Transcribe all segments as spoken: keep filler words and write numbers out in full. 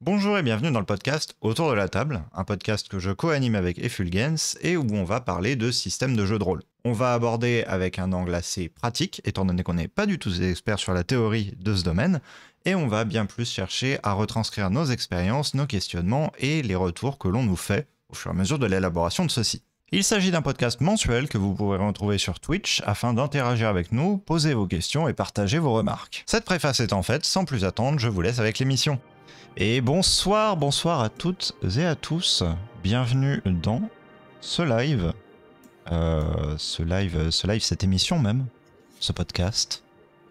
Bonjour et bienvenue dans le podcast Autour de la table, un podcast que je co-anime avec Effulgence et où on va parler de systèmes de jeux de rôle. On va aborder avec un angle assez pratique, étant donné qu'on n'est pas du tout des experts sur la théorie de ce domaine, et on va bien plus chercher à retranscrire nos expériences, nos questionnements et les retours que l'on nous fait au fur et à mesure de l'élaboration de ceux-ci. Il s'agit d'un podcast mensuel que vous pourrez retrouver sur Twitch afin d'interagir avec nous, poser vos questions et partager vos remarques. Cette préface étant faite, sans plus attendre, je vous laisse avec l'émission. Et bonsoir, bonsoir à toutes et à tous. Bienvenue dans ce live, euh, ce live, ce live, cette émission même, ce podcast.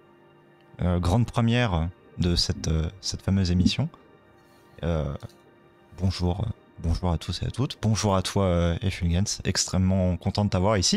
Euh, grande première de cette, euh, cette fameuse émission. Euh, bonjour, bonjour à tous et à toutes. Bonjour à toi, euh, Effulgence. Extrêmement content de t'avoir ici.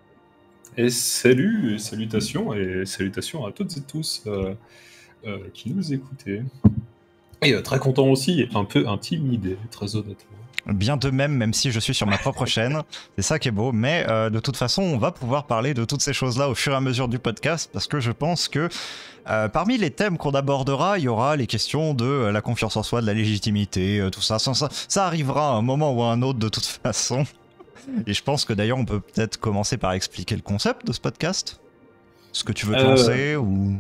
Et salut, et salutations, et salutations à toutes et tous euh, euh, qui nous écoutez. Et euh, très content aussi, et un peu intimidé, très honnêtement. Bien de même, même si je suis sur ma propre chaîne, c'est ça qui est beau, mais euh, de toute façon, on va pouvoir parler de toutes ces choses-là au fur et à mesure du podcast, parce que je pense que euh, parmi les thèmes qu'on abordera, il y aura les questions de euh, la confiance en soi, de la légitimité, euh, tout ça. ça. Ça arrivera à un moment ou à un autre de toute façon. Et je pense que d'ailleurs, on peut peut-être commencer par expliquer le concept de ce podcast. Est-ce que tu veux te Euh, lancer ou...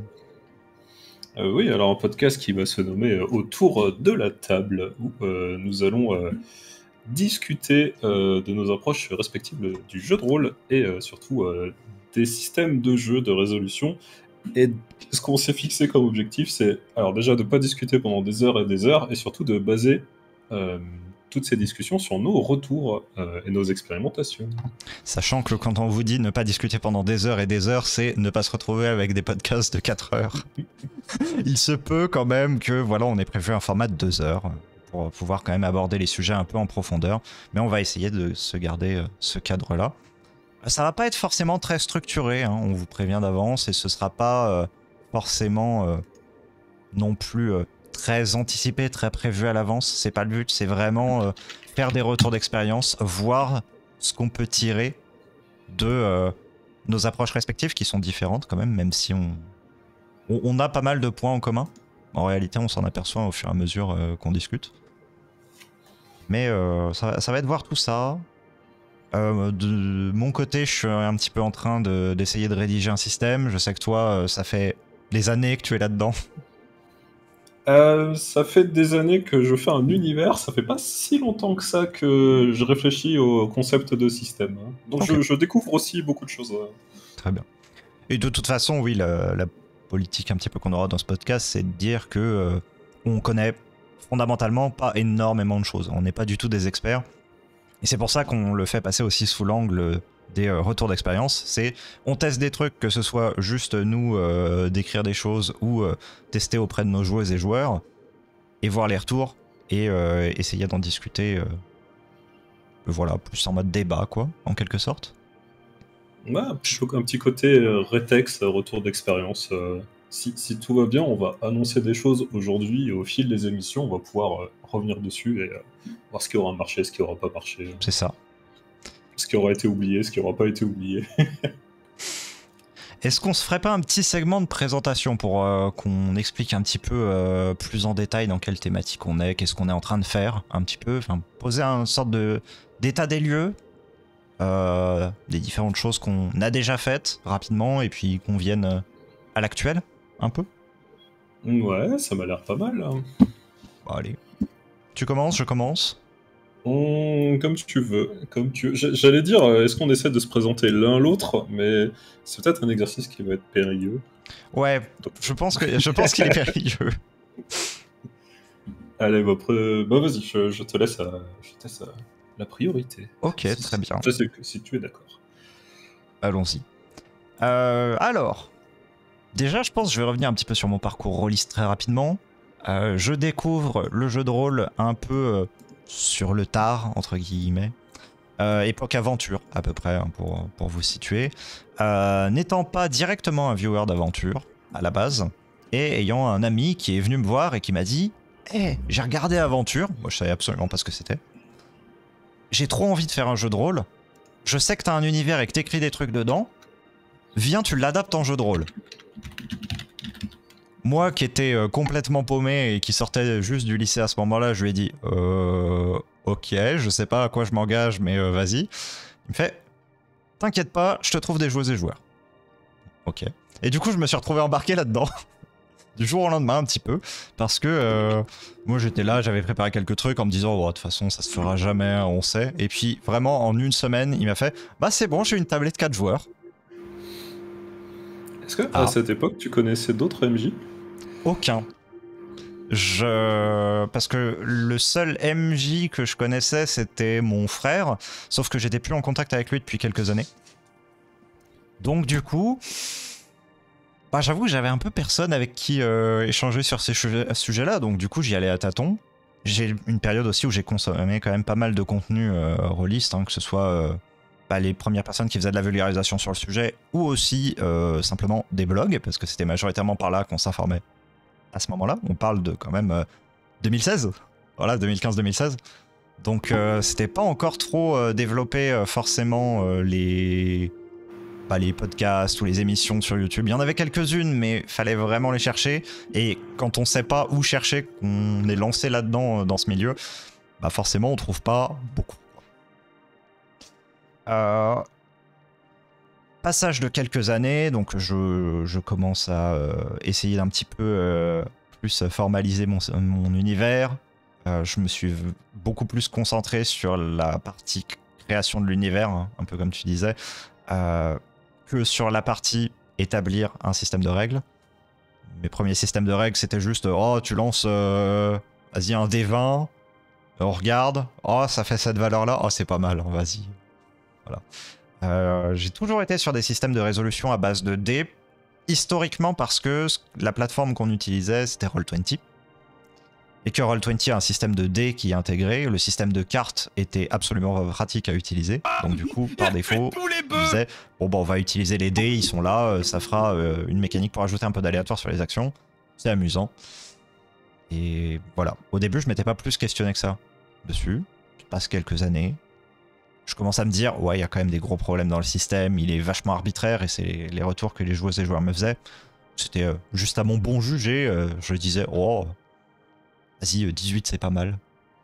Euh, oui, alors un podcast qui va se nommer euh, Autour de la table, où euh, nous allons euh, discuter euh, de nos approches respectives du jeu de rôle et euh, surtout euh, des systèmes de jeu, de résolution. Et ce qu'on s'est fixé comme objectif, c'est alors déjà de ne pas discuter pendant des heures et des heures, et surtout de baser euh, toutes ces discussions sur nos retours euh, et nos expérimentations. Sachant que quand on vous dit ne pas discuter pendant des heures et des heures, c'est ne pas se retrouver avec des podcasts de quatre heures. Il se peut quand même que voilà, on ait prévu un format de deux heures pour pouvoir quand même aborder les sujets un peu en profondeur, mais on va essayer de se garder ce cadre-là. Ça va pas être forcément très structuré, hein, on vous prévient d'avance, et ce sera pas euh, forcément euh, non plus euh, très anticipé, très prévu à l'avance. C'est pas le but, c'est vraiment euh, faire des retours d'expérience, voir ce qu'on peut tirer de euh, nos approches respectives qui sont différentes quand même, même si on, on, on a pas mal de points en commun. En réalité, on s'en aperçoit au fur et à mesure euh, qu'on discute. Mais euh, ça, ça va être voir tout ça. Euh, de mon côté, je suis un petit peu en train de, d'essayer de rédiger un système. Je sais que toi, ça fait des années que tu es là-dedans. Euh, ça fait des années que je fais un univers, ça fait pas si longtemps que ça que je réfléchis au concept de système. Donc okay. je, je découvre aussi beaucoup de choses. Très bien. Et de toute façon, oui, la, la politique un petit peu qu'on aura dans ce podcast, c'est de dire que euh, on connaît fondamentalement pas énormément de choses. On n'est pas du tout des experts. Et c'est pour ça qu'on le fait passer aussi sous l'angle des euh, retours d'expérience. C'est on teste des trucs, que ce soit juste nous euh, d'écrire des choses ou euh, tester auprès de nos joueuses et joueurs et voir les retours et euh, essayer d'en discuter. Euh, voilà, plus en mode débat, quoi, en quelque sorte. Ouais, un petit côté euh, rétex, retour d'expérience. Euh, si, si tout va bien, on va annoncer des choses aujourd'hui et au fil des émissions, on va pouvoir euh, revenir dessus et euh, voir ce qui aura marché, ce qui aura pas marché. C'est ça. Ce qui aura été oublié, ce qui aura pas été oublié. Est-ce qu'on se ferait pas un petit segment de présentation pour euh, qu'on explique un petit peu euh, plus en détail dans quelle thématique on est, qu'est-ce qu'on est en train de faire, un petit peu, enfin poser une sorte de d'état des lieux, euh, des différentes choses qu'on a déjà faites rapidement et puis qu'on vienne à l'actuel, un peu. Ouais, ça m'a l'air pas mal. Hein. Bon, allez. Tu commences, je commence. On... Comme tu veux, comme tu veux. J'allais dire, est-ce qu'on essaie de se présenter l'un l'autre, mais c'est peut-être un exercice qui va être périlleux. Ouais, donc... je pense que je pense qu'il est périlleux. Allez, bah, pre... bah vas-y, je, je te laisse, à... je te laisse à... la priorité. Ok, si, très bien. Je sais que si tu es d'accord. Allons-y. Euh, alors, déjà, je pense que je vais revenir un petit peu sur mon parcours rôliste très rapidement. Euh, je découvre le jeu de rôle un peu euh, sur le tard, entre guillemets. Euh, époque aventure, à peu près, hein, pour, pour vous situer. Euh, n'étant pas directement un viewer d'aventure, à la base, et ayant un ami qui est venu me voir et qui m'a dit « Hé, hey, j'ai regardé Aventure », moi je savais absolument pas ce que c'était. « J'ai trop envie de faire un jeu de rôle. Je sais que t'as un univers et que t'écris des trucs dedans. Viens, tu l'adaptes en jeu de rôle. » Moi qui étais euh, complètement paumé et qui sortais juste du lycée à ce moment-là, je lui ai dit euh, ok, je sais pas à quoi je m'engage, mais euh, vas-y. Il me fait t'inquiète pas, je te trouve des joueuses et joueurs. Ok. Et du coup, je me suis retrouvé embarqué là-dedans. Du jour au lendemain, un petit peu. Parce que euh, moi, j'étais là, j'avais préparé quelques trucs en me disant, oh, de toute façon, ça se fera jamais, on sait. Et puis, vraiment, en une semaine, il m'a fait, bah, c'est bon, j'ai une tablette quatre joueurs. Est-ce que Ah. à cette époque, tu connaissais d'autres M J? Aucun. Je... Parce que le seul M J que je connaissais, c'était mon frère. Sauf que j'étais plus en contact avec lui depuis quelques années. Donc, du coup. Bah, j'avoue que j'avais un peu personne avec qui euh, échanger sur ces sujets-là, donc du coup j'y allais à tâtons. J'ai une période aussi où j'ai consommé quand même pas mal de contenu euh, rôliste, hein, que ce soit euh, bah, les premières personnes qui faisaient de la vulgarisation sur le sujet, ou aussi euh, simplement des blogs, parce que c'était majoritairement par là qu'on s'informait à ce moment-là. On parle de quand même euh, deux mille seize, voilà, deux mille quinze deux mille seize. Donc euh, c'était pas encore trop euh, développé euh, forcément euh, les... Bah, les podcasts ou les émissions sur YouTube. Il y en avait quelques-unes, mais fallait vraiment les chercher. Et quand on sait pas où chercher, qu'on est lancé là-dedans, dans ce milieu, bah forcément, on trouve pas beaucoup. Euh... Passage de quelques années, donc je, je commence à euh, essayer d'un petit peu euh, plus formaliser mon, mon univers. Euh, je me suis beaucoup plus concentré sur la partie création de l'univers, hein, un peu comme tu disais. Euh, que sur la partie établir un système de règles. Mes premiers systèmes de règles, c'était juste oh, tu lances euh, vas-y un dé vingt, on regarde, oh, ça fait cette valeur-là, oh, c'est pas mal, vas-y. Voilà. Euh, j'ai toujours été sur des systèmes de résolution à base de dés, historiquement parce que la plateforme qu'on utilisait, c'était roll vingt. Et que roll vingt a un système de dés qui est intégré, le système de cartes était absolument pratique à utiliser. Donc du coup, par défaut, on disait bon bah on va utiliser les dés, ils sont là, ça fera euh, une mécanique pour ajouter un peu d'aléatoire sur les actions. C'est amusant. Et voilà. Au début, je m'étais pas plus questionné que ça dessus. Je passe quelques années. Je commence à me dire ouais, il y a quand même des gros problèmes dans le système, il est vachement arbitraire et c'est les retours que les joueuses et joueurs me faisaient. C'était euh, juste à mon bon juger, euh, je disais oh. Vas-y, dix-huit c'est pas mal.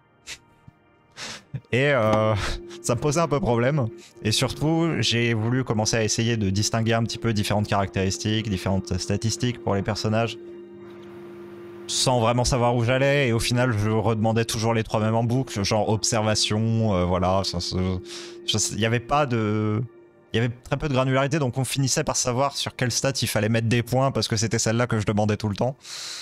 Et euh, ça me posait un peu problème. Et surtout, j'ai voulu commencer à essayer de distinguer un petit peu différentes caractéristiques, différentes statistiques pour les personnages, sans vraiment savoir où j'allais. Et au final, je redemandais toujours les trois mêmes en boucle, genre observation, euh, voilà. Il n'y avait pas de... Il y avait très peu de granularité, donc on finissait par savoir sur quelle stat il fallait mettre des points, parce que c'était celle-là que je demandais tout le temps.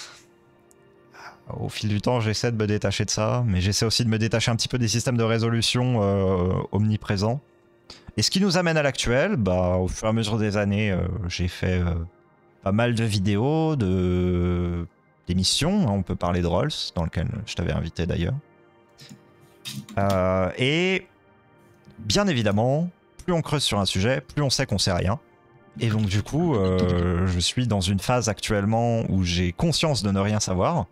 Au fil du temps, j'essaie de me détacher de ça, mais j'essaie aussi de me détacher un petit peu des systèmes de résolution euh, omniprésents. Et ce qui nous amène à l'actuel, bah, au fur et à mesure des années, euh, j'ai fait euh, pas mal de vidéos, de d'émissions, on peut parler de Rolls, dans lequel je t'avais invité d'ailleurs. Euh, et bien évidemment, plus on creuse sur un sujet, plus on sait qu'on sait rien. Et donc du coup, euh, je suis dans une phase actuellement où j'ai conscience de ne rien savoir.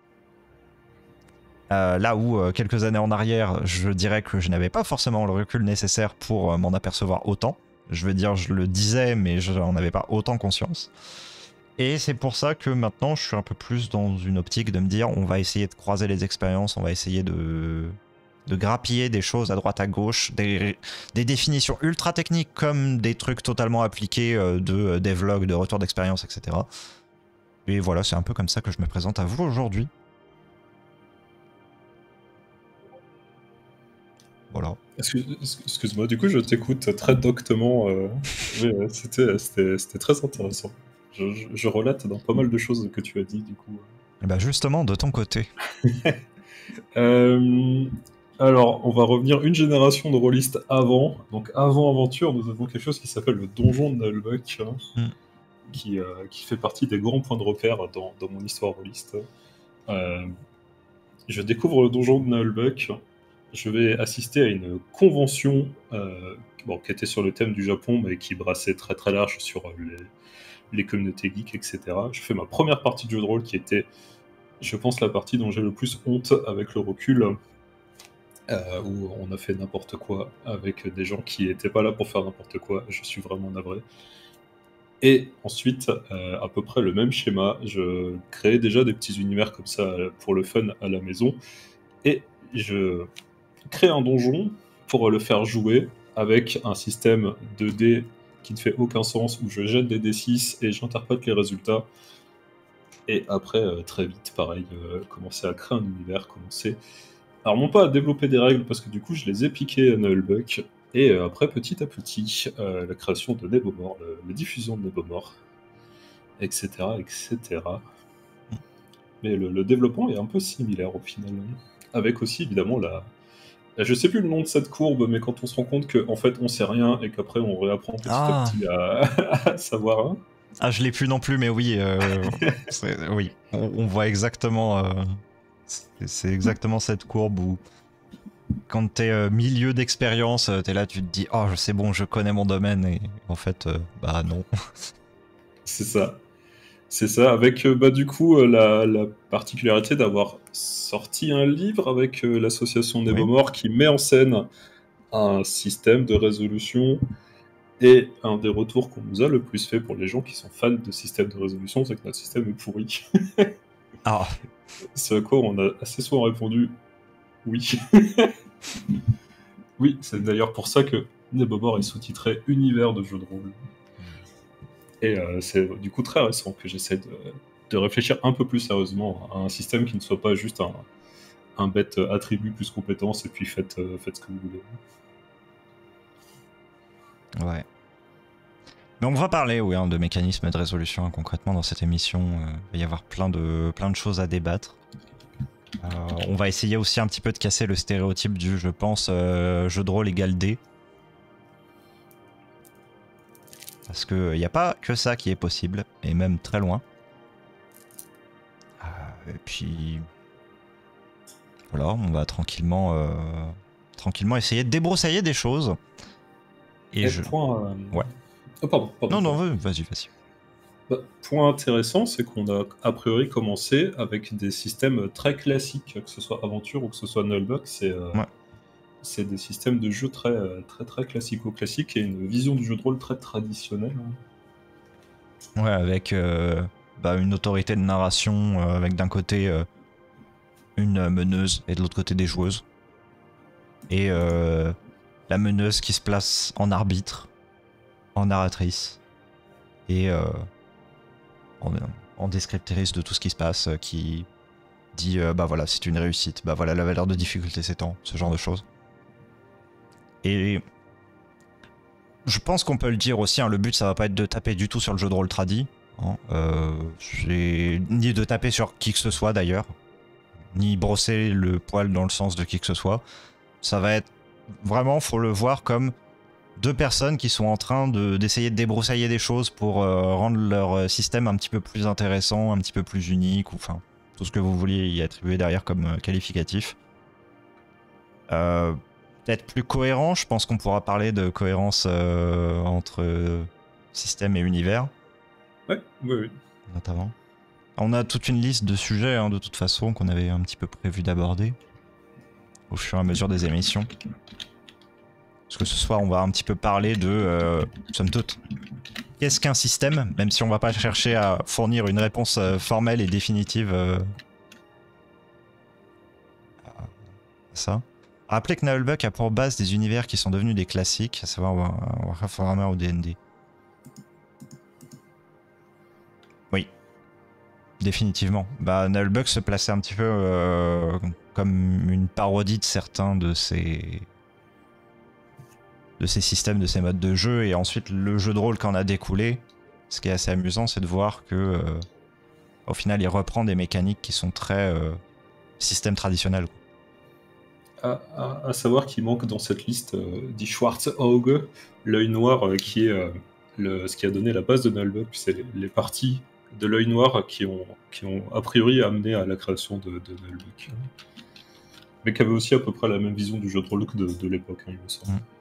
Euh, là où, euh, quelques années en arrière, je dirais que je n'avais pas forcément le recul nécessaire pour euh, m'en apercevoir autant. Je veux dire, je le disais, mais je n'en avais pas autant conscience. Et c'est pour ça que maintenant, je suis un peu plus dans une optique de me dire, on va essayer de croiser les expériences, on va essayer de, de grappiller des choses à droite à gauche, des, des définitions ultra techniques comme des trucs totalement appliqués euh, de euh, devlog, de retour d'expérience, et cetera. Et voilà, c'est un peu comme ça que je me présente à vous aujourd'hui. Voilà. Excuse-moi, du coup, je t'écoute très doctement. Euh... oui, c'était très intéressant. Je, je, je relate dans pas mal de choses que tu as dit, du coup. Et bah justement, de ton côté. euh, alors, on va revenir une génération de rôlistes avant. Donc, avant Aventure, nous avons quelque chose qui s'appelle le Donjon de Nullbuck, hein, mm. qui, euh, qui fait partie des grands points de repère dans, dans mon histoire rôliste. Euh, je découvre le Donjon de Nullbuck. Je vais assister à une convention euh, bon, qui était sur le thème du Japon, mais qui brassait très très large sur les, les communautés geeks, et cetera. Je fais ma première partie de jeu de rôle qui était, je pense, la partie dont j'ai le plus honte avec le recul, euh, où on a fait n'importe quoi avec des gens qui n'étaient pas là pour faire n'importe quoi. Je suis vraiment navré. Et ensuite, euh, à peu près le même schéma, je créais déjà des petits univers comme ça pour le fun à la maison, et je crée un donjon pour le faire jouer avec un système de dés qui ne fait aucun sens, où je jette des dés six et j'interprète les résultats. Et après, euh, très vite, pareil, euh, commencer à créer un univers, commencer... Alors non pas à développer des règles, parce que du coup, je les ai piquées à Nullbuck. Et euh, après, petit à petit, euh, la création de Nebomore, le, la diffusion de Nebomore, et cetera, et cetera. Mais le, le développement est un peu similaire au final. Avec aussi, évidemment, la... Je sais plus le nom de cette courbe, mais quand on se rend compte qu'en fait, on sait rien, et qu'après, on réapprend petit Ah. à petit à, à savoir. Hein. Ah, je l'ai plus non plus, mais oui, euh, oui, on, on voit exactement... Euh, c'est exactement cette courbe où... Quand t'es euh, milieu d'expérience, euh, t'es là, tu te dis « Oh, c'est bon, je connais mon domaine » et en fait, euh, bah non. C'est ça. C'est ça, avec euh, bah, du coup euh, la, la particularité d'avoir sorti un livre avec euh, l'association Nebomore oui. qui met en scène un système de résolution, et un des retours qu'on nous a le plus fait pour les gens qui sont fans de système de résolution, c'est que notre système est pourri. Ah. Ce à quoi on a assez souvent répondu « oui ». Oui, c'est d'ailleurs pour ça que Nebomore est sous-titré « Univers de jeux de rôle ». Et euh, c'est du coup très récent que j'essaie de, de réfléchir un peu plus sérieusement à un système qui ne soit pas juste un, un bête attribut plus compétence et puis faites, euh, faites ce que vous voulez. Ouais. Mais on va parler, oui, hein, de mécanismes de résolution hein, concrètement dans cette émission. Euh, il va y avoir plein de, plein de choses à débattre. Euh, on va essayer aussi un petit peu de casser le stéréotype du, je pense, euh, jeu de rôle égale dé. Parce qu'il n'y a pas que ça qui est possible, et même très loin. Euh, et puis... Voilà, on va tranquillement, euh, tranquillement essayer de débroussailler des choses. Et, et je... point... Euh... Ouais. Oh, pardon, pardon. Non, non, vas-y, vas-y. Bah, point intéressant, c'est qu'on a a priori commencé avec des systèmes très classiques, que ce soit aventure ou que ce soit Nullbuck, c'est... Euh... Ouais. C'est des systèmes de jeu très, très, très classico-classiques et une vision du jeu de rôle très traditionnelle. Ouais, avec euh, bah, une autorité de narration, euh, avec d'un côté euh, une meneuse et de l'autre côté des joueuses. Et euh, la meneuse qui se place en arbitre, en narratrice, et euh, en, en descriptrice de tout ce qui se passe, euh, qui dit euh, bah voilà, c'est une réussite, bah voilà, la valeur de difficulté s'étend, ce genre de choses. Et je pense qu'on peut le dire aussi, hein, le but ça va pas être de taper du tout sur le jeu de rôle tradi, hein, euh, ni de taper sur qui que ce soit d'ailleurs, ni brosser le poil dans le sens de qui que ce soit. Ça va être vraiment, faut le voir comme deux personnes qui sont en train de, d'essayer de débroussailler des choses pour euh, rendre leur système un petit peu plus intéressant, un petit peu plus unique, ou enfin tout ce que vous vouliez y attribuer derrière comme euh, qualificatif. Euh, Peut-être plus cohérent, je pense qu'on pourra parler de cohérence euh, entre euh, système et univers. Ouais, oui, oui. Notamment. On a toute une liste de sujets, hein, de toute façon, qu'on avait un petit peu prévu d'aborder au fur et à mesure des émissions. Parce que ce soir, on va un petit peu parler de, euh, somme toute, qu'est-ce qu'un système, même si on va pas chercher à fournir une réponse euh, formelle et définitive euh, à ça. Rappelez que Nullbuck a pour base des univers qui sont devenus des classiques, à savoir Warhammer ou D and D. Oui, définitivement. Bah, Nullbuck se plaçait un petit peu euh, comme une parodie de certains de ces... de ces systèmes, de ces modes de jeu, et ensuite le jeu de rôle qu'en a découlé, ce qui est assez amusant, c'est de voir que euh, au final il reprend des mécaniques qui sont très euh, système traditionnel. À, à, à savoir qu'il manque dans cette liste euh, dit Schwarzauge, l'œil noir euh, qui est euh, le, ce qui a donné la base de Nullbuck, c'est les, les parties de l'œil noir qui ont, qui ont a priori amené à la création de, de Nullbuck. Mais qui avait aussi à peu près la même vision du jeu de rôle que de, de l'époque, hein, il me semble. Mm.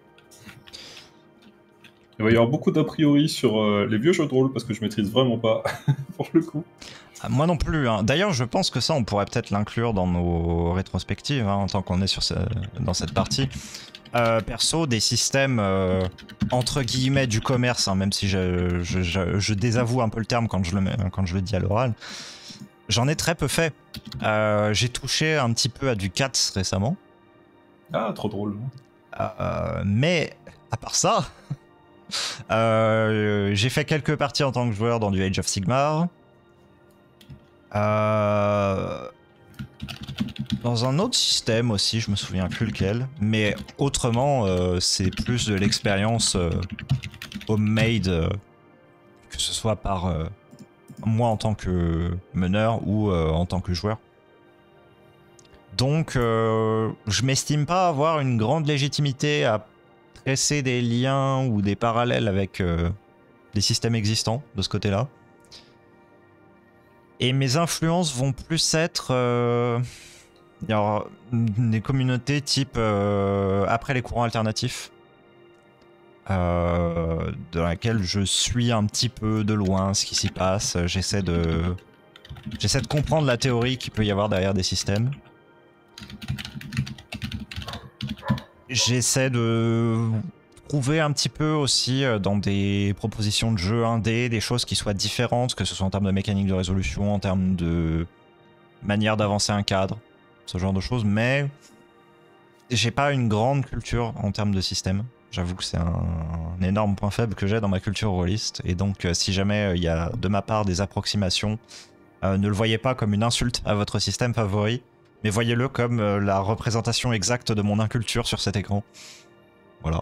Il va y avoir beaucoup d'a priori sur euh, les vieux jeux de rôle parce que je maîtrise vraiment pas pour le coup. Ah, moi non plus. Hein. D'ailleurs, je pense que ça, on pourrait peut-être l'inclure dans nos rétrospectives, hein, tant qu'on est sur ce, dans cette partie. Euh, perso, des systèmes euh, entre guillemets du commerce, hein, même si je, je, je, je désavoue un peu le terme quand je le, mets, quand je le dis à l'oral, j'en ai très peu fait. Euh, J'ai touché un petit peu à du C A T S récemment. Ah, trop drôle. Euh, mais à part ça, euh, j'ai fait quelques parties en tant que joueur dans du Age of Sigmar. Euh, dans un autre système aussi, je me souviens plus lequel. Mais autrement, euh, c'est plus de l'expérience euh, homemade, euh, que ce soit par euh, moi en tant que meneur ou euh, en tant que joueur. Donc, euh, je m'estime pas avoir une grande légitimité à tresser des liens ou des parallèles avec euh, des systèmes existants de ce côté-là. Et mes influences vont plus être euh, alors, des communautés type euh, après les courants alternatifs, euh, dans laquelle je suis un petit peu de loin ce qui s'y passe. J'essaie de, j'essaie de comprendre la théorie qu'il peut y avoir derrière des systèmes. J'essaie de trouver un petit peu aussi dans des propositions de jeux indés des choses qui soient différentes, que ce soit en termes de mécanique de résolution, en termes de manière d'avancer un cadre, ce genre de choses, mais j'ai pas une grande culture en termes de système. J'avoue que c'est un, un énorme point faible que j'ai dans ma culture rôliste, et donc si jamais il y a de ma part des approximations, euh, ne le voyez pas comme une insulte à votre système favori, mais voyez-le comme euh, la représentation exacte de mon inculture sur cet écran. Voilà.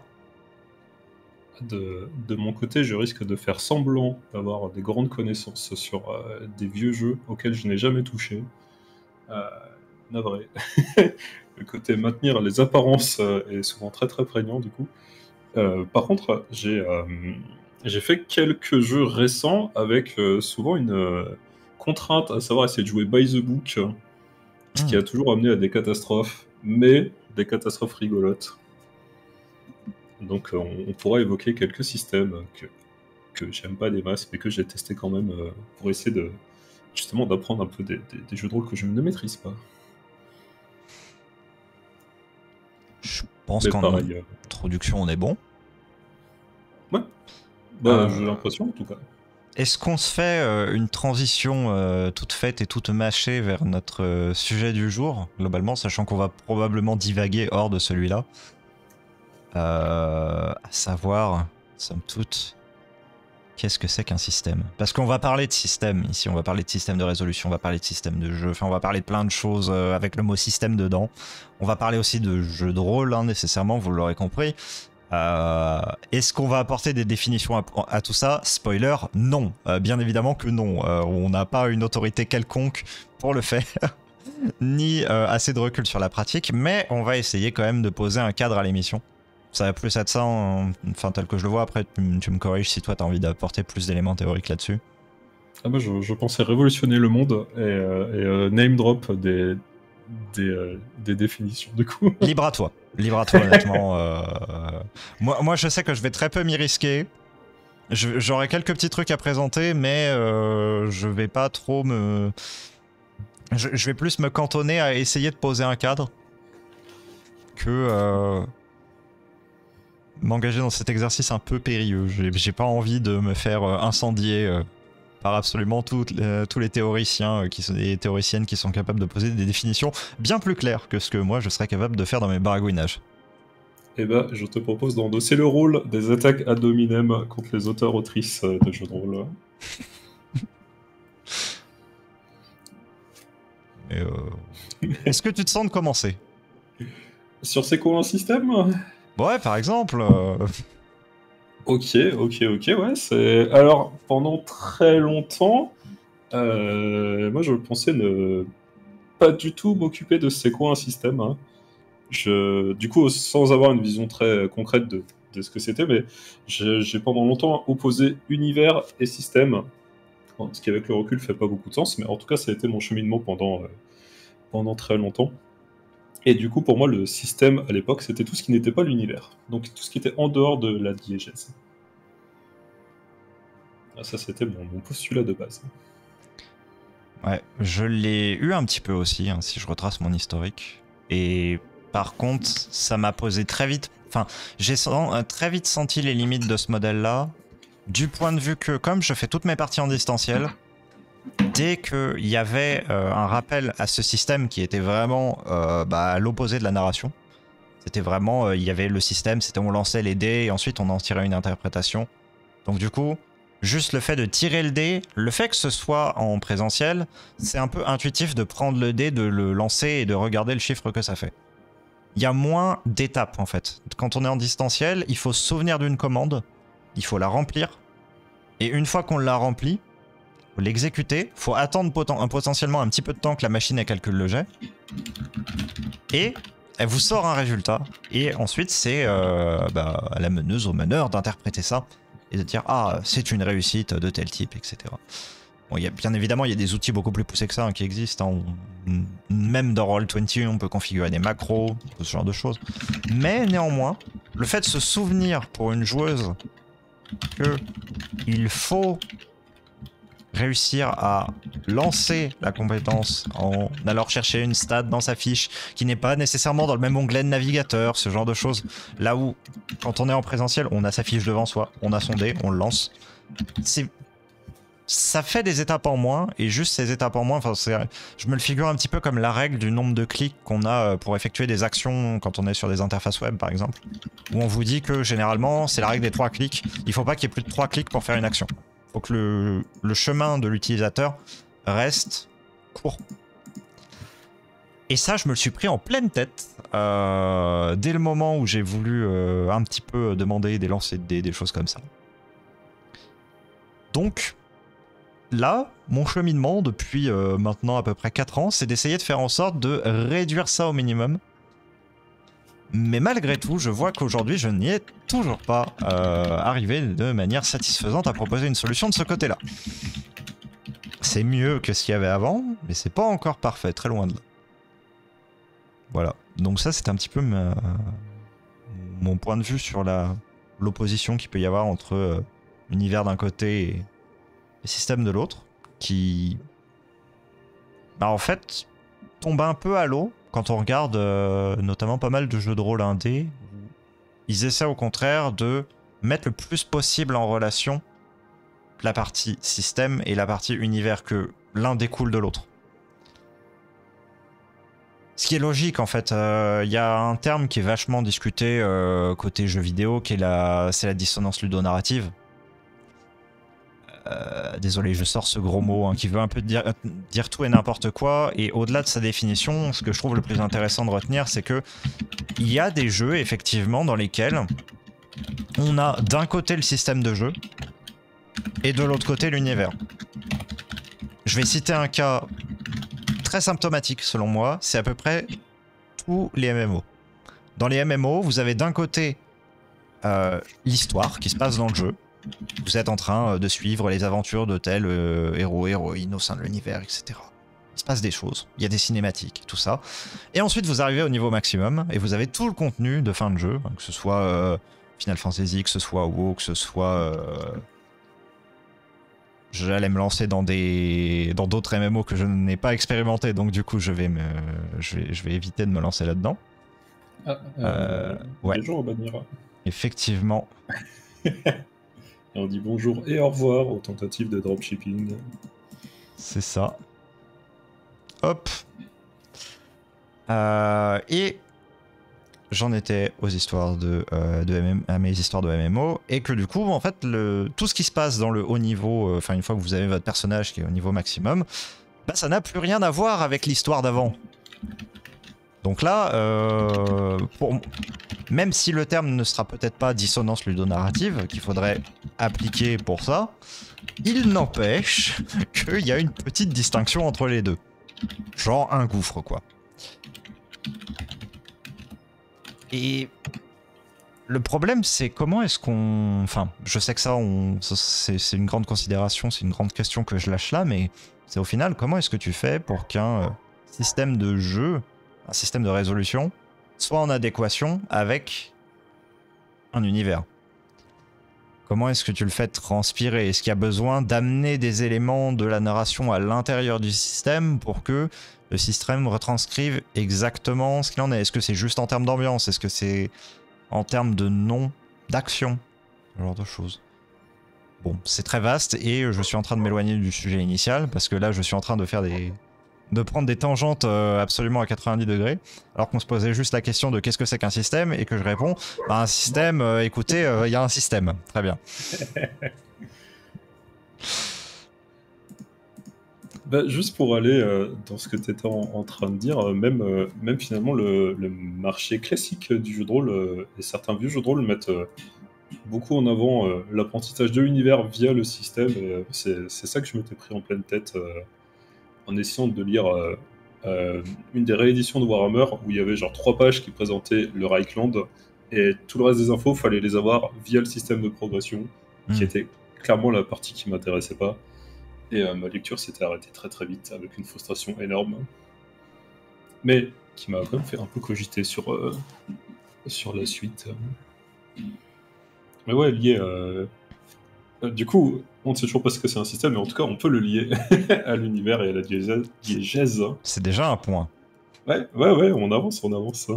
De, de mon côté, je risque de faire semblant d'avoir des grandes connaissances sur euh, des vieux jeux auxquels je n'ai jamais touché. Euh, navré. Le côté maintenir les apparences euh, est souvent très très prégnant du coup. Euh, par contre, j'ai euh, j'ai fait quelques jeux récents avec euh, souvent une euh, contrainte, à savoir essayer de jouer by the book, ce qui a toujours amené à des catastrophes, mais des catastrophes rigolotes. Donc on, on pourra évoquer quelques systèmes que, que j'aime pas des masses, mais que j'ai testé quand même euh, pour essayer de justement d'apprendre un peu des, des, des jeux de rôle que je ne maîtrise pas. Je pense Mais qu'en pareil, euh, introduction on est bon. Ouais, bah, Euh, j'ai l'impression en tout cas. Est-ce qu'on se fait euh, une transition euh, toute faite et toute mâchée vers notre euh, sujet du jour, globalement, sachant qu'on va probablement divaguer hors de celui-là, euh, à savoir, somme toute, qu'est-ce que c'est qu'un système? Parce qu'on va parler de système ici, on va parler de système de résolution, on va parler de système de jeu, enfin on va parler de plein de choses euh, avec le mot système dedans. On va parler aussi de jeux de rôle, hein, nécessairement, vous l'aurez compris. Euh, Est-ce qu'on va apporter des définitions à, à tout ça? Spoiler, non. Euh, bien évidemment que non. Euh, on n'a pas une autorité quelconque pour le faire, ni euh, assez de recul sur la pratique, mais on va essayer quand même de poser un cadre à l'émission. Ça va plus être ça, en... enfin tel que je le vois, après tu, tu me corriges si toi t'as envie d'apporter plus d'éléments théoriques là-dessus. Ah bah, je, je pensais révolutionner le monde et, euh, et euh, name drop des, des, euh, des définitions du coup. Libre à toi. Libre à toi, honnêtement. Euh... Moi, moi, je sais que je vais très peu m'y risquer. J'aurai quelques petits trucs à présenter, mais euh, je vais pas trop me... Je, je vais plus me cantonner à essayer de poser un cadre que euh, m'engager dans cet exercice un peu périlleux. J'ai pas envie de me faire incendier euh, par absolument toutes, euh, tous les théoriciens euh, qui sont des théoriciennes qui sont capables de poser des définitions bien plus claires que ce que moi je serais capable de faire dans mes baragouinages. Eh ben, je te propose d'endosser le rôle des attaques ad hominem contre les auteurs-autrices de jeux de rôle. Euh... Est-ce que tu te sens de commencer? Sur C'est quoi un système? Ouais, par exemple. Euh... Ok, ok, ok, ouais. C'est alors pendant très longtemps, euh, moi je pensais ne pas du tout m'occuper de c'est quoi un système. Hein. Je, du coup, sans avoir une vision très concrète de, de ce que c'était, mais j'ai pendant longtemps opposé univers et système, ce qui avec le recul fait pas beaucoup de sens, mais en tout cas ça a été mon cheminement pendant, euh, pendant très longtemps. Et du coup, pour moi, le système à l'époque, c'était tout ce qui n'était pas l'univers, donc tout ce qui était en dehors de la diégèse. Ça, c'était mon, mon postulat de base. Ouais, je l'ai eu un petit peu aussi, hein, si je retrace mon historique. Et par contre, ça m'a posé très vite... Enfin, j'ai très vite senti les limites de ce modèle-là, du point de vue que, comme je fais toutes mes parties en distanciel, dès qu'il y avait euh, un rappel à ce système qui était vraiment euh, bah, à l'opposé de la narration, c'était vraiment, il euh, y avait le système, c'était on lançait les dés et ensuite on en tirait une interprétation. Donc du coup, juste le fait de tirer le dé, le fait que ce soit en présentiel, c'est un peu intuitif de prendre le dé, de le lancer et de regarder le chiffre que ça fait. Il y a moins d'étapes en fait. Quand on est en distanciel, il faut se souvenir d'une commande, il faut la remplir, et une fois qu'on l'a remplie, faut l'exécuter, faut attendre poten potentiellement un petit peu de temps que la machine elle calcule le jet, et elle vous sort un résultat, et ensuite c'est euh, bah, à la meneuse, au meneur d'interpréter ça, et de dire ah c'est une réussite de tel type, et cetera. Bon, y a, bien évidemment, il y a des outils beaucoup plus poussés que ça hein, qui existent. Hein. On, même dans Roll vingt, on peut configurer des macros, ce genre de choses. Mais néanmoins, le fait de se souvenir pour une joueuse que il faut réussir à lancer la compétence en allant chercher une stat dans sa fiche qui n'est pas nécessairement dans le même onglet de navigateur, ce genre de choses. Là où, quand on est en présentiel, on a sa fiche devant soi, on a son dé, on le lance. C'est... Ça fait des étapes en moins, et juste ces étapes en moins, enfin, je me le figure un petit peu comme la règle du nombre de clics qu'on a pour effectuer des actions quand on est sur des interfaces web, par exemple, où on vous dit que généralement, c'est la règle des trois clics. Il faut pas qu'il y ait plus de trois clics pour faire une action. Il faut que le, le chemin de l'utilisateur reste court. Et ça, je me le suis pris en pleine tête euh, dès le moment où j'ai voulu euh, un petit peu demander des lancers de dés, des choses comme ça. Donc... Là, mon cheminement depuis euh, maintenant à peu près quatre ans, c'est d'essayer de faire en sorte de réduire ça au minimum. Mais malgré tout, je vois qu'aujourd'hui, je n'y ai toujours pas euh, arrivé de manière satisfaisante à proposer une solution de ce côté-là. C'est mieux que ce qu'il y avait avant, mais c'est pas encore parfait, très loin de là. Voilà, donc ça c'est un petit peu ma... mon point de vue sur la l'opposition qu'il peut y avoir entre euh, l'univers d'un côté et... système de l'autre, qui bah en fait tombe un peu à l'eau quand on regarde euh, notamment pas mal de jeux de rôle indés. Ils essaient au contraire de mettre le plus possible en relation la partie système et la partie univers, que l'un découle de l'autre. Ce qui est logique en fait, il euh, y a un terme qui est vachement discuté euh, côté jeux vidéo, qui est la, c'est la dissonance ludonarrative. Euh, désolé, je sors ce gros mot hein, qui veut un peu dire, dire tout et n'importe quoi. Et au-delà de sa définition, ce que je trouve le plus intéressant de retenir, c'est que il y a des jeux effectivement dans lesquels on a d'un côté le système de jeu et de l'autre côté l'univers. Je vais citer un cas très symptomatique selon moi, c'est à peu près tous les M M O. Dans les M M O, vous avez d'un côté euh, l'histoire qui se passe dans le jeu. Vous êtes en train de suivre les aventures de tel euh, héros, héroïne au sein de l'univers, et cetera. Il se passe des choses, il y a des cinématiques, tout ça. Et ensuite, vous arrivez au niveau maximum et vous avez tout le contenu de fin de jeu, que ce soit euh, Final Fantasy, que ce soit WoW, que ce soit... Euh... J'allais me lancer dans des dans d'autres M M O que je n'ai pas expérimenté, donc du coup, je vais, me... je vais, je vais éviter de me lancer là-dedans. Ah, euh, euh, ouais. Bonjour, Banira. Effectivement. Et on dit bonjour et au revoir aux tentatives de dropshipping. C'est ça. Hop. Euh, et j'en étais aux histoires de, euh, de M M, à mes histoires de M M O, et que du coup, en fait, le, tout ce qui se passe dans le haut niveau, enfin euh, une fois que vous avez votre personnage qui est au niveau maximum, bah ça n'a plus rien à voir avec l'histoire d'avant. Donc là, euh, pour, même si le terme ne sera peut-être pas dissonance ludonarrative, qu'il faudrait appliquer pour ça, il n'empêche qu'il y a une petite distinction entre les deux. Genre un gouffre, quoi. Et le problème, c'est comment est-ce qu'on... Enfin, je sais que ça, on... c'est une grande considération, c'est une grande question que je lâche là, mais c'est au final, comment est-ce que tu fais pour qu'un euh, système de jeu, un système de résolution, soit en adéquation avec un univers? comment est-ce que tu le fais transpirer? Est-ce qu'il y a besoin d'amener des éléments de la narration à l'intérieur du système pour que le système retranscrive exactement ce qu'il en est? Est-ce que c'est juste en termes d'ambiance? Est-ce que c'est en termes de nom, d'action? Ce genre de choses. Bon, c'est très vaste et je suis en train de m'éloigner du sujet initial parce que là je suis en train de faire des... de prendre des tangentes euh, absolument à quatre-vingt-dix degrés, alors qu'on se posait juste la question de qu'est-ce que c'est qu'un système, et que je réponds, bah, un système, euh, écoutez, il euh, y a un système. Très bien. Bah, juste pour aller euh, dans ce que tu étais en, en train de dire, euh, même, euh, même finalement le, le marché classique du jeu de rôle euh, et certains vieux jeux de rôle mettent euh, beaucoup en avant euh, l'apprentissage de l'univers via le système, et euh, c'est ça que je m'étais pris en pleine tête euh, en essayant de lire euh, euh, une des rééditions de Warhammer où il y avait genre trois pages qui présentaient le Reichland et tout le reste des infos, fallait les avoir via le système de progression, mmh. qui était clairement la partie qui m'intéressait pas. Et euh, ma lecture s'était arrêtée très très vite avec une frustration énorme, mais qui m'a quand même fait un peu cogiter sur, euh, sur la suite. Mais ouais, lié euh... du coup, on ne sait toujours pas ce que c'est un système, mais en tout cas, on peut le lier à l'univers et à la diégèse. C'est déjà un point. Ouais, ouais, ouais, on avance, on avance.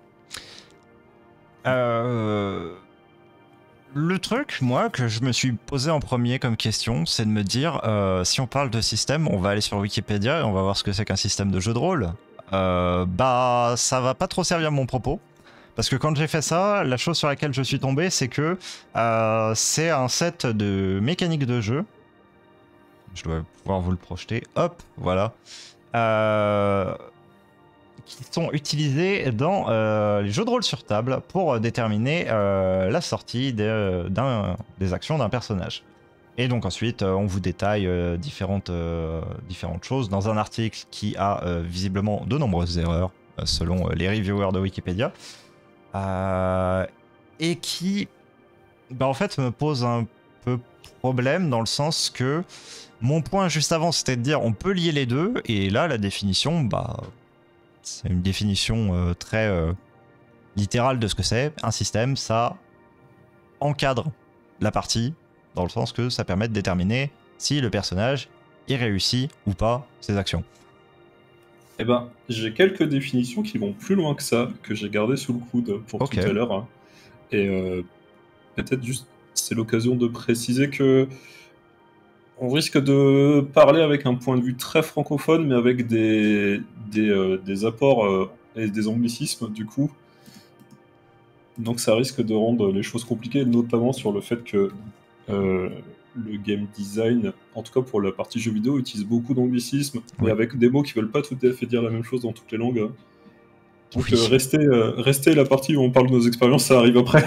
Euh... Le truc, moi, que je me suis posé en premier comme question, c'est de me dire, euh, si on parle de système, on va aller sur Wikipédia et on va voir ce que c'est qu'un système de jeu de rôle. Euh, bah, ça va pas trop servir mon propos. Parce que quand j'ai fait ça, la chose sur laquelle je suis tombé, c'est que euh, c'est un set de mécaniques de jeu. Je dois pouvoir vous le projeter. Hop, voilà. Euh... qui sont utilisés dans euh, les jeux de rôle sur table pour déterminer euh, la sortie de, des actions d'un personnage. Et donc ensuite, euh, on vous détaille euh, différentes, euh, différentes choses dans un article qui a euh, visiblement de nombreuses erreurs, euh, selon euh, les reviewers de Wikipédia, euh, et qui, bah, en fait, me pose un peu problème dans le sens que mon point juste avant, c'était de dire on peut lier les deux, et là, la définition, bah... c'est une définition euh, très euh, littérale de ce que c'est. Un système, ça encadre la partie, dans le sens que ça permet de déterminer si le personnage y réussit ou pas ses actions. Eh ben, j'ai quelques définitions qui vont plus loin que ça, que j'ai gardées sous le coude pour okay. tout à l'heure. Hein. Et euh, peut-être juste, c'est l'occasion de préciser que on risque de parler avec un point de vue très francophone, mais avec des, des, euh, des apports euh, et des anglicismes, du coup. Donc ça risque de rendre les choses compliquées, notamment sur le fait que euh, le game design, en tout cas pour la partie jeux vidéo, utilise beaucoup d'anglicismes, oui. et avec des mots qui veulent pas tout à fait dire la même chose dans toutes les langues. Donc oui. euh, restez, euh, restez la partie où on parle de nos expériences, ça arrive après.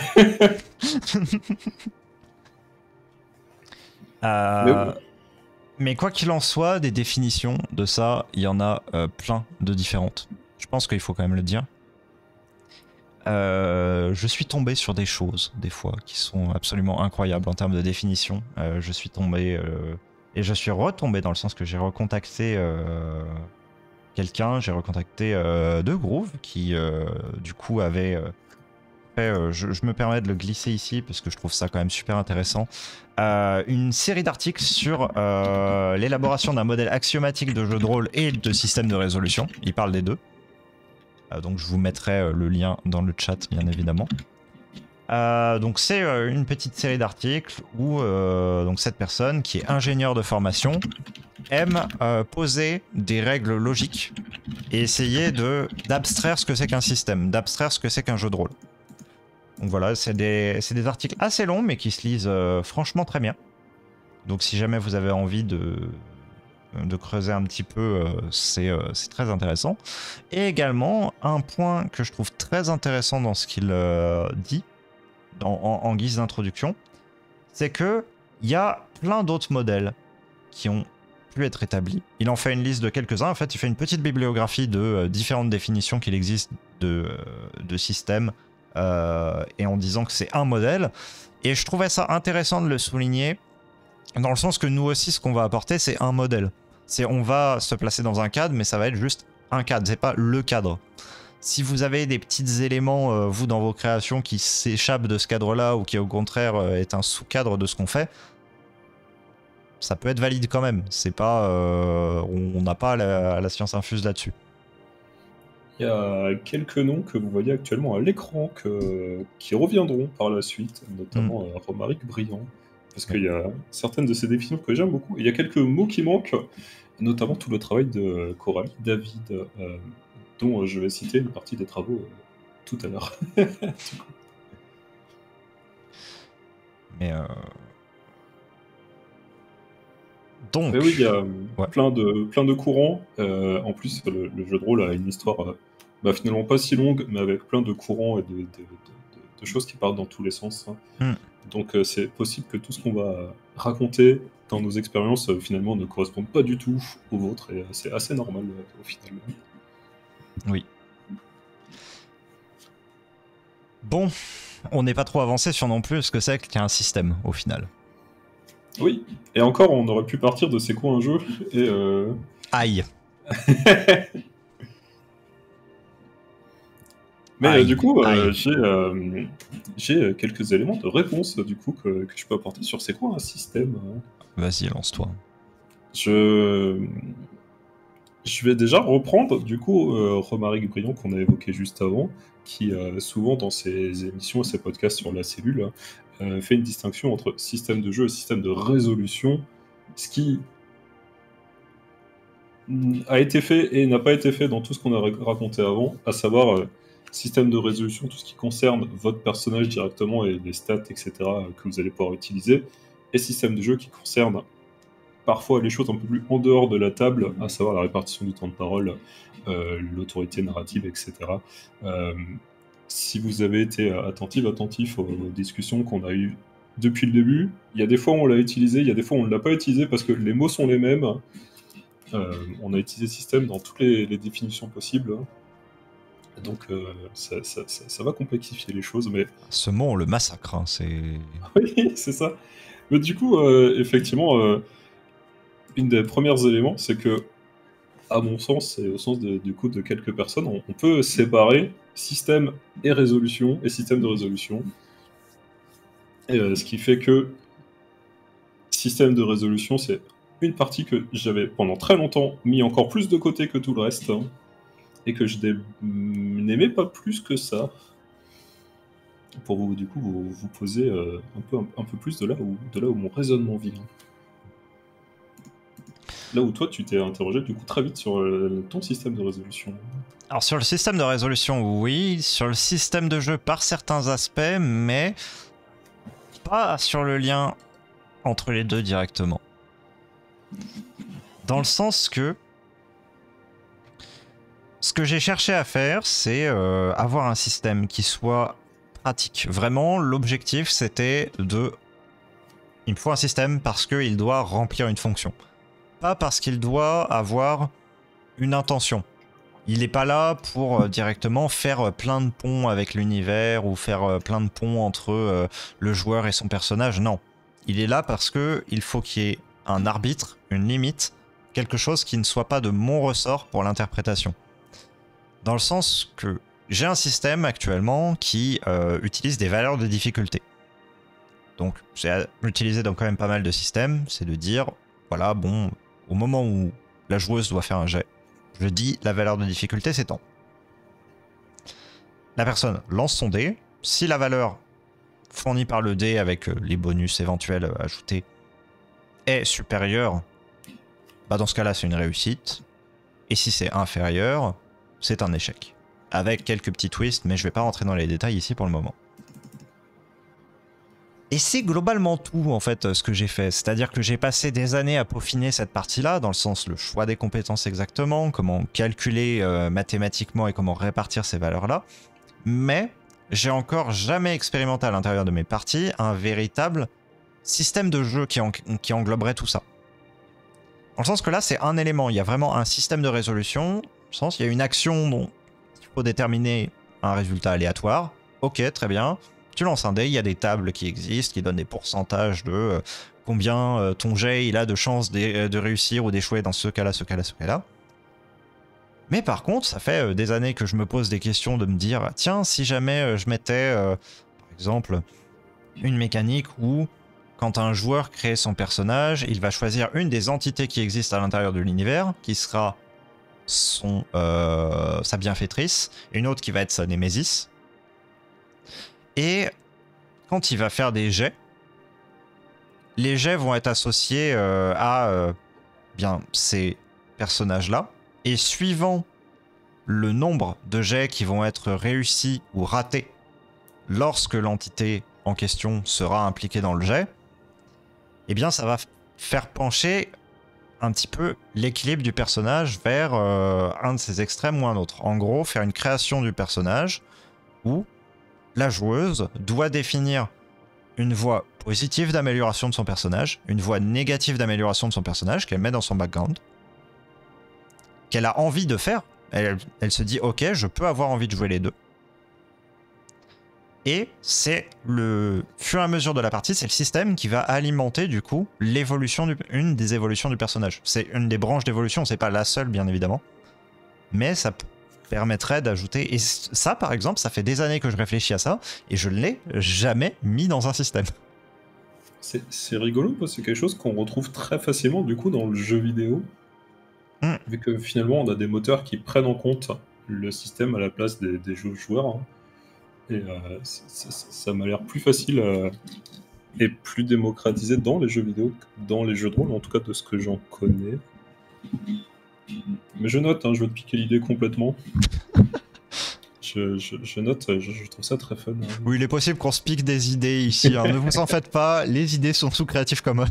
Euh, mais, oui. mais quoi qu'il en soit, des définitions de ça, il y en a euh, plein de différentes. Je pense qu'il faut quand même le dire. Euh, je suis tombé sur des choses, des fois, qui sont absolument incroyables en termes de définition. Euh, je suis tombé, euh, et je suis retombé dans le sens que j'ai recontacté euh, quelqu'un, j'ai recontacté euh, De Groove, qui euh, du coup avait... Euh, fait, euh, je, je me permets de le glisser ici, parce que je trouve ça quand même super intéressant. Euh, une série d'articles sur euh, l'élaboration d'un modèle axiomatique de jeu de rôle et de système de résolution. Il parle des deux. Euh, donc je vous mettrai euh, le lien dans le chat, bien évidemment. Euh, donc c'est euh, une petite série d'articles où euh, donc cette personne, qui est ingénieure de formation, aime euh, poser des règles logiques et essayer de d'abstraire ce que c'est qu'un système, d'abstraire ce que c'est qu'un jeu de rôle. Donc voilà, c'est des, c'est des articles assez longs, mais qui se lisent euh, franchement très bien. Donc si jamais vous avez envie de, de creuser un petit peu, euh, c'est euh, très intéressant. Et également, un point que je trouve très intéressant dans ce qu'il euh, dit, dans, en, en guise d'introduction, c'est qu'il y a plein d'autres modèles qui ont pu être établis. Il en fait une liste de quelques-uns. En fait, il fait une petite bibliographie de euh, différentes définitions qu'il existe de, euh, de systèmes, Euh, et en disant que c'est un modèle, et je trouvais ça intéressant de le souligner dans le sens que nous aussi ce qu'on va apporter c'est un modèle, c'est on va se placer dans un cadre, mais ça va être juste un cadre, c'est pas le cadre, si vous avez des petits éléments, euh, vous, dans vos créations, qui s'échappent de ce cadre-là ou qui, au contraire, euh, est un sous-cadre de ce qu'on fait, ça peut être valide quand même. C'est pas, euh, on n'a pas la, la science infuse là-dessus. Il y a quelques noms que vous voyez actuellement à l'écran que, qui reviendront par la suite, notamment mm. euh, Romaric Briand, parce qu'il y a certaines de ces définitions que j'aime beaucoup. Et il y a quelques mots qui manquent, notamment tout le travail de Coralie David, euh, dont euh, je vais citer une partie des travaux euh, tout à l'heure. Mais euh... donc, mais oui, il y a ouais. plein de plein de courants. Euh, en plus, le, le jeu de rôle a une histoire euh, bah, finalement pas si longue, mais avec plein de courants et de, de, de, de, de choses qui partent dans tous les sens. Hein. Mm. Donc, euh, c'est possible que tout ce qu'on va raconter dans nos expériences euh, finalement ne corresponde pas du tout aux vôtres, et euh, c'est assez normal euh, au final. Oui. Bon, on n'est pas trop avancé sur non plus ce que c'est qu'il y a un système au final. Oui, et encore, on aurait pu partir de c'est quoi un jeu et euh... Aïe. Mais aïe, euh, du coup, euh, aïe. j'ai euh, j'ai quelques éléments de réponse du coup que, que je peux apporter sur c'est quoi un système. Vas-y, lance-toi. Je je vais déjà reprendre du coup euh, Romaric Briand qu'on a évoqué juste avant, qui euh, souvent dans ses émissions et ses podcasts sur la cellule euh, fait une distinction entre système de jeu et système de résolution, ce qui a été fait et n'a pas été fait dans tout ce qu'on a raconté avant, à savoir euh, système de résolution, tout ce qui concerne votre personnage directement et les stats, et cetera, que vous allez pouvoir utiliser, et système de jeu qui concerne parfois les choses un peu plus en dehors de la table, à savoir la répartition du temps de parole, euh, l'autorité narrative, et cetera. Euh, si vous avez été attentif, attentif aux, aux discussions qu'on a eues depuis le début, il y a des fois où on l'a utilisé, il y a des fois où on ne l'a pas utilisé parce que les mots sont les mêmes. Euh, on a utilisé système dans toutes les, les définitions possibles. Donc euh, ça, ça, ça, ça va complexifier les choses, mais... Ce mot, on le massacre, hein, c'est... Oui, c'est ça. Mais du coup, euh, effectivement, euh, une des premiers éléments, c'est que, à mon sens, et au sens de, du coup de quelques personnes, on, on peut séparer système et résolution, et système de résolution. Et, euh, ce qui fait que système de résolution, c'est une partie que j'avais pendant très longtemps mis encore plus de côté que tout le reste, hein, et que je n'aimais pas plus que ça. Pour vous, du coup, vous, vous poser euh, un, peu, un, un peu plus de là, où, de là où mon raisonnement vient. Là où toi, tu t'es interrogé du coup très vite sur euh, ton système de résolution. Alors sur le système de résolution, oui. Sur le système de jeu, par certains aspects, mais pas sur le lien entre les deux directement. Dans le sens que ce que j'ai cherché à faire, c'est euh, avoir un système qui soit pratique. Vraiment, l'objectif, c'était de... Il me faut un système parce qu'il doit remplir une fonction. Pas parce qu'il doit avoir une intention. Il n'est pas là pour euh, directement faire plein de ponts avec l'univers ou faire euh, plein de ponts entre euh, le joueur et son personnage. Non. Il est là parce qu'il faut qu'il y ait un arbitre, une limite, quelque chose qui ne soit pas de mon ressort pour l'interprétation. Dans le sens que j'ai un système actuellement qui euh, utilise des valeurs de difficulté. Donc j'ai utilisé donc quand même pas mal de systèmes, c'est de dire, voilà, bon, au moment où la joueuse doit faire un jet, je dis la valeur de difficulté c'est tant. La personne lance son dé, si la valeur fournie par le dé avec les bonus éventuels ajoutés est supérieure, bah dans ce cas-là c'est une réussite, et si c'est inférieur, c'est un échec. Avec quelques petits twists, mais je vais pas rentrer dans les détails ici pour le moment. Et c'est globalement tout en fait ce que j'ai fait, c'est-à-dire que j'ai passé des années à peaufiner cette partie-là, dans le sens le choix des compétences exactement, comment calculer euh, mathématiquement et comment répartir ces valeurs-là, mais j'ai encore jamais expérimenté à l'intérieur de mes parties un véritable système de jeu qui, en qui engloberait tout ça. Dans le sens que là c'est un élément, il y a vraiment un système de résolution, dans le sens il y a une action dont il faut déterminer un résultat aléatoire, ok très bien. Tu lances un dé, il y a des tables qui existent, qui donnent des pourcentages de euh, combien euh, ton jet il a de chances de, de réussir ou d'échouer dans ce cas-là, ce cas-là, ce cas-là. Mais par contre, ça fait euh, des années que je me pose des questions de me dire, tiens, si jamais euh, je mettais, euh, par exemple, une mécanique où, quand un joueur crée son personnage, il va choisir une des entités qui existent à l'intérieur de l'univers, qui sera son, euh, sa bienfaitrice, et une autre qui va être sa némésis. Et quand il va faire des jets, les jets vont être associés euh, à euh, bien, ces personnages-là, et suivant le nombre de jets qui vont être réussis ou ratés lorsque l'entité en question sera impliquée dans le jet, eh bien ça va faire pencher un petit peu l'équilibre du personnage vers euh, un de ses extrêmes ou un autre. En gros, faire une création du personnage où la joueuse doit définir une voie positive d'amélioration de son personnage, une voie négative d'amélioration de son personnage qu'elle met dans son background, qu'elle a envie de faire. Elle, elle se dit, ok, je peux avoir envie de jouer les deux. Et c'est le fur et à mesure de la partie, c'est le système qui va alimenter du coup l'évolution du, une des évolutions du personnage. C'est une des branches d'évolution, c'est pas la seule bien évidemment, mais ça permettrait d'ajouter. Et ça, par exemple, ça fait des années que je réfléchis à ça et je ne l'ai jamais mis dans un système. C'est rigolo parce que c'est quelque chose qu'on retrouve très facilement du coup dans le jeu vidéo, mm. vu que finalement on a des moteurs qui prennent en compte le système à la place des, des joueurs. Hein. Et euh, ça, ça m'a l'air plus facile euh, et plus démocratisé dans les jeux vidéo que dans les jeux de rôle, en tout cas de ce que j'en connais. Mais je note, hein, je veux te piquer l'idée complètement. je, je, je note, je, je trouve ça très fun. Hein. Oui, il est possible qu'on se pique des idées ici, hein. Ne vous en faites pas, les idées sont sous Creative Commons.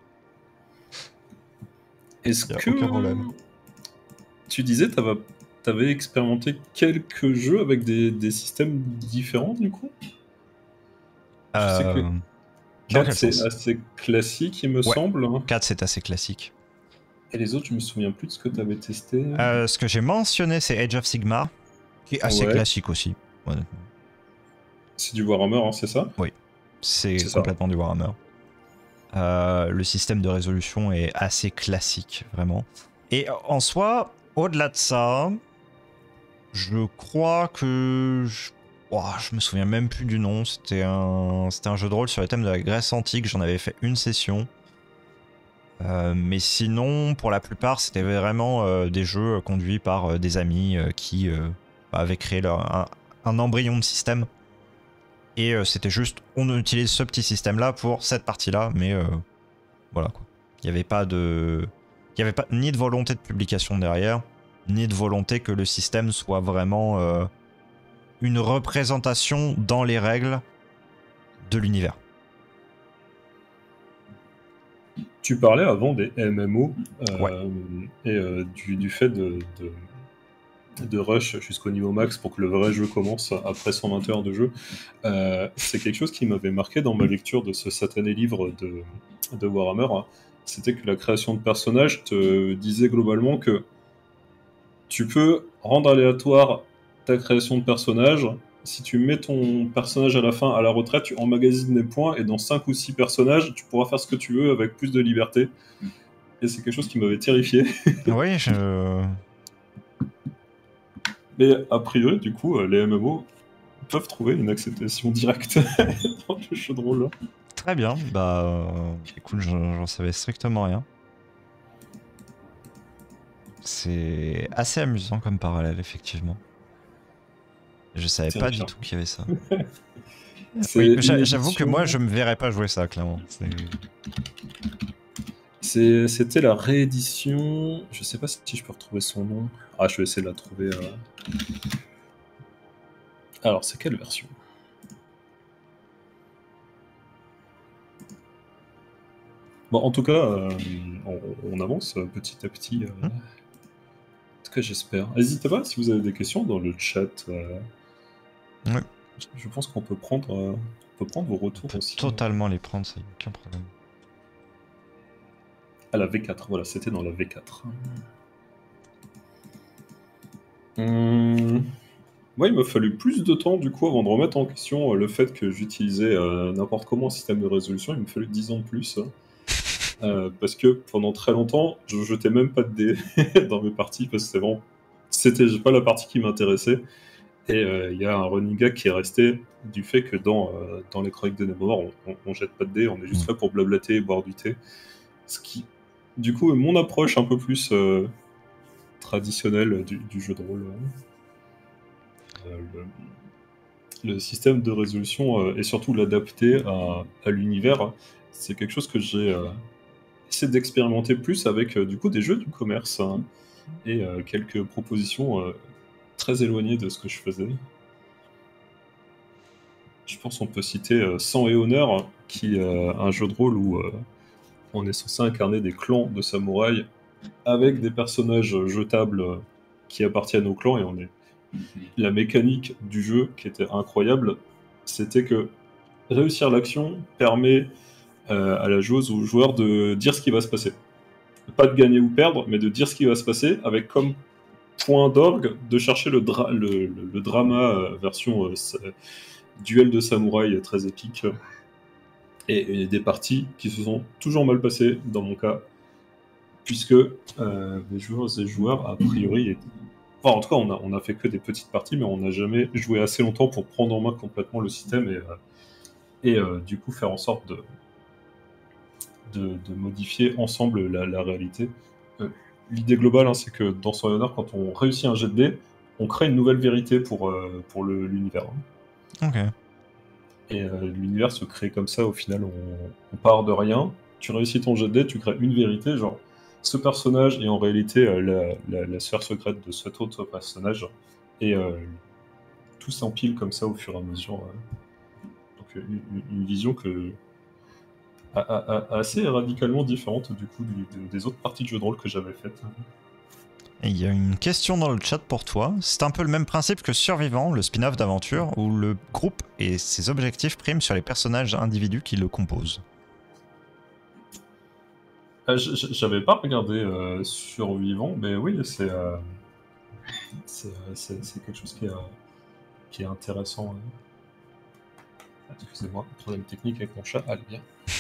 Est-ce que aucun problème. Tu disais tu avais T'avais expérimenté quelques jeux avec des, des systèmes différents, du coup euh... Je sais que quatre, c'est assez classique, il me ouais. semble. quatre, c'est assez classique. Et les autres, je me souviens plus de ce que tu avais testé. Euh, ce que j'ai mentionné, c'est Age of Sigmar, qui est assez ouais. classique aussi. Ouais. C'est du Warhammer, hein, c'est ça? Oui, c'est complètement ça. Du Warhammer. Euh, le système de résolution est assez classique, vraiment. Et en soi, au-delà de ça... Je crois que... Je... Oh, je me souviens même plus du nom. C'était un... C'était un jeu de rôle sur les thèmes de la Grèce antique. J'en avais fait une session. Euh, mais sinon, pour la plupart, c'était vraiment euh, des jeux conduits par euh, des amis euh, qui euh, avaient créé leur... un... un embryon de système. Et euh, c'était juste, on utilise ce petit système-là pour cette partie-là. Mais euh, voilà quoi. Il n'y avait pas de... Il n'y avait pas ni de volonté de publication derrière, ni de volonté que le système soit vraiment euh, une représentation dans les règles de l'univers. Tu parlais avant des M M O euh, ouais. et euh, du, du fait de, de, de rush jusqu'au niveau max pour que le vrai jeu commence après cent vingt heures de jeu. Euh, c'est quelque chose qui m'avait marqué dans ma lecture de ce satané livre de, de Warhammer. Hein. C'était que la création de personnages te disait globalement que tu peux rendre aléatoire ta création de personnage. Si tu mets ton personnage à la fin à la retraite, tu emmagasines des points et dans cinq ou six personnages, tu pourras faire ce que tu veux avec plus de liberté. Et c'est quelque chose qui m'avait terrifié. Oui, je... Mais a priori, du coup, les M M O peuvent trouver une acceptation directe dans le jeu de rôle. Très bien, bah euh, écoute, j'en savais strictement rien. C'est assez amusant comme parallèle, effectivement. Je savais pas du tout qu'il y avait ça. Oui, j'avoue que moi, je me verrais pas jouer ça, clairement. C'était la réédition... Je sais pas si je peux retrouver son nom. Ah, je vais essayer de la trouver. Euh... Alors, c'est quelle version? Bon, en tout cas, euh, on, on avance petit à petit. Euh... Hum. En tout cas, j'espère. N'hésitez pas si vous avez des questions dans le chat. Euh... Ouais. Je pense qu'on peut prendre, euh, on peut prendre vos retours on peut aussi. Totalement les prendre, ça y a aucun problème. À la V quatre, voilà, c'était dans la V quatre. Hum... Moi, il m'a fallu plus de temps, du coup, avant de remettre en question euh, le fait que j'utilisais euh, n'importe comment un système de résolution. Il m'a fallu dix ans de plus. Hein. Euh, parce que pendant très longtemps, je jetais même pas de dés dans mes parties, parce que c'est vraiment... c'était pas la partie qui m'intéressait. Et il euh, y a un running gag qui est resté du fait que dans, euh, dans les chroniques de Nebomort, on, on, on jette pas de dés, on est juste mmh. là pour blablater et boire du thé. Ce qui, du coup, est mon approche un peu plus euh, traditionnelle du, du jeu de rôle. Euh, le, le système de résolution euh, et surtout l'adapter à, à l'univers, c'est quelque chose que j'ai euh, essayé d'expérimenter plus avec euh, du coup des jeux du commerce hein, et euh, quelques propositions euh, très éloignées de ce que je faisais. Je pense qu'on peut citer euh, Sang et Honneur, qui est euh, un jeu de rôle où euh, on est censé incarner des clans de samouraïs avec des personnages jetables euh, qui appartiennent au clan, et on est... La mécanique du jeu, qui était incroyable, c'était que réussir l'action permet euh, à la joueuse ou au joueur de dire ce qui va se passer. Pas de gagner ou perdre, mais de dire ce qui va se passer, avec comme point d'orgue de chercher le, dra le, le, le drama euh, version... Euh, duel de samouraï très épique, et, et des parties qui se sont toujours mal passées dans mon cas, puisque euh, les joueurs et joueurs, a priori, étaient... enfin en tout cas on a, on a fait que des petites parties, mais on n'a jamais joué assez longtemps pour prendre en main complètement le système et, euh, et euh, du coup faire en sorte de, de, de modifier ensemble la, la réalité. Euh, L'idée globale, hein, c'est que dans Sang et Honneur, quand on réussit un jet de dés, on crée une nouvelle vérité pour, euh, pour l'univers. Ok. Et euh, l'univers se crée comme ça, au final, on, on part de rien. Tu réussis ton jet de dés, tu crées une vérité, genre, ce personnage est en réalité euh, la, la, la sphère secrète de cet autre personnage, et euh, tout s'empile comme ça au fur et à mesure. Euh. Donc une, une vision que, a, a, a, assez radicalement différente du coup du, de, des autres parties de jeu de rôle que j'avais faites. Et il y a une question dans le chat pour toi. C'est un peu le même principe que Survivant, le spin-off d'aventure, où le groupe et ses objectifs priment sur les personnages individus qui le composent. Euh, J'avais pas regardé euh, Survivant, mais oui, c'est euh, c'est quelque chose qui est, euh, qui est intéressant. Euh. Excusez-moi, problème technique avec mon chat. Allez, bien.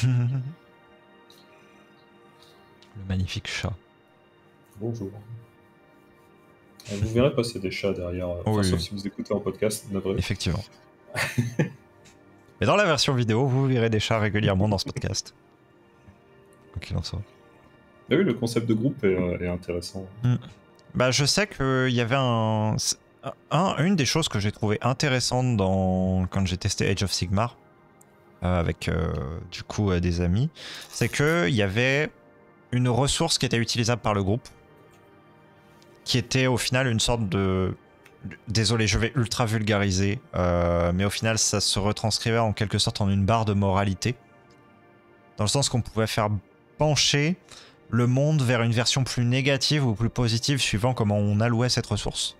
Le magnifique chat. Bonjour. Vous verrez passer des chats derrière, enfin, oui, sauf oui. si vous écoutez en podcast, d'après. Effectivement. Mais dans la version vidéo, vous verrez des chats régulièrement dans ce podcast. Quoi qu'il en soit. Mais oui, le concept de groupe est, euh, est intéressant. Mm. Bah, je sais qu'il y avait un... un... Une des choses que j'ai trouvé intéressante dans... quand j'ai testé Age of Sigmar, euh, avec euh, du coup euh, des amis, c'est qu'il y avait une ressource qui était utilisable par le groupe, qui était au final une sorte de... Désolé, je vais ultra vulgariser, euh, mais au final ça se retranscrivait en quelque sorte en une barre de moralité, dans le sens qu'on pouvait faire pencher le monde vers une version plus négative ou plus positive suivant comment on allouait cette ressource.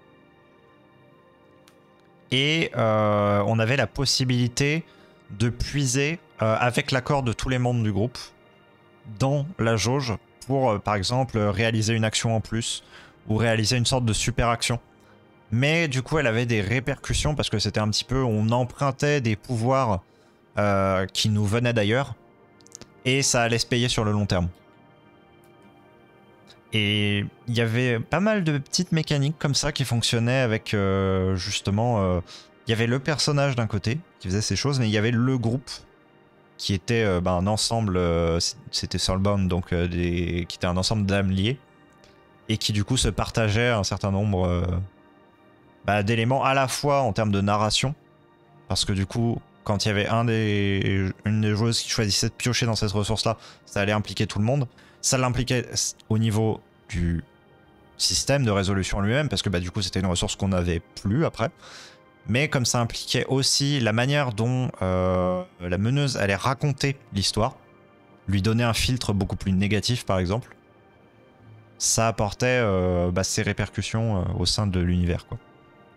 Et euh, on avait la possibilité de puiser, euh, avec l'accord de tous les membres du groupe, dans la jauge pour, euh, par exemple, réaliser une action en plus, ou réaliser une sorte de super action. Mais du coup, elle avait des répercussions parce que c'était un petit peu... On empruntait des pouvoirs euh, qui nous venaient d'ailleurs. Et ça allait se payer sur le long terme. Et il y avait pas mal de petites mécaniques comme ça qui fonctionnaient avec euh, justement... Euh, il y avait le personnage d'un côté qui faisait ces choses, mais il y avait le groupe qui était euh, bah, un ensemble... Euh, c'était Soulbound, donc euh, des, qui était un ensemble d'âmes liées. Et qui du coup se partageait un certain nombre euh, bah, d'éléments à la fois en termes de narration, parce que du coup quand il y avait un des, une des joueuses qui choisissait de piocher dans cette ressource là, ça allait impliquer tout le monde, ça l'impliquait au niveau du système de résolution lui-même, parce que bah, du coup c'était une ressource qu'on n'avait plus après, mais comme ça impliquait aussi la manière dont euh, la meneuse allait raconter l'histoire, lui donner un filtre beaucoup plus négatif par exemple, ça apportait euh, bah, ses répercussions euh, au sein de l'univers, quoi.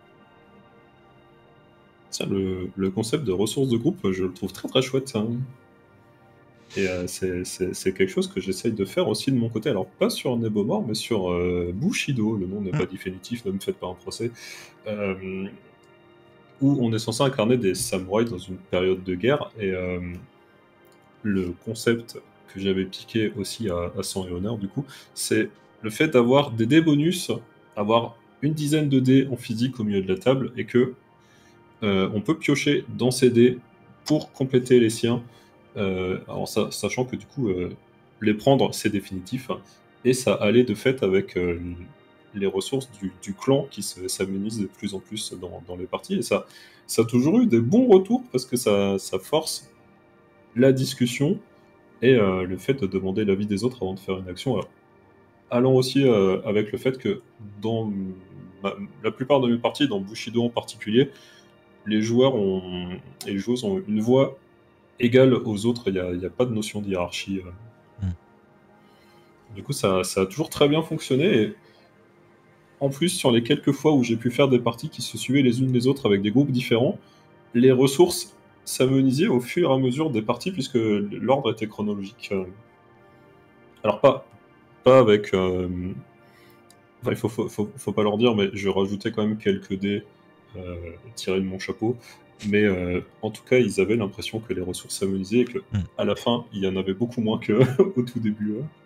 Ça, le, le concept de ressources de groupe, je le trouve très très chouette. Hein. Et euh, c'est quelque chose que j'essaye de faire aussi de mon côté. Alors, pas sur Nebomort, mais sur euh, Bushido, le nom n'est mmh. pas définitif, ne me faites pas un procès. Euh, où on est censé incarner des samouraïs dans une période de guerre. Et euh, le concept que j'avais piqué aussi à, à Sang et Honneur, du coup, c'est le fait d'avoir des dés bonus, avoir une dizaine de dés en physique au milieu de la table et que euh, on peut piocher dans ces dés pour compléter les siens, euh, alors ça, sachant que du coup, euh, les prendre, c'est définitif, hein, et ça allait de fait avec euh, les ressources du, du clan qui s'amenuisent de plus en plus dans, dans les parties, et ça, ça a toujours eu des bons retours parce que ça, ça force la discussion et euh, le fait de demander l'avis des autres avant de faire une action. Alors, allant aussi euh, avec le fait que dans ma, la plupart de mes parties, dans Bushido en particulier, les joueurs ont, et les joueuses ont une voix égale aux autres, il n'y a, a pas de notion de hiérarchie. Mm. Du coup, ça, ça a toujours très bien fonctionné. Et en plus, sur les quelques fois où j'ai pu faire des parties qui se suivaient les unes les autres avec des groupes différents, les ressources s'amenisaient au fur et à mesure des parties, puisque l'ordre était chronologique. Alors, pas, pas avec... Euh... Enfin, il faut, faut, faut, faut pas leur dire, mais je rajoutais quand même quelques dés euh, tirés de mon chapeau. Mais euh, en tout cas, ils avaient l'impression que les ressources s'amenisaient et que mm. à la fin, il y en avait beaucoup moins qu'au tout début. Hein.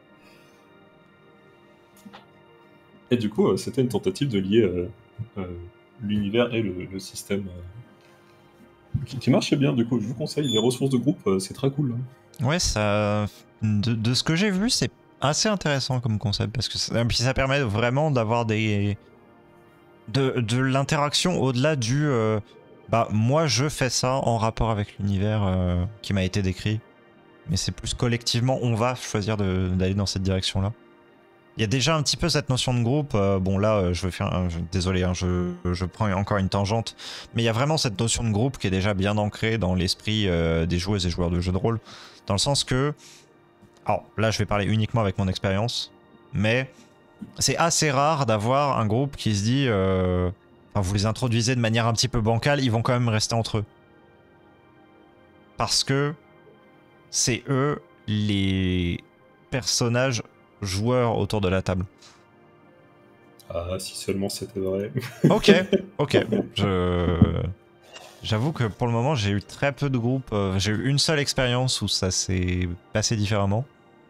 Et du coup, euh, c'était une tentative de lier euh, euh, l'univers et le, le système euh, qui, qui marchait bien. Du coup, je vous conseille, les ressources de groupe, euh, c'est très cool. Hein. Ouais, ça, de, de ce que j'ai vu, c'est assez intéressant comme concept parce que ça, puis ça permet vraiment d'avoir des de, de l'interaction au-delà du euh, bah moi je fais ça en rapport avec l'univers euh, qui m'a été décrit, mais c'est plus collectivement on va choisir d'aller dans cette direction là. Il y a déjà un petit peu cette notion de groupe, euh, bon là euh, je vais faire un, je, désolé hein, je, je prends encore une tangente, mais il y a vraiment cette notion de groupe qui est déjà bien ancrée dans l'esprit euh, des joueuses et joueurs de jeux de rôle, dans le sens que, alors là je vais parler uniquement avec mon expérience, mais c'est assez rare d'avoir un groupe qui se dit euh, enfin, vous les introduisez de manière un petit peu bancale, ils vont quand même rester entre eux. Parce que c'est eux les personnages joueurs autour de la table. Ah, si seulement c'était vrai. Ok, ok. Je... J'avoue que pour le moment, j'ai eu très peu de groupes. Euh, j'ai eu une seule expérience où ça s'est passé différemment.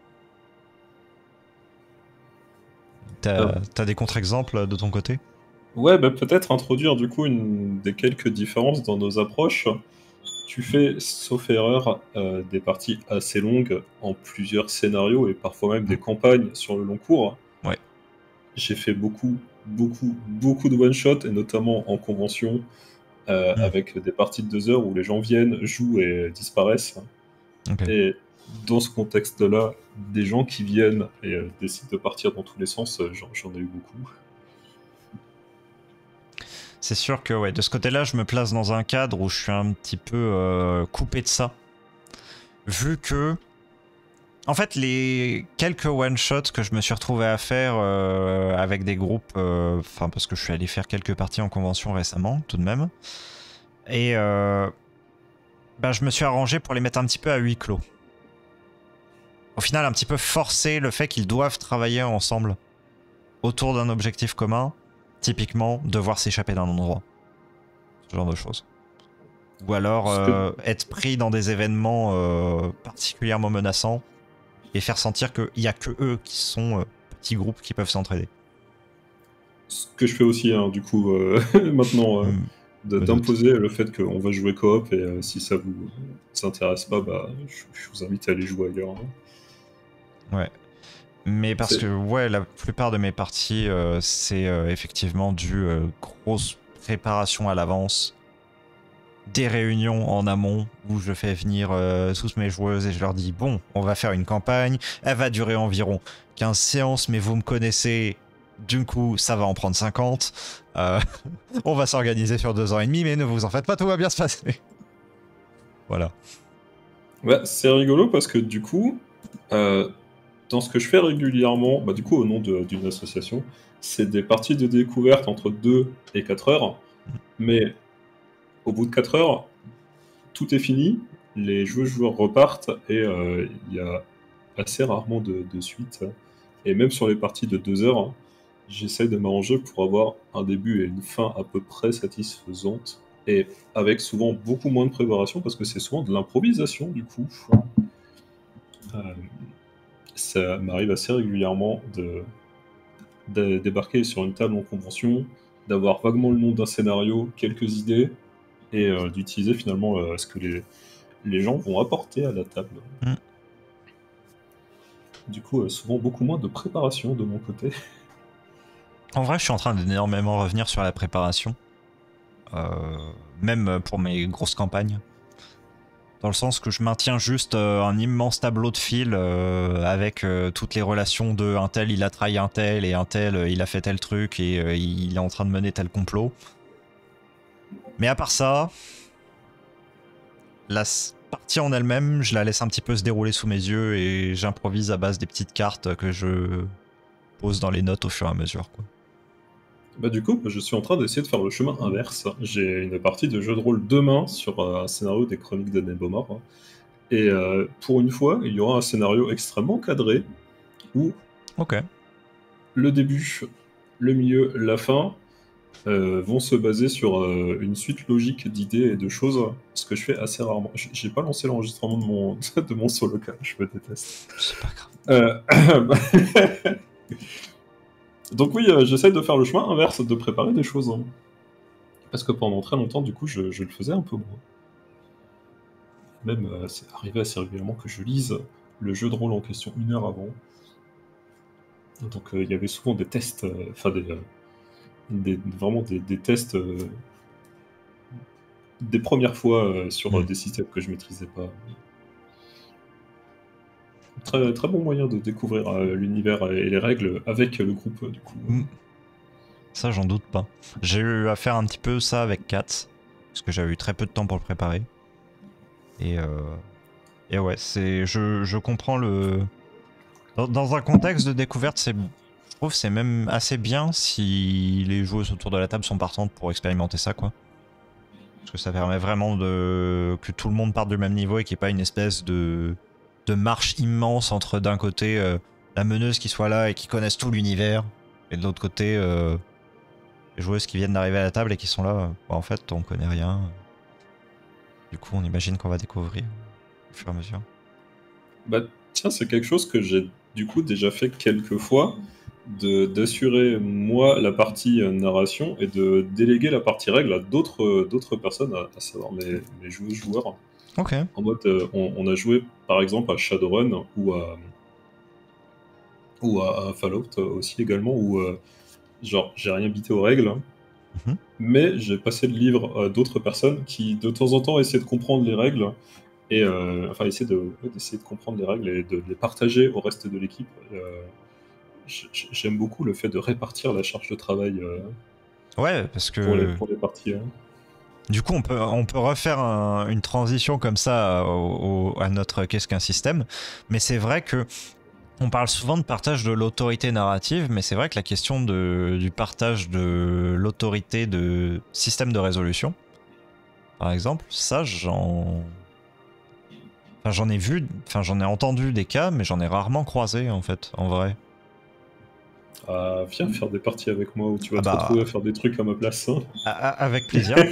T'as oh. des contre-exemples de ton côté? Ouais, bah peut-être introduire du coup une des quelques différences dans nos approches. Tu fais, sauf erreur, euh, des parties assez longues en plusieurs scénarios et parfois même des campagnes sur le long cours. Ouais. J'ai fait beaucoup, beaucoup, beaucoup de one-shot et notamment en convention euh, mmh. avec des parties de deux heures où les gens viennent, jouent et disparaissent. Okay. Et dans ce contexte-là, des gens qui viennent et euh, décident de partir dans tous les sens, euh, j'en ai eu beaucoup. C'est sûr que ouais, de ce côté-là, je me place dans un cadre où je suis un petit peu euh, coupé de ça. Vu que, en fait, les quelques one-shots que je me suis retrouvé à faire euh, avec des groupes, enfin euh, parce que je suis allé faire quelques parties en convention récemment, tout de même, et euh, bah, je me suis arrangé pour les mettre un petit peu à huis clos. Au final, un petit peu forcer le fait qu'ils doivent travailler ensemble autour d'un objectif commun. Typiquement, devoir s'échapper d'un endroit. Ce genre de choses. Ou alors euh, que... être pris dans des événements euh, particulièrement menaçants et faire sentir qu'il n'y a que eux qui sont euh, petits groupes qui peuvent s'entraider. Ce que je fais aussi, hein, du coup, euh, maintenant, euh, mmh, d'imposer le fait qu'on va jouer coop et euh, si ça vous s'intéresse pas, bah, je, je vous invite à aller jouer ailleurs. Hein. Ouais. Mais parce que ouais, la plupart de mes parties, euh, c'est euh, effectivement du euh, grosse préparation à l'avance, des réunions en amont où je fais venir euh, toutes mes joueuses et je leur dis bon, on va faire une campagne, elle va durer environ quinze séances, mais vous me connaissez, du coup ça va en prendre cinquante. Euh, on va s'organiser sur deux ans et demi, mais ne vous en faites pas, tout va bien se passer. Voilà. Ouais, c'est rigolo parce que du coup. Euh... Dans ce que je fais régulièrement, bah, du coup au nom d'une association, c'est des parties de découverte entre deux et quatre heures, mais au bout de quatre heures, tout est fini, les joueurs repartent et il euh, y a assez rarement de, de suite. Et même sur les parties de deux heures, j'essaie de m'arranger pour avoir un début et une fin à peu près satisfaisante, et avec souvent beaucoup moins de préparation parce que c'est souvent de l'improvisation du coup. Euh, ça m'arrive assez régulièrement de, de débarquer sur une table en convention, d'avoir vaguement le nom d'un scénario, quelques idées, et euh, d'utiliser finalement euh, ce que les, les gens vont apporter à la table. Mm. Du coup, euh, souvent beaucoup moins de préparation de mon côté. En vrai, je suis en train d'énormément revenir sur la préparation. Euh, même pour mes grosses campagnes. Dans le sens que je maintiens juste euh, un immense tableau de fil euh, avec euh, toutes les relations de un tel il a trahi un tel et un tel euh, il a fait tel truc et euh, il est en train de mener tel complot. Mais à part ça, la partie en elle-même, je la laisse un petit peu se dérouler sous mes yeux et j'improvise à base des petites cartes que je pose dans les notes au fur et à mesure, quoi. Bah du coup, je suis en train d'essayer de faire le chemin inverse. J'ai une partie de jeu de rôle demain sur euh, un scénario des Chroniques de Nebomor. Hein. Et euh, pour une fois, il y aura un scénario extrêmement cadré où Ok. le début, le milieu, la fin euh, vont se baser sur euh, une suite logique d'idées et de choses, ce que je fais assez rarement. J- J'ai pas lancé l'enregistrement de mon, de mon solo cas, je me déteste. C'est pas grave. Euh... Donc oui, euh, j'essaie de faire le chemin inverse, de préparer des choses. Hein. Parce que pendant très longtemps, du coup, je, je le faisais un peu moins. Même, euh, c'est arrivé assez régulièrement que je lise le jeu de rôle en question une heure avant. Donc il euh, y avait souvent des tests, enfin euh, des, euh, des, vraiment des, des tests euh, des premières fois euh, sur euh, Mm. des systèmes que je maîtrisais pas. Très, très bon moyen de découvrir euh, l'univers et les règles avec le groupe, du coup. Mm. Ça, j'en doute pas. J'ai eu à faire un petit peu ça avec Kat, parce que j'avais eu très peu de temps pour le préparer. Et, euh... et ouais, c'est, je, je comprends le. Dans, dans un contexte de découverte, c'est, je trouve, c'est même assez bien si les joueuses autour de la table sont partantes pour expérimenter ça, quoi. Parce que ça permet vraiment de que tout le monde parte du même niveau et qu'il n'y ait pas une espèce de de marche immense entre d'un côté euh, la meneuse qui soit là et qui connaisse tout l'univers, et de l'autre côté euh, les joueuses qui viennent d'arriver à la table et qui sont là. Euh, bah, en fait, on connaît rien. Du coup, on imagine qu'on va découvrir au fur et à mesure. Bah, tiens, c'est quelque chose que j'ai du coup déjà fait quelques fois, de d'assurer moi la partie euh, narration et de déléguer la partie règle à d'autres euh, d'autres personnes, à, à savoir mes, mes joueuses joueurs. Ok. En mode, euh, on, on a joué par exemple à Shadowrun ou à ou à, à Fallout euh, aussi également, où euh, genre j'ai rien bité aux règles, hein, Mhm. mais j'ai passé le livre à d'autres personnes qui de temps en temps essaient de comprendre les règles et euh, enfin essayer de ouais, d'essayer de comprendre les règles et de les partager au reste de l'équipe. Euh, j- j- J'aime beaucoup le fait de répartir la charge de travail euh, Ouais, parce pour les que pour les parties. Hein. du coup, on peut, on peut refaire un- une transition comme ça au- au- à notre qu'est-ce qu'un système. Mais c'est vrai que on parle souvent de partage de l'autorité narrative, mais c'est vrai que la question de, du partage de l'autorité de système de résolution, par exemple, ça, j'en. Enfin, j'en ai vu, enfin, j'en ai entendu des cas, mais j'en ai rarement croisé, en fait, en vrai. Ah, viens faire des parties avec moi où tu vas Ah te retrouver à bah, faire des trucs à ma place. Hein. a- a- avec plaisir.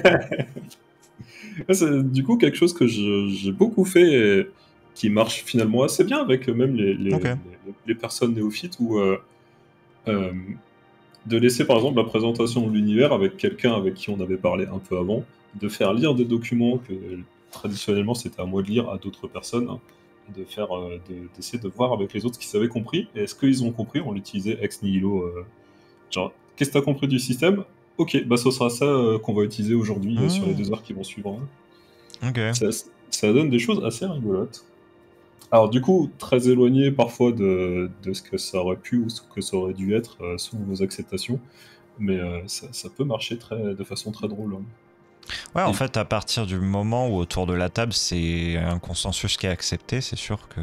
C'est du coup quelque chose que je- j'ai beaucoup fait et qui marche finalement assez bien avec même les, les, Ok. les- les personnes néophytes où euh, euh, de laisser par exemple la présentation de l'univers avec quelqu'un avec qui on avait parlé un peu avant, de faire lire des documents que traditionnellement c'était à moi de lire à d'autres personnes, hein, et de faire euh, de- d'essayer de voir avec les autres ce qu'ils avaient compris et est-ce qu'ils ont compris, on l'utilisait ex nihilo. euh, genre, qu'est-ce que tu as compris du système? Ok, bah ce sera ça euh, qu'on va utiliser aujourd'hui euh, sur les Hmm, deux heures qui vont suivre. Hein. ok. Ça, ça donne des choses assez rigolotes. Alors du coup, très éloigné parfois de, de ce que ça aurait pu ou ce que ça aurait dû être euh, sous vos acceptations, mais euh, ça, ça peut marcher très, de façon très drôle. Hein. Ouais, en Et fait, à partir du moment où autour de la table, c'est un consensus qui est accepté, c'est sûr que.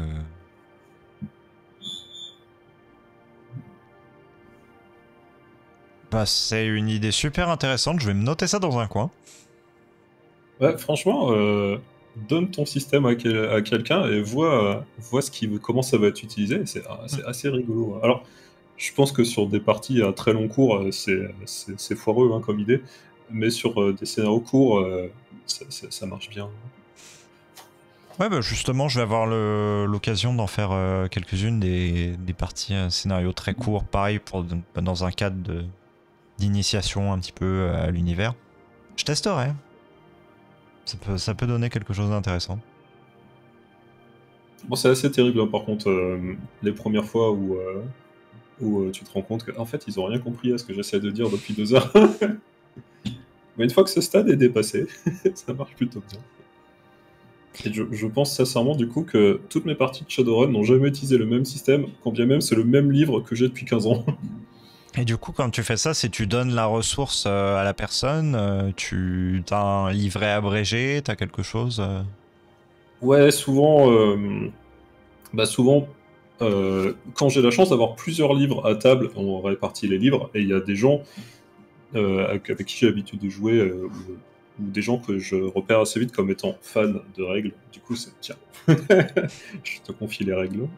Bah, c'est une idée super intéressante, je vais me noter ça dans un coin. ouais, franchement, euh, donne ton système à, quel- à quelqu'un et vois, euh, vois ce qui, comment ça va être utilisé. C'est ah, Hmm. c'est assez rigolo. Hein. Alors, je pense que sur des parties à très long cours, euh, c'est c'est- c'est foireux hein, comme idée, mais sur euh, des scénarios courts, euh, ça, ça- ça marche bien. Ouais, bah justement, je vais avoir le- l'occasion d'en faire euh, quelques-unes, des, des parties euh, scénario très courts, pareil, pour, dans un cadre de- d'initiation un petit peu à l'univers. Je testerai. Ça peut, ça peut donner quelque chose d'intéressant. Bon, c'est assez terrible, hein, par contre, euh, les premières fois où, euh, où euh, tu te rends compte qu'en fait, ils ont rien compris à ce que j'essaie de dire depuis deux heures. Mais une fois que ce stade est dépassé, ça marche plutôt bien. Et je, je pense sincèrement, du coup, que toutes mes parties de Shadowrun n'ont jamais utilisé le même système, quand bien même c'est le même livre que j'ai depuis quinze ans. Et du coup, quand tu fais ça, c'est tu donnes la ressource euh, à la personne, euh, tu as un livret abrégé, tu as quelque chose euh... Ouais, souvent, euh, bah souvent euh, quand j'ai la chance d'avoir plusieurs livres à table, on répartit les livres, et il y a des gens euh, avec, avec qui j'ai l'habitude de jouer, euh, ou, ou des gens que je repère assez vite comme étant fans de règles. Du coup, c'est tiens, je te confie les règles.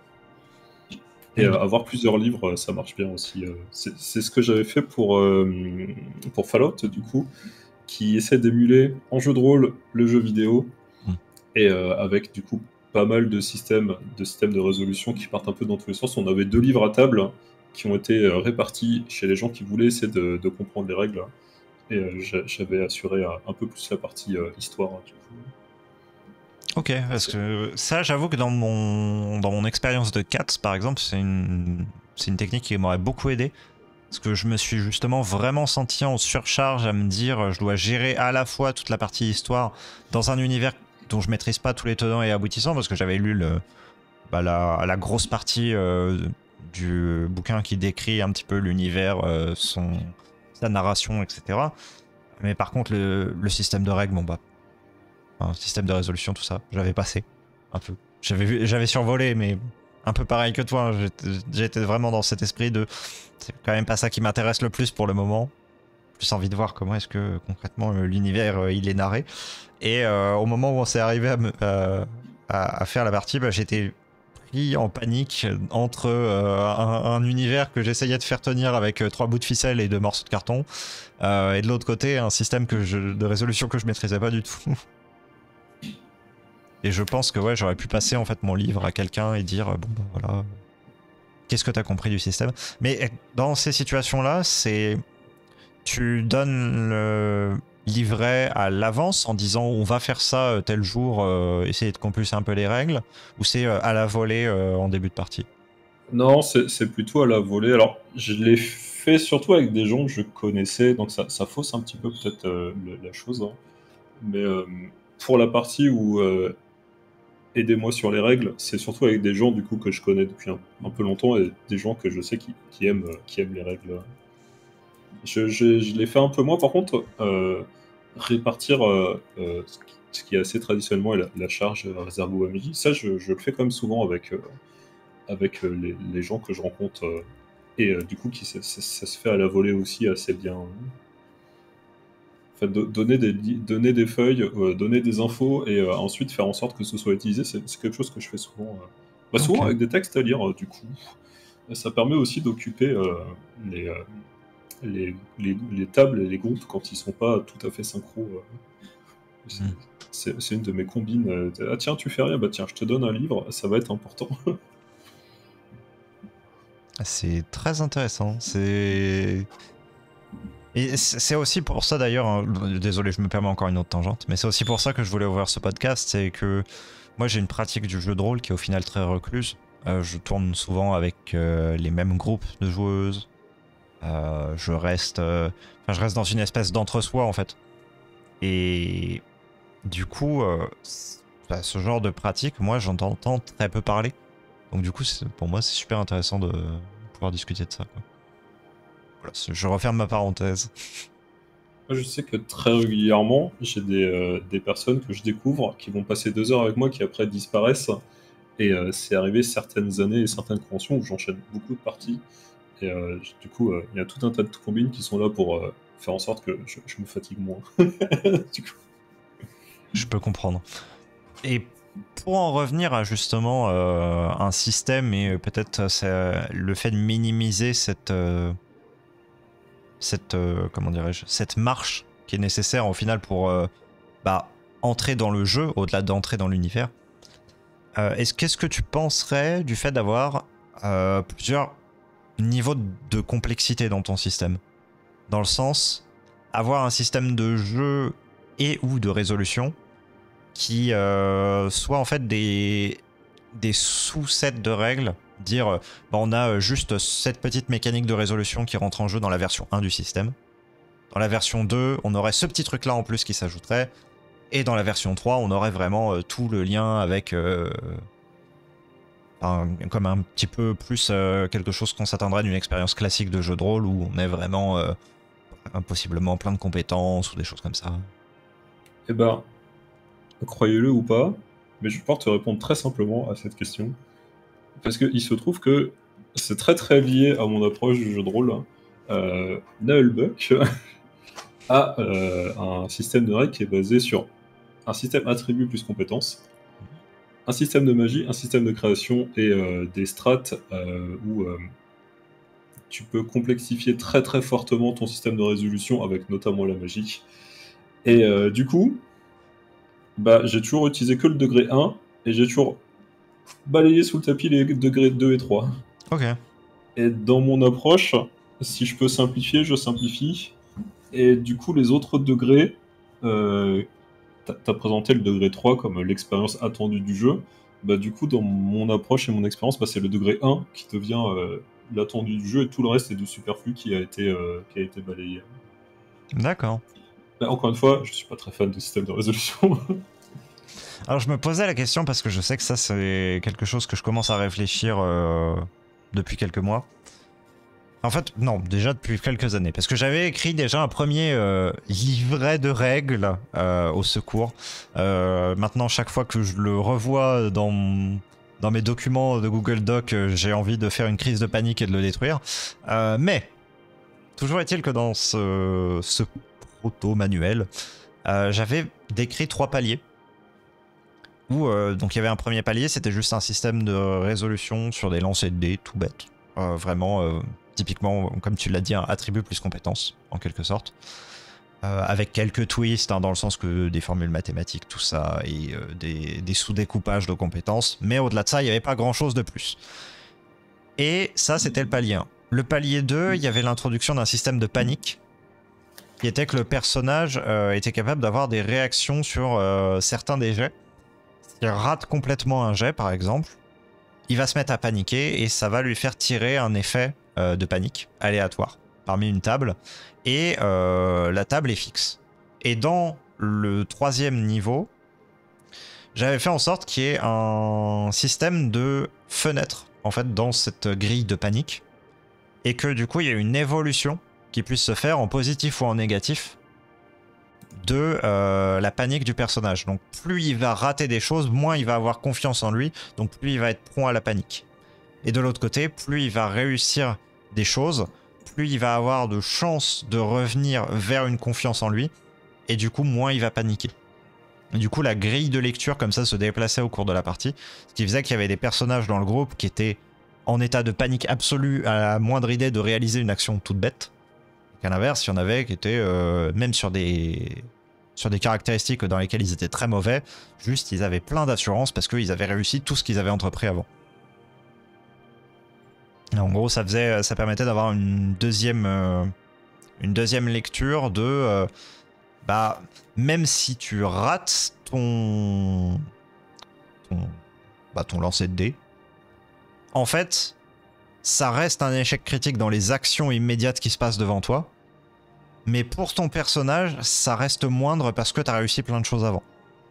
Et euh, avoir plusieurs livres, ça marche bien aussi. euh. C'est c'est ce que j'avais fait pour, euh, pour Fallout, du coup, qui essaie d'émuler en jeu de rôle le jeu vidéo, Mm. et euh, avec du coup pas mal de systèmes, de systèmes de résolution qui partent un peu dans tous les sens. On avait deux livres à table qui ont été euh, répartis chez les gens qui voulaient essayer de, de comprendre les règles. Et euh, j'a- j'avais assuré un, un peu plus la partie euh, histoire, hein, du coup. Ok, parce que ça, j'avoue que dans mon, dans mon expérience de Cats, par exemple, c'est une, c'est une technique qui m'aurait beaucoup aidé. Parce que je me suis justement vraiment senti en surcharge à me dire je dois gérer à la fois toute la partie histoire dans un univers dont je maîtrise pas tous les tenants et aboutissants, parce que j'avais lu le, bah, la, la grosse partie euh, du bouquin qui décrit un petit peu l'univers, euh, son, sa narration, et cetera. Mais par contre, le, le système de règles, bon bah, un système de résolution, tout ça, j'avais passé un peu. J'avais vu- j'avais survolé, mais un peu pareil que toi. hein. J'étais j'étais vraiment dans cet esprit de c'est quand même pas ça qui m'intéresse le plus pour le moment. Plus envie de voir comment est-ce que concrètement euh, l'univers euh, il est narré. Et euh, au moment où on s'est arrivé à, me- euh, à, à faire la partie, bah, j'étais pris en panique entre euh, un, un univers que j'essayais de faire tenir avec euh, trois bouts de ficelle et deux morceaux de carton, euh, et de l'autre côté un système que je, de résolution que je maîtrisais pas du tout. Et je pense que ouais, j'aurais pu passer en fait mon livre à quelqu'un et dire bon bah voilà, qu'est-ce que t'as compris du système. Mais dans ces situations-là, c'est tu donnes le livret à l'avance en disant on va faire ça euh, tel jour, euh, essayer de compulser un peu les règles, ou c'est euh, à la volée euh, en début de partie. Non, c'est c'est plutôt à la volée. Alors, je l'ai fait surtout avec des gens que je connaissais, donc ça, ça fausse un petit peu peut-être euh, le- la chose, hein. Mais euh, pour la partie où euh, aidez-moi sur les règles, c'est surtout avec des gens du coup que je connais depuis un, un peu longtemps, et des gens que je sais qui, qui aiment, euh, qui aiment les règles. Je, je, je l'ai fait un peu moins. Par contre, euh, répartir euh, euh, ce, qui, ce qui est assez traditionnellement est la, la charge euh, réservée au M J, ça je, je le fais quand même souvent avec, euh, avec euh, les, les gens que je rencontre. euh, et euh, du coup, qui, ça, ça- ça se fait à la volée aussi assez bien. En fait, do- donner, des, li- donner des feuilles, euh, donner des infos, et euh, ensuite faire en sorte que ce soit utilisé, c'est c'est quelque chose que je fais souvent. euh. Bah, souvent Ok. avec des textes à lire, euh, du coup. Ça permet aussi d'occuper euh, les, euh, les, les, les tables et les groupes quand ils sont pas tout à fait synchro. euh. C'est Hmm. c'est- c'est une de mes combines. euh, Ah tiens, tu fais rien, bah tiens, je te donne un livre, ça va être important. C'est très intéressant. C'est et c'est c'est aussi pour ça d'ailleurs, hein, désolé, je me permets encore une autre tangente, mais c'est aussi pour ça que je voulais ouvrir ce podcast, c'est que moi j'ai une pratique du jeu de rôle qui est au final très recluse. Euh, je tourne souvent avec euh, les mêmes groupes de joueuses. Euh, je reste, euh, enfin, je reste dans une espèce d'entre-soi en fait. Et du coup, euh, bah, ce genre de pratique, moi j'en entends très peu parler. Donc du coup, pour moi, c'est super intéressant de pouvoir discuter de ça, quoi. Voilà, je referme ma parenthèse. Moi, je sais que très régulièrement, j'ai des, euh, des personnes que je découvre qui vont passer deux heures avec moi, qui après disparaissent. Et euh, c'est arrivé certaines années et certaines conventions où j'enchaîne beaucoup de parties. Et euh, du coup, euh, il y a tout un tas de combines qui sont là pour euh, faire en sorte que je, je me fatigue moins. Du coup. Je peux comprendre. Et pour en revenir à justement euh, un système et peut-être euh, le fait de minimiser cette, euh, cette euh, comment dirais-je, cette marche qui est nécessaire au final pour euh, bah, entrer dans le jeu, au-delà d'entrer dans l'univers. Euh, est-ce, qu'est-ce que tu penserais du fait d'avoir euh, plusieurs niveaux de complexité dans ton système? Dans le sens, avoir un système de jeu et ou de résolution qui euh, soit en fait des, des sous-sets de règles. Dire, euh, bah, on a juste cette petite mécanique de résolution qui rentre en jeu dans la version un du système. Dans la version deux, on aurait ce petit truc là en plus qui s'ajouterait. Et dans la version trois, on aurait vraiment euh, tout le lien avec... Euh, un, comme un petit peu plus euh, quelque chose qu'on s'attendrait d'une expérience classique de jeu de rôle où on est vraiment euh, possiblement plein de compétences ou des choses comme ça. Eh ben, croyez-le ou pas, mais je vais pouvoir te répondre très simplement à cette question. Parce qu'il se trouve que c'est très très lié à mon approche du jeu de rôle. Euh, Nullbuck a euh, un système de règles qui est basé sur un système attribut plus compétences, un système de magie, un système de création et euh, des strats euh, où euh, tu peux complexifier très très fortement ton système de résolution avec notamment la magie. Et euh, du coup, bah, j'ai toujours utilisé que le degré un et j'ai toujours balayé sous le tapis les degrés deux et trois. Ok. Et dans mon approche, si je peux simplifier, je simplifie. Et du coup, les autres degrés, euh, t'as présenté le degré trois comme l'expérience attendue du jeu. Bah, du coup, dans mon approche et mon expérience, bah, c'est le degré un qui devient euh, l'attendu du jeu et tout le reste est du superflu qui a été, euh, qui a été balayé. D'accord. Bah, encore une fois, je suis pas très fan de système de résolution. Alors je me posais la question parce que je sais que ça c'est quelque chose que je commence à réfléchir euh, depuis quelques mois. En fait, non, déjà depuis quelques années. Parce que j'avais écrit déjà un premier euh, livret de règles euh, au secours. Euh, maintenant, chaque fois que je le revois dans, dans mes documents de Google Doc, j'ai envie de faire une crise de panique et de le détruire. Euh, mais, toujours est-il que dans ce, ce proto-manuel, euh, j'avais décrit trois paliers. Où euh, donc il y avait un premier palier, c'était juste un système de résolution sur des lancers de dés, tout bête. Euh, vraiment... Euh, typiquement, comme tu l'as dit, un attribut plus compétence, en quelque sorte. Euh, avec quelques twists, hein, dans le sens que des formules mathématiques, tout ça, et euh, des, des sous-découpages de compétences. Mais au-delà de ça, il n'y avait pas grand-chose de plus. Et ça, c'était le palier un. Le palier deux, il y avait l'introduction d'un système de panique, qui était que le personnage euh, était capable d'avoir des réactions sur euh, certains des jets. S'il rate complètement un jet, par exemple, il va se mettre à paniquer et ça va lui faire tirer un effet euh, de panique aléatoire parmi une table. Et euh, la table est fixe. Et dans le troisième niveau, j'avais fait en sorte qu'il y ait un système de fenêtres en fait dans cette grille de panique. Et que du coup, il y a une évolution qui puisse se faire en positif ou en négatif de euh, la panique du personnage. Donc plus il va rater des choses, moins il va avoir confiance en lui, donc plus il va être prompt à la panique. Et de l'autre côté, plus il va réussir des choses, plus il va avoir de chances de revenir vers une confiance en lui, et du coup moins il va paniquer. Et du coup la grille de lecture comme ça se déplaçait au cours de la partie, ce qui faisait qu'il y avait des personnages dans le groupe qui étaient en état de panique absolue à la moindre idée de réaliser une action toute bête. Qu'à l'inverse, il y en avait qui étaient, euh, même sur des, sur des caractéristiques dans lesquelles ils étaient très mauvais, juste ils avaient plein d'assurance parce qu'ils avaient réussi tout ce qu'ils avaient entrepris avant. Et en gros, ça, faisait, ça permettait d'avoir une deuxième, euh, une deuxième lecture de... Euh, bah, même si tu rates ton, ton, bah, ton lancer de dés, en fait... ça reste un échec critique dans les actions immédiates qui se passent devant toi. Mais pour ton personnage, ça reste moindre parce que t'as réussi plein de choses avant.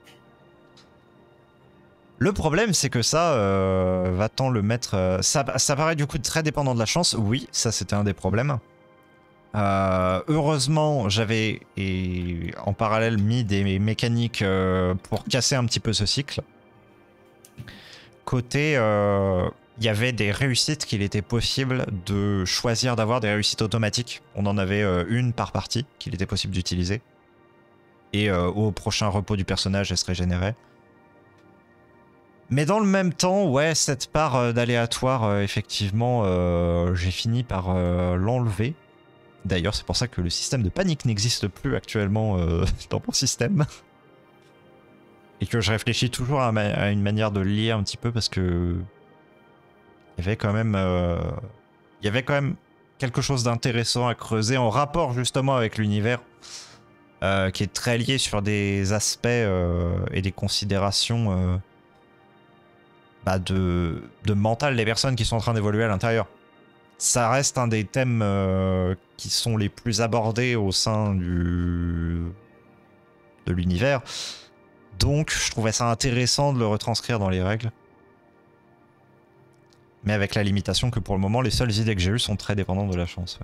Le problème, c'est que ça, euh, va-t-on le mettre... Euh, ça, ça paraît du coup très dépendant de la chance. Oui, ça c'était un des problèmes. Euh, heureusement, j'avais en parallèle mis des mécaniques euh, pour casser un petit peu ce cycle. Côté... Euh, il y avait des réussites qu'il était possible de choisir d'avoir des réussites automatiques. On en avait euh, une par partie qu'il était possible d'utiliser. Et euh, au prochain repos du personnage, elle se régénérait. Mais dans le même temps, ouais, cette part euh, d'aléatoire, euh, effectivement, euh, j'ai fini par euh, l'enlever. D'ailleurs, c'est pour ça que le système de panique n'existe plus actuellement euh, dans mon système. et que je réfléchis toujours à, ma à une manière de le lire un petit peu parce que il y avait quand même, euh, il y avait quand même quelque chose d'intéressant à creuser en rapport justement avec l'univers, euh, qui est très lié sur des aspects euh, et des considérations euh, bah de, de mental des personnes qui sont en train d'évoluer à l'intérieur. Ça reste un des thèmes euh, qui sont les plus abordés au sein du de l'univers. Donc, je trouvais ça intéressant de le retranscrire dans les règles. Mais avec la limitation que pour le moment, les seules idées que j'ai eues sont très dépendantes de la chance. Ouais.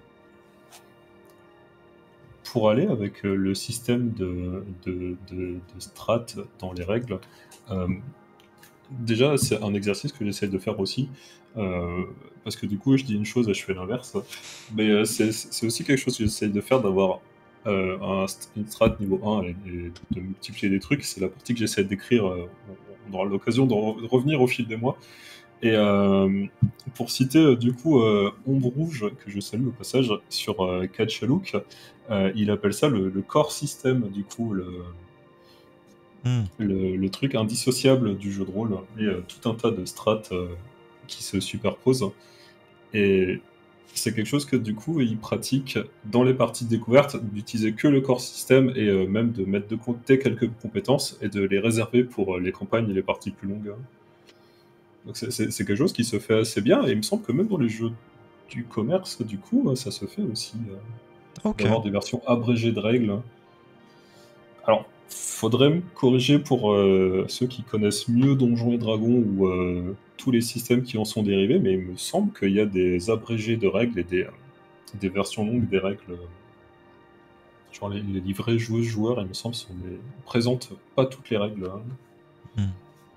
Pour aller avec euh, le système de, de, de, de strat dans les règles, euh, déjà, c'est un exercice que j'essaie de faire aussi. Euh, parce que du coup, je dis une chose et je fais l'inverse. Mais euh, c'est aussi quelque chose que j'essaie de faire, d'avoir euh, un, une strat niveau un et, et de multiplier des trucs. C'est la partie que j'essaie d'écrire. Euh, on aura l'occasion de, re de revenir au fil des mois. Et euh, pour citer euh, du coup euh, Ombre Rouge, que je salue au passage, sur euh, Kachalouk, euh, il appelle ça le, le core system, du coup, le, mm. le, le truc indissociable du jeu de rôle, et euh, tout un tas de strats euh, qui se superposent. Et c'est quelque chose que du coup il pratique dans les parties découvertes, d'utiliser que le core system et euh, même de mettre de côté quelques compétences et de les réserver pour euh, les campagnes et les parties plus longues. Donc c'est quelque chose qui se fait assez bien, et il me semble que même dans les jeux du commerce, du coup, ça se fait aussi, euh, okay. d'avoir des versions abrégées de règles. Alors, faudrait me corriger pour euh, ceux qui connaissent mieux Donjons et Dragons ou euh, tous les systèmes qui en sont dérivés, mais il me semble qu'il y a des abrégés de règles et des, euh, des versions longues des règles. Genre les, les livrets joueuses-joueurs, il me semble, sont des... présentent pas toutes les règles. Hein. Mm.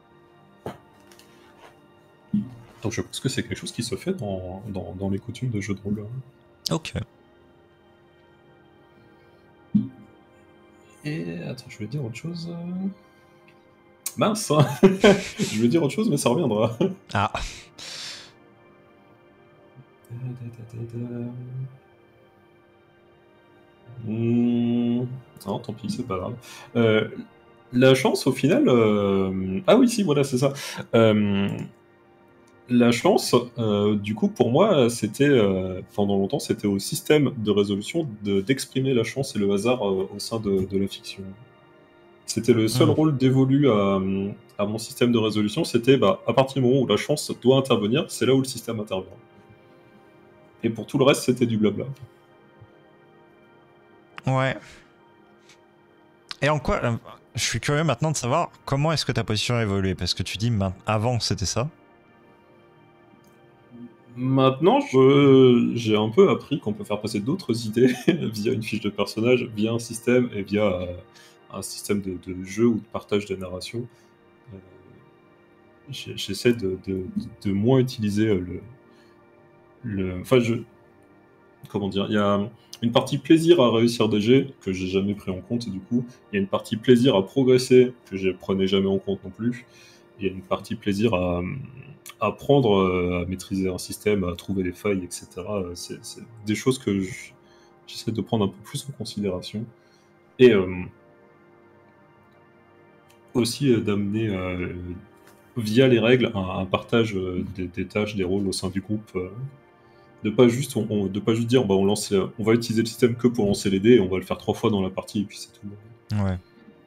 Donc je pense que c'est quelque chose qui se fait dans, dans, dans les coutumes de jeux de rôle. Ok. Et attends, je vais dire autre chose. Mince hein. Je vais dire autre chose, mais ça reviendra. Ah. Mmh... Non, tant pis, c'est pas grave. Euh, la chance, au final... Euh... Ah oui, si, voilà, c'est ça. Euh... La chance, euh, du coup, pour moi, c'était, euh, pendant longtemps, c'était au système de résolution d'exprimer la chance et le hasard euh, au sein de, de la fiction. C'était le seul mmh. rôle dévolu à, à mon système de résolution, c'était bah, à partir du moment où la chance doit intervenir, c'est là où le système intervient. Et pour tout le reste, c'était du blabla. Ouais. Et en quoi... Euh, je suis curieux maintenant de savoir comment est-ce que ta position a évolué, parce que tu dis avant c'était ça. Maintenant, j'ai un peu appris qu'on peut faire passer d'autres idées via une fiche de personnage, via un système et via euh, un système de, de jeu ou de partage de narration. Euh, J'essaie de, de, de moins utiliser le... le enfin, je... Comment dire, il y a une partie plaisir à réussir des jets, que j'ai jamais pris en compte du coup. Il y a une partie plaisir à progresser, que je prenais jamais en compte non plus. Il y a une partie plaisir à... apprendre à maîtriser un système, à trouver des failles, et cetera. C'est des choses que j'essaie de prendre un peu plus en considération. Et euh, aussi euh, d'amener, euh, via les règles, un, un partage euh, des, des tâches, des rôles au sein du groupe. Euh, de pas juste, on, on, de pas juste dire, bah, on, lance, on va utiliser le système que pour lancer les dés, et on va le faire trois fois dans la partie, et puis c'est tout. Ouais.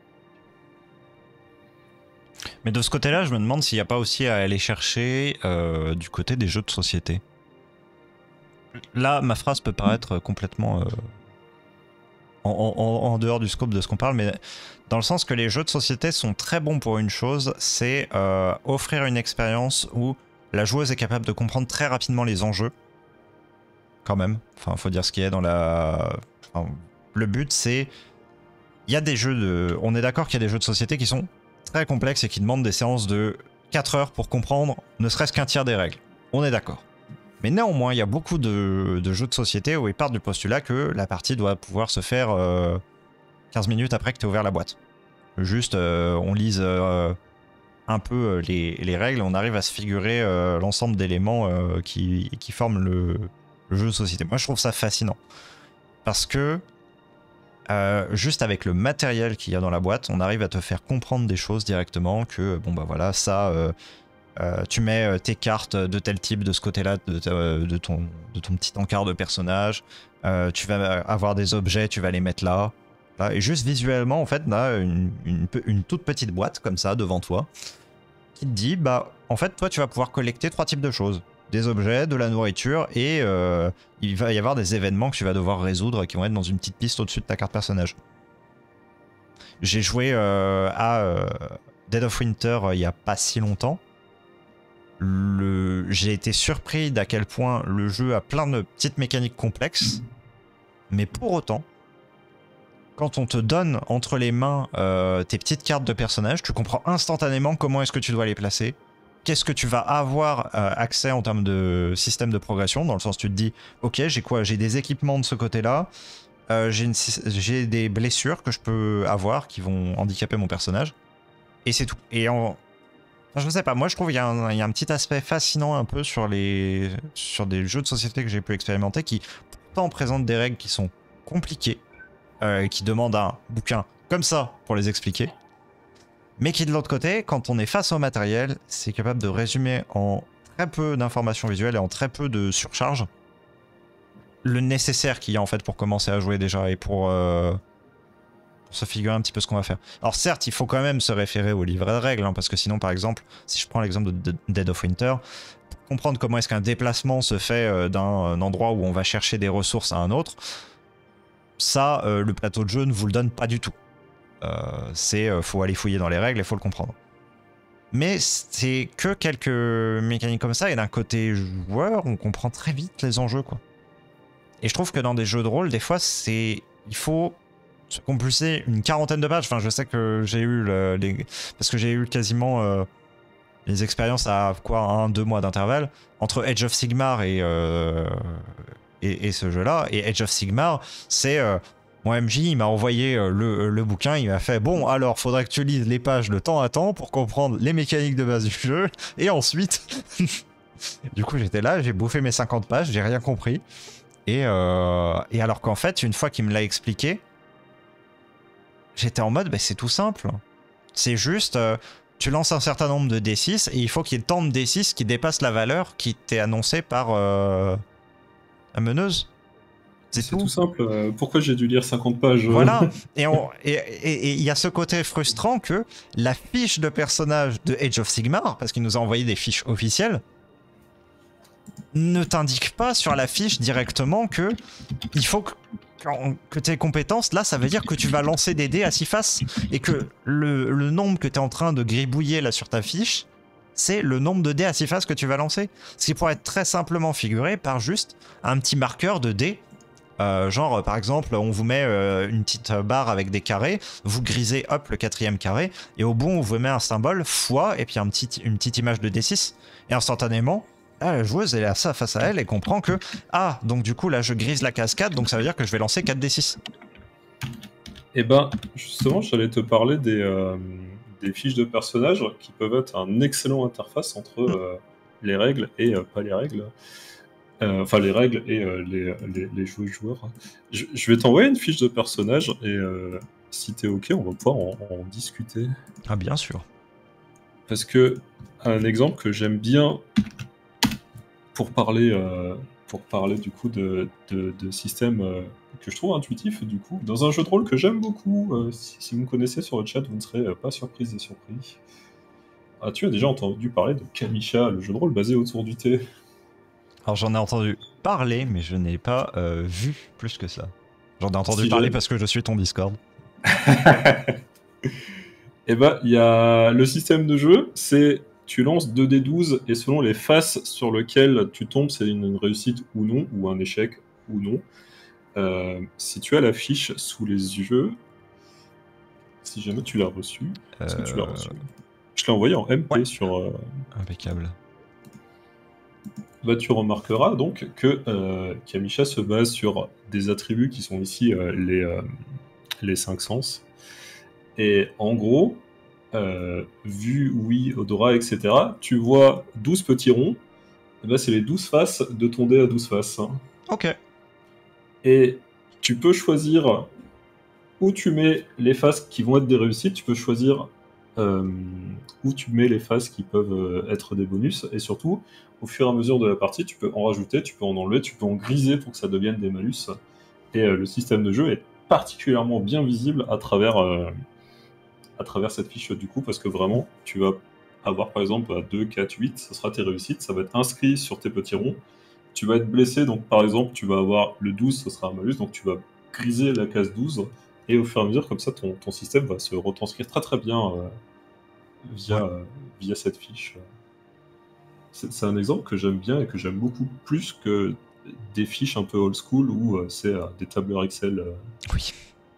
Mais de ce côté-là, je me demande s'il n'y a pas aussi à aller chercher euh, du côté des jeux de société. Là, ma phrase peut paraître complètement euh, en, en, en dehors du scope de ce qu'on parle, mais dans le sens que les jeux de société sont très bons pour une chose, c'est euh, offrir une expérience où la joueuse est capable de comprendre très rapidement les enjeux. Quand même. Enfin, faut dire ce qu'il y a dans la... Enfin, le but, c'est... Il y a des jeux de... On est d'accord qu'il y a des jeux de société qui sont très complexes et qui demandent des séances de quatre heures pour comprendre ne serait-ce qu'un tiers des règles. On est d'accord. Mais néanmoins, il y a beaucoup de, de jeux de société où ils partent du postulat que la partie doit pouvoir se faire euh, quinze minutes après que tu aies ouvert la boîte. Juste, euh, on lise euh, un peu les, les règles, on arrive à se figurer euh, l'ensemble d'éléments euh, qui, qui forment le, le jeu de société. Moi, je trouve ça fascinant. Parce que euh, juste avec le matériel qu'il y a dans la boîte, on arrive à te faire comprendre des choses directement que, bon bah voilà, ça, euh, euh, tu mets tes cartes de tel type de ce côté-là de, de, de, ton, de ton petit encart de personnage, euh, tu vas avoir des objets, tu vas les mettre là, là et juste visuellement, en fait, là, une, une, une toute petite boîte comme ça devant toi, qui te dit, bah, en fait, toi, tu vas pouvoir collecter trois types de choses. Des objets, de la nourriture, et euh, il va y avoir des événements que tu vas devoir résoudre qui vont être dans une petite piste au-dessus de ta carte personnage. J'ai joué euh, à euh, Dead of Winter euh, il n'y a pas si longtemps. Le... J'ai été surpris d'à quel point le jeu a plein de petites mécaniques complexes, mais pour autant, quand on te donne entre les mains euh, tes petites cartes de personnages, tu comprends instantanément comment est-ce que tu dois les placer. Qu'est-ce que tu vas avoir euh, accès en termes de système de progression, dans le sens où tu te dis, ok, j'ai quoi? J'ai des équipements de ce côté-là, euh, j'ai des blessures que je peux avoir qui vont handicaper mon personnage, et c'est tout. Et en... Enfin, je sais pas, moi je trouve qu'il y, y a un petit aspect fascinant un peu sur, les, sur des jeux de société que j'ai pu expérimenter qui pourtant présentent des règles qui sont compliquées, euh, qui demandent un bouquin comme ça pour les expliquer. Mais qui de l'autre côté, quand on est face au matériel, c'est capable de résumer en très peu d'informations visuelles et en très peu de surcharge le nécessaire qu'il y a en fait pour commencer à jouer déjà et pour, euh, pour se figurer un petit peu ce qu'on va faire. Alors certes, il faut quand même se référer au livret de règles, hein, parce que sinon par exemple, si je prends l'exemple de Dead of Winter, pour comprendre comment est-ce qu'un déplacement se fait euh, d'un endroit où on va chercher des ressources à un autre, ça, euh, le plateau de jeu ne vous le donne pas du tout. Euh, c'est euh, faut aller fouiller dans les règles et faut le comprendre. Mais c'est que quelques mécaniques comme ça, et d'un côté joueur, on comprend très vite les enjeux, quoi. Et je trouve que dans des jeux de rôle, des fois, c'est il faut se compulser une quarantaine de pages. Enfin, je sais que j'ai eu le, les... parce que j'ai eu quasiment euh, les expériences à quoi un, deux mois d'intervalle entre Age of Sigmar et euh, et, et ce jeu-là. Et Age of Sigmar, c'est euh, mon M J, il m'a envoyé le, le bouquin, il m'a fait « Bon, alors, faudrait que tu lises les pages de temps à temps pour comprendre les mécaniques de base du jeu. » Et ensuite... du coup, j'étais là, j'ai bouffé mes cinquante pages, j'ai rien compris. Et, euh, et alors qu'en fait, une fois qu'il me l'a expliqué, j'étais en mode bah, « C'est tout simple. C'est juste, euh, tu lances un certain nombre de D six et il faut qu'il y ait tant de D six qui dépassent la valeur qui t'est annoncée par euh, la meneuse. » C'est tout. tout simple. Euh, pourquoi j'ai dû lire cinquante pages? Voilà. Et il y a ce côté frustrant que la fiche de personnage de Age of Sigmar, parce qu'il nous a envoyé des fiches officielles, ne t'indique pas sur la fiche directement que il faut que, que tes compétences, là, ça veut dire que tu vas lancer des dés à six faces et que le, le nombre que tu es en train de gribouiller là sur ta fiche, c'est le nombre de dés à six faces que tu vas lancer. Ce qui pourrait être très simplement figuré par juste un petit marqueur de dés. Euh, genre, par exemple, on vous met euh, une petite barre avec des carrés, vous grisez, hop, le quatrième carré, et au bout, on vous met un symbole, fois, et puis un petit, une petite image de D six, et instantanément, là, la joueuse, elle a ça face à elle, et comprend que, ah, donc du coup, là, je grise la case quatre, donc ça veut dire que je vais lancer quatre D six. Et ben, justement, j'allais te parler des, euh, des fiches de personnages, qui peuvent être un excellent interface entre euh, les règles et euh, pas les règles. Euh, enfin, les règles et euh, les, les, les joueurs. Je, je vais t'envoyer une fiche de personnage et euh, si t'es ok, on va pouvoir en, en discuter. Ah, bien sûr. Parce que un exemple que j'aime bien pour parler, euh, pour parler du coup de, de, de système euh, que je trouve intuitif, du coup, dans un jeu de rôle que j'aime beaucoup. Euh, si, si vous me connaissez sur le chat, vous ne serez euh, pas surprise et surpris. Ah, tu as déjà entendu parler de Kamisha, le jeu de rôle basé autour du thé? Alors j'en ai entendu parler, mais je n'ai pas euh, vu plus que ça. J'en ai entendu si parler je... parce que je suis ton Discord. Et bah, il y a le système de jeu, c'est tu lances deux dés douze et selon les faces sur lesquelles tu tombes, c'est une, une réussite ou non, ou un échec ou non. Euh, si tu as la fiche sous les yeux, si jamais tu l'as reçue, euh... est-ce que tu l'as reçue? Je l'ai envoyé en M P ouais. sur... Euh... Impeccable. Bah, tu remarqueras donc que euh, Kamisha se base sur des attributs qui sont ici euh, les, euh, les cinq sens. Et en gros, euh, vue, ouïe, odorat, et cetera, tu vois douze petits ronds, et bah, c'est les douze faces de ton dé à douze faces. Ok. Et tu peux choisir où tu mets les phases qui vont être des réussites, tu peux choisir euh, où tu mets les phases qui peuvent euh, être des bonus, et surtout, au fur et à mesure de la partie, tu peux en rajouter, tu peux en enlever, tu peux en griser pour que ça devienne des malus, et euh, le système de jeu est particulièrement bien visible à travers, euh, à travers cette fiche du coup, parce que vraiment, tu vas avoir par exemple à deux, quatre, huit, ça sera tes réussites, ça va être inscrit sur tes petits ronds, tu vas être blessé, donc par exemple, tu vas avoir le douze, ce sera un malus, donc tu vas griser la case douze, et au fur et à mesure, comme ça, ton, ton système va se retranscrire très très bien euh, via, Ouais. euh, via cette fiche. C'est c'est un exemple que j'aime bien et que j'aime beaucoup plus que des fiches un peu old school où euh, c'est euh, des tableurs Excel. euh. Oui.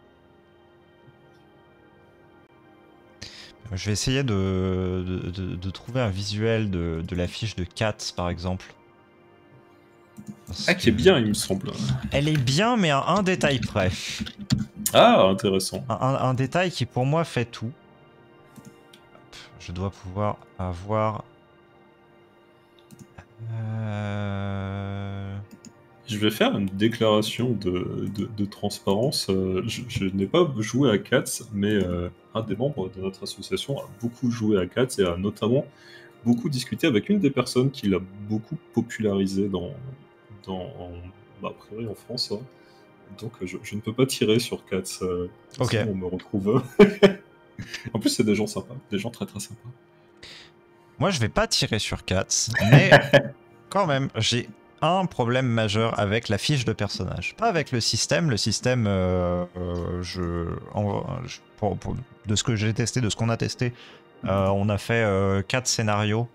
Je vais essayer de, de, de- de trouver un visuel de, de la fiche de Cats, par exemple. Parce Ah, qui est que- bien, il me semble. Elle est bien, mais à un détail près. Ah, intéressant. Un, un- un détail qui, pour moi, fait tout. Hop, je dois pouvoir avoir... Euh... Je vais faire une déclaration de, de, de transparence. Euh, je je n'ai pas joué à Cats, mais euh, un des membres de notre association a beaucoup joué à Cats et a notamment beaucoup discuté avec une des personnes qui l'a beaucoup popularisé dans, dans bah, a priori en France. hein. Donc euh, je, je ne peux pas tirer sur Cats, euh, Ok. sinon on me retrouve. En plus, c'est des gens sympas, des gens très très sympas. Moi, je vais pas tirer sur Cats, mais quand même, j'ai un problème majeur avec la fiche de personnage. Pas avec le système. Le système, euh, euh, je, en- je- pour- pour- de ce que j'ai testé, de ce qu'on a testé, euh, on a fait euh, quatre scénarios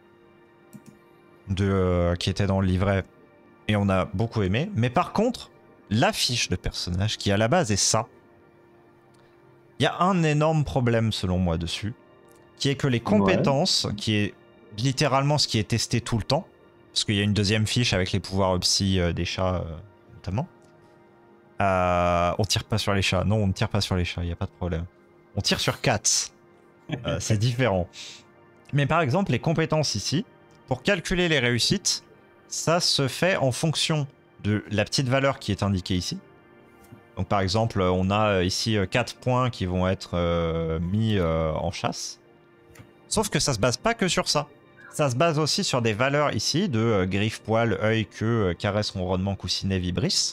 de, euh, qui étaient dans le livret et on a beaucoup aimé. Mais par contre, la fiche de personnage, qui à la base est ça, il y a un énorme problème selon moi dessus, qui est que les Ouais. compétences, qui est littéralement ce qui est testé tout le temps, parce qu'il y a une deuxième fiche avec les pouvoirs psy euh, des chats euh, notamment. Euh, on tire pas sur les chats. Non, on ne tire pas sur les chats, il n'y a pas de problème. On tire sur Cats. Euh, c'est différent. Mais par exemple, les compétences ici, pour calculer les réussites, ça se fait en fonction de la petite valeur qui est indiquée ici. Donc par exemple, on a ici quatre points qui vont être euh, mis euh, en chasse. Sauf que ça se base pas que sur ça. Ça se base aussi sur des valeurs ici de euh, griffe, poil, œil, queue, euh, caresse, ronronnement, coussinet, vibris.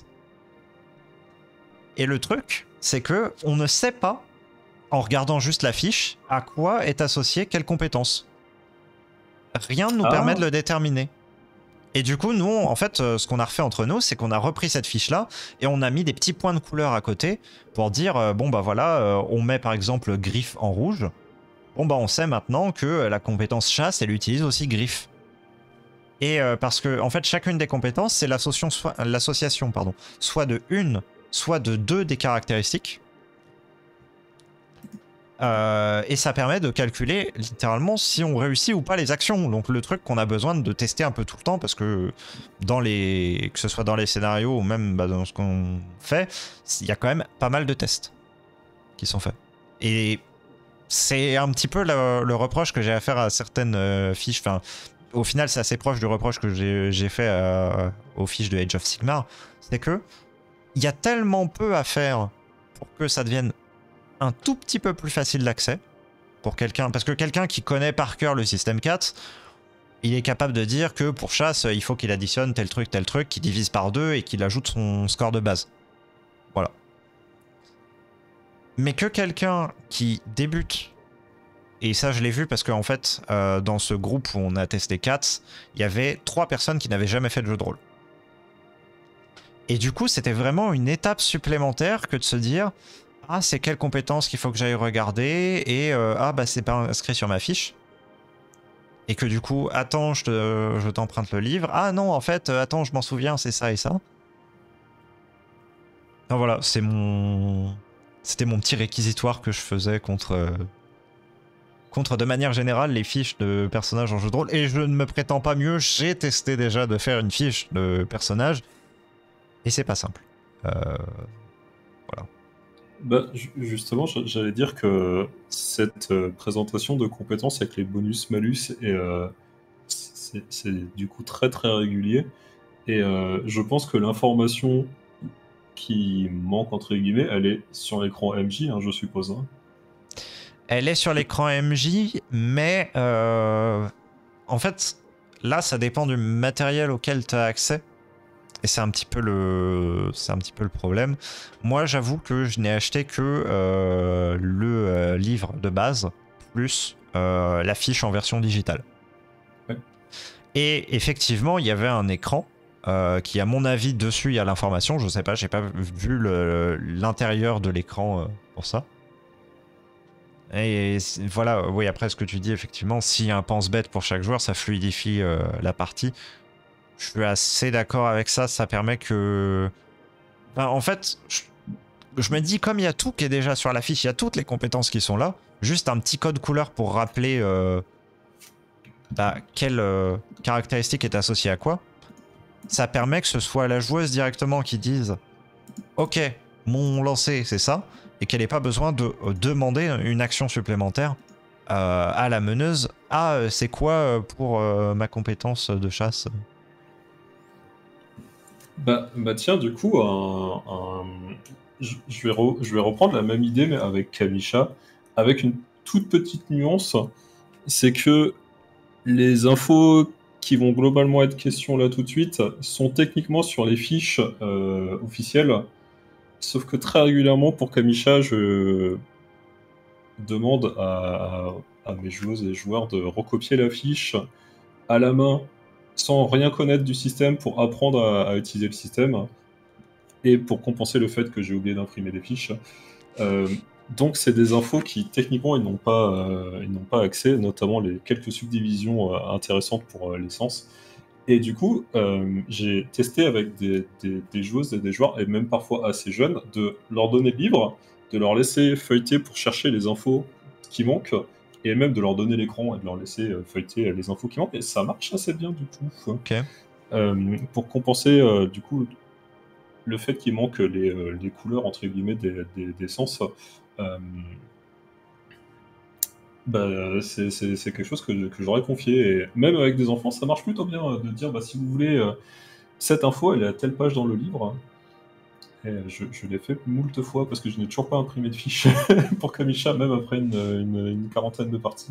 Et le truc, c'est que on ne sait pas, en regardant juste la fiche, à quoi est associée quelle compétence. Rien ne nous Ah. permet de le déterminer. Et du coup, nous, en fait, euh, ce qu'on a refait entre nous, c'est qu'on a repris cette fiche-là et on a mis des petits points de couleur à côté pour dire, euh, bon bah voilà, euh, on met par exemple griffe en rouge. Bon bah on sait maintenant que la compétence chasse, elle utilise aussi griffe. Et euh, parce que en fait chacune des compétences, c'est l'association soit, l'association, pardon, soit de une, soit de deux des caractéristiques. Euh, et ça permet de calculer littéralement si on réussit ou pas les actions. Donc le truc qu'on a besoin de tester un peu tout le temps, parce que dans les, que ce soit dans les scénarios ou même bah, dans ce qu'on fait, il y a quand même pas mal de tests qui sont faits. Et c'est un petit peu le, le reproche que j'ai à faire à certaines euh, fiches. Enfin, au final, c'est assez proche du reproche que j'ai, j'ai fait euh, aux fiches de Age of Sigmar. C'est que il y a tellement peu à faire pour que ça devienne un tout petit peu plus facile d'accès pour quelqu'un. Parce que quelqu'un qui connaît par cœur le système quatre, il est capable de dire que pour chasse, il faut qu'il additionne tel truc, tel truc, qu'il divise par deux et qu'il ajoute son score de base. Voilà. Mais que quelqu'un qui débute, et ça je l'ai vu parce qu'en fait, euh, dans ce groupe où on a testé Cats, il y avait trois personnes qui n'avaient jamais fait de jeu de rôle. Et du coup, c'était vraiment une étape supplémentaire que de se dire « Ah, c'est quelle compétence qu'il faut que j'aille regarder ?» et euh, « Ah, bah c'est pas inscrit sur ma fiche. » Et que du coup, « Attends, je, te, je t'emprunte le livre. Ah non, en fait, attends, je m'en souviens, c'est ça et ça. » Non, voilà, c'est mon... C'était mon petit réquisitoire que je faisais contre... Euh, contre de manière générale les fiches de personnages en jeu de rôle. Et je ne me prétends pas mieux, j'ai testé déjà de faire une fiche de personnage. Et c'est pas simple. Euh... Voilà. Bah, justement, j'allais dire que cette euh, présentation de compétences avec les bonus-malus, euh, c'est du coup très très régulier. Et euh, je pense que l'information qui manque, entre guillemets, elle est sur l'écran M J, hein, je suppose. Hein. Elle est sur l'écran M J, mais euh, en fait, là, ça dépend du matériel auquel tu as accès. Et c'est un petit peu le, c'est un petit peu le problème. Moi, j'avoue que je n'ai acheté que euh, le euh, livre de base, plus euh, l'affiche en version digitale. Ouais. Et effectivement, il y avait un écran euh, qui, à mon avis, dessus, il y a l'information. Je sais pas, j'ai pas vu l'intérieur de l'écran euh, pour ça. Et voilà, oui, après ce que tu dis, effectivement, s'il y a un pense-bête pour chaque joueur, ça fluidifie euh, la partie. Je suis assez d'accord avec ça, ça permet que... Enfin, en fait, je... je me dis, comme il y a tout qui est déjà sur la fiche, il y a toutes les compétences qui sont là, juste un petit code couleur pour rappeler euh, bah, quelle euh, caractéristique est associée à quoi, ça permet que ce soit la joueuse directement qui dise « Ok, mon lancer, c'est ça », et qu'elle n'ait pas besoin de euh, demander une action supplémentaire euh, à la meneuse « Ah, c'est quoi pour euh, ma compétence de chasse ?» Bah, bah tiens, du coup, un, un... Je, je, vais re... je vais reprendre la même idée, mais avec Kamisha, avec une toute petite nuance, c'est que les infos qui vont globalement être question là tout de suite sont techniquement sur les fiches euh, officielles, sauf que très régulièrement, pour Kamisha, je demande à, à mes joueuses et joueurs de recopier la fiche à la main, sans rien connaître du système, pour apprendre à, à utiliser le système. Et pour compenser le fait que j'ai oublié d'imprimer des fiches. Euh, donc c'est des infos qui techniquement ils n'ont pas, euh, ils n'ont pas accès, notamment les quelques subdivisions euh, intéressantes pour euh, l'essence. Et du coup, euh, j'ai testé avec des, des, des joueuses et des joueurs, et même parfois assez jeunes, de leur donner le livre, de leur laisser feuilleter pour chercher les infos qui manquent, et même de leur donner l'écran et de leur laisser euh, feuilleter les infos qui manquent, et ça marche assez bien du coup. Okay. Euh, pour compenser euh, du coup le fait qu'il manque les, euh, les couleurs, entre guillemets, des, des, des sens, euh, bah, c'est quelque chose que, que j'aurais confié. Et même avec des enfants, ça marche plutôt bien de dire, bah, si vous voulez, euh, cette info, elle est à telle page dans le livre. Et je, je l'ai fait moult fois, parce que je n'ai toujours pas imprimé de fiche pour Kamisha, même après une, une, une quarantaine de parties.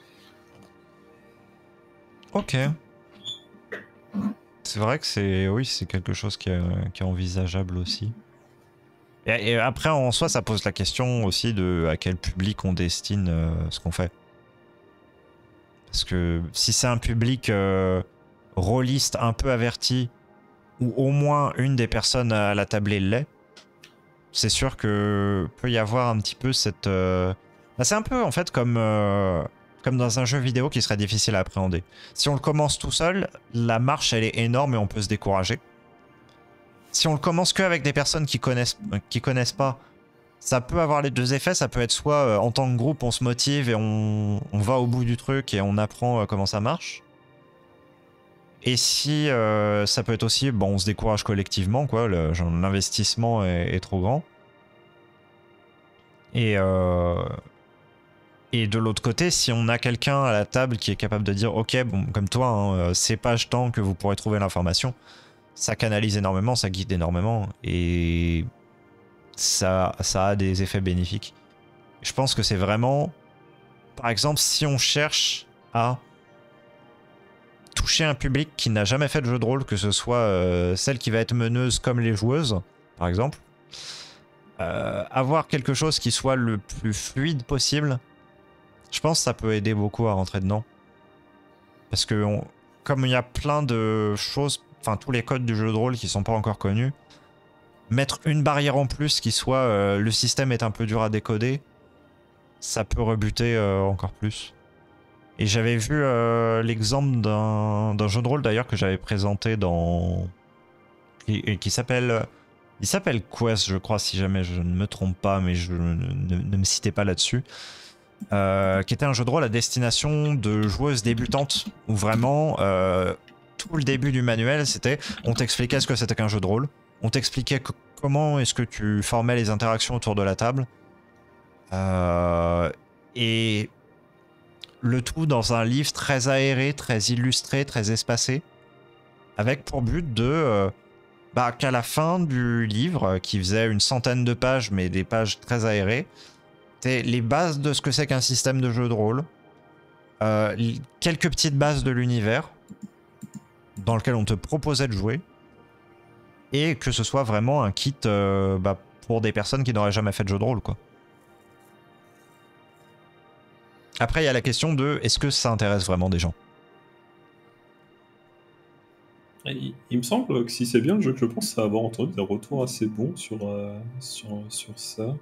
Ok. C'est vrai que c'est oui, c'est quelque chose qui est, qui est envisageable aussi. Et, et après, en soi, ça pose la question aussi de à quel public on destine euh, ce qu'on fait. Parce que si c'est un public euh, rôliste un peu averti, ou au moins une des personnes à la tablée l'est, c'est sûr que peut y avoir un petit peu cette... Euh... Bah, c'est un peu en fait comme... Euh... Comme dans un jeu vidéo qui serait difficile à appréhender. Si on le commence tout seul, la marche elle est énorme et on peut se décourager. Si on le commence que avec des personnes qui connaissent, qui connaissent pas, ça peut avoir les deux effets. Ça peut être soit euh, en tant que groupe on se motive et on, on va au bout du truc et on apprend euh, comment ça marche. Et si euh, ça peut être aussi, bon, on se décourage collectivement, quoi. L'investissement est, est trop grand. Et euh, Et de l'autre côté, si on a quelqu'un à la table qui est capable de dire « Ok, bon, comme toi, hein, c'est page temps que vous pourrez trouver l'information », ça canalise énormément, ça guide énormément, et ça, ça a des effets bénéfiques. Je pense que c'est vraiment... Par exemple, si on cherche à toucher un public qui n'a jamais fait de jeu de rôle, que ce soit euh, celle qui va être meneuse comme les joueuses, par exemple, euh, avoir quelque chose qui soit le plus fluide possible, je pense que ça peut aider beaucoup à rentrer dedans. Parce que on, comme il y a plein de choses, enfin tous les codes du jeu de rôle qui sont pas encore connus, mettre une barrière en plus qui soit euh, le système est un peu dur à décoder, ça peut rebuter euh, encore plus. Et j'avais vu euh, l'exemple d'un jeu de rôle d'ailleurs que j'avais présenté dans... Et, et qui s'appelle... Il s'appelle Quest, je crois, si jamais je ne me trompe pas, mais je ne, ne, ne me citez pas là-dessus. Euh, qui était un jeu de rôle à destination de joueuses débutantes, où vraiment euh, tout le début du manuel c'était on t'expliquait ce que c'était qu'un jeu de rôle, on t'expliquait comment est-ce que tu formais les interactions autour de la table, euh, et le tout dans un livre très aéré, très illustré, très espacé, avec pour but de euh, bah, qu'à la fin du livre, qui faisait une centaine de pages, mais des pages très aérées, c'est les bases de ce que c'est qu'un système de jeu de rôle, euh, quelques petites bases de l'univers dans lequel on te proposait de jouer, et que ce soit vraiment un kit euh, bah, pour des personnes qui n'auraient jamais fait de jeu de rôle, quoi. Après, il y a la question de est-ce que ça intéresse vraiment des gens? Il, il me semble que si c'est bien le jeu que je pense avoir entendu des retours assez bons sur, euh, sur, sur ça.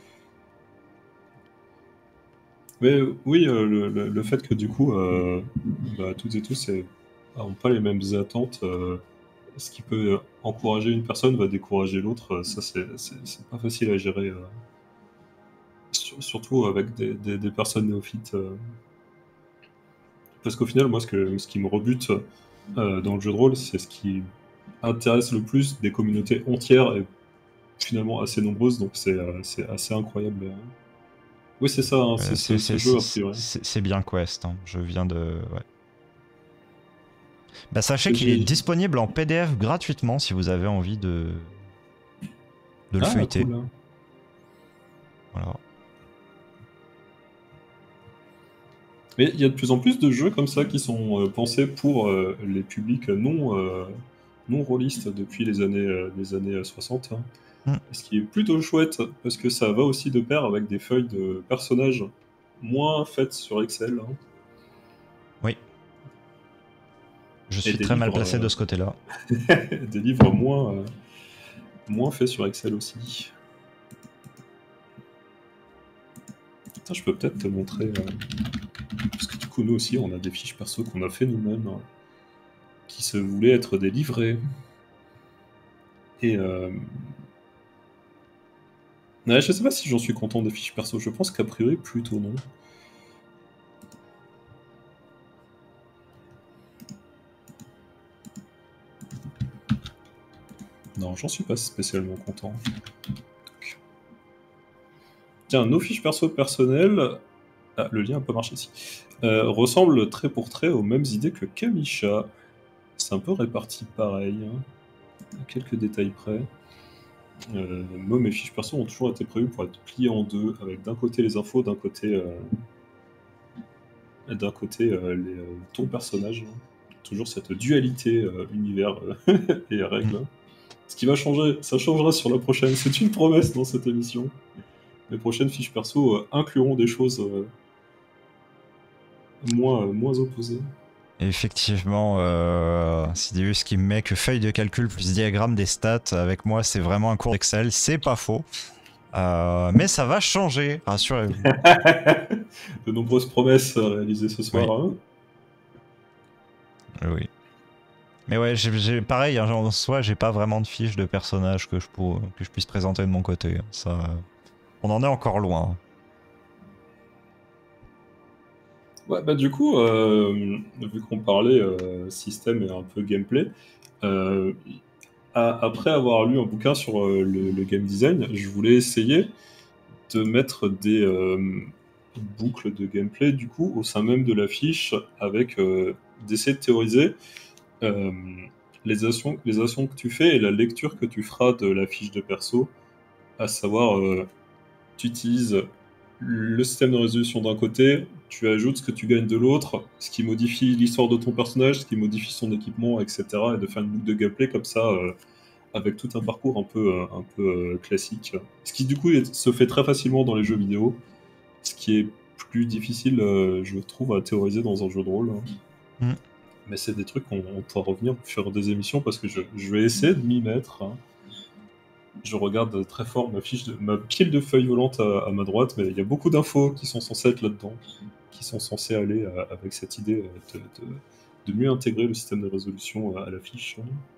Mais oui, euh, le, le, le fait que du coup, euh, bah, toutes et tous n'ont pas les mêmes attentes, euh, ce qui peut encourager une personne va décourager l'autre, euh, ça c'est pas facile à gérer. Euh, sur, surtout avec des, des, des personnes néophytes. Euh, parce qu'au final, moi, ce, que, ce qui me rebute euh, dans le jeu de rôle, c'est ce qui intéresse le plus des communautés entières et finalement assez nombreuses, donc c'est euh, assez incroyable. Oui, c'est ça, hein, c'est ce, ce jeu a priori. C'est bien Quest, hein. Je viens de... Ouais. Bah, sachez qu'il est disponible en P D F gratuitement si vous avez envie de, de le ah, feuilleter. Cool, hein. Voilà. Mais il y a de plus en plus de jeux comme ça qui sont euh, pensés pour euh, les publics non, euh, non rôlistes depuis les années, euh, les années soixante. Hein. Mm. Ce qui est plutôt chouette parce que ça va aussi de pair avec des feuilles de personnages moins faites sur Excel. Hein. Oui. Je suis très livres, mal placé euh... de ce côté-là. Des livres moins, euh, moins faits sur Excel aussi. Putain, je peux peut-être te montrer... Euh... Parce que du coup, nous aussi, on a des fiches perso qu'on a fait nous-mêmes, hein, qui se voulaient être des livrets. Et... Euh... Ouais, je sais pas si j'en suis content des fiches perso. Je pense qu'a priori, plutôt non. Non, j'en suis pas spécialement content. Donc... Tiens, nos fiches perso personnelles... Ah, le lien peut marcher ici. Euh, ressemblent trait pour trait aux mêmes idées que Kamisha. C'est un peu réparti pareil, hein, à quelques détails près. Euh, moi, mes fiches perso ont toujours été prévues pour être pliées en deux, avec d'un côté les infos, d'un côté, euh, d'un côté euh, les, euh, ton personnage. Hein. Toujours cette dualité euh, univers euh, et règles. Hein. Ce qui va changer, ça changera sur la prochaine. C'est une promesse dans cette émission. Les prochaines fiches perso euh, incluront des choses euh, moins, euh, moins opposées. Effectivement, euh, Sidious qui me met que feuille de calcul plus diagramme des stats, avec moi c'est vraiment un cours d'Excel, c'est pas faux. Euh, mais ça va changer, rassurez-vous. De nombreuses promesses réalisées ce soir. Oui. Hein. Oui. Mais ouais, j'ai pareil, hein, en soi, j'ai pas vraiment de fiche de personnage que je, pour, que je puisse présenter de mon côté. Ça, on en est encore loin. Ouais, bah du coup, euh, vu qu'on parlait euh, système et un peu gameplay, euh, à, après avoir lu un bouquin sur euh, le, le game design, je voulais essayer de mettre des euh, boucles de gameplay du coup au sein même de la fiche, avec euh, d'essayer de théoriser euh, les actions, les actions que tu fais et la lecture que tu feras de la fiche de perso, à savoir, euh, tu utilises le système de résolution d'un côté, tu ajoutes ce que tu gagnes de l'autre, ce qui modifie l'histoire de ton personnage, ce qui modifie son équipement, et cetera. Et de faire une boucle de gameplay comme ça, euh, avec tout un parcours un peu, euh, un peu euh, classique. Ce qui du coup est, se fait très facilement dans les jeux vidéo, ce qui est plus difficile, euh, je trouve, à théoriser dans un jeu de rôle. Mm. Mais c'est des trucs qu'on pourra revenir sur des émissions, parce que je, je vais essayer de m'y mettre. Hein. Je regarde très fort ma fiche, de, ma pile de feuilles volantes à, à ma droite, mais il y a beaucoup d'infos qui sont censées être là-dedans, qui sont censées aller à, avec cette idée de, de, de mieux intégrer le système de résolution à, à la fiche.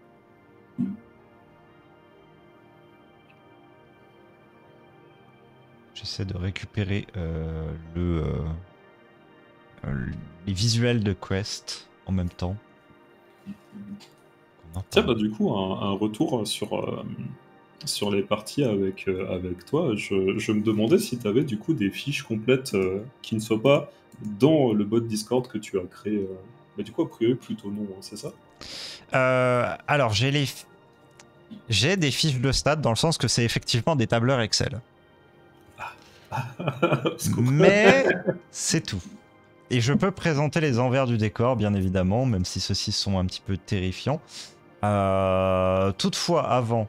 J'essaie de récupérer euh, le, euh, les visuels de Quest en même temps. Tiens, bah du coup, un, un retour sur... Euh, sur les parties avec, euh, avec toi, je, je me demandais si tu avais du coup des fiches complètes euh, qui ne soient pas dans le bot Discord que tu as créé. Euh... Bah, du coup, a priori, plutôt non, hein, c'est ça euh, Alors, j'ai les... J'ai des fiches de stats dans le sens que c'est effectivement des tableurs Excel. Mais c'est tout. Et je peux présenter les envers du décor, bien évidemment, même si ceux-ci sont un petit peu terrifiants. Euh, toutefois, avant,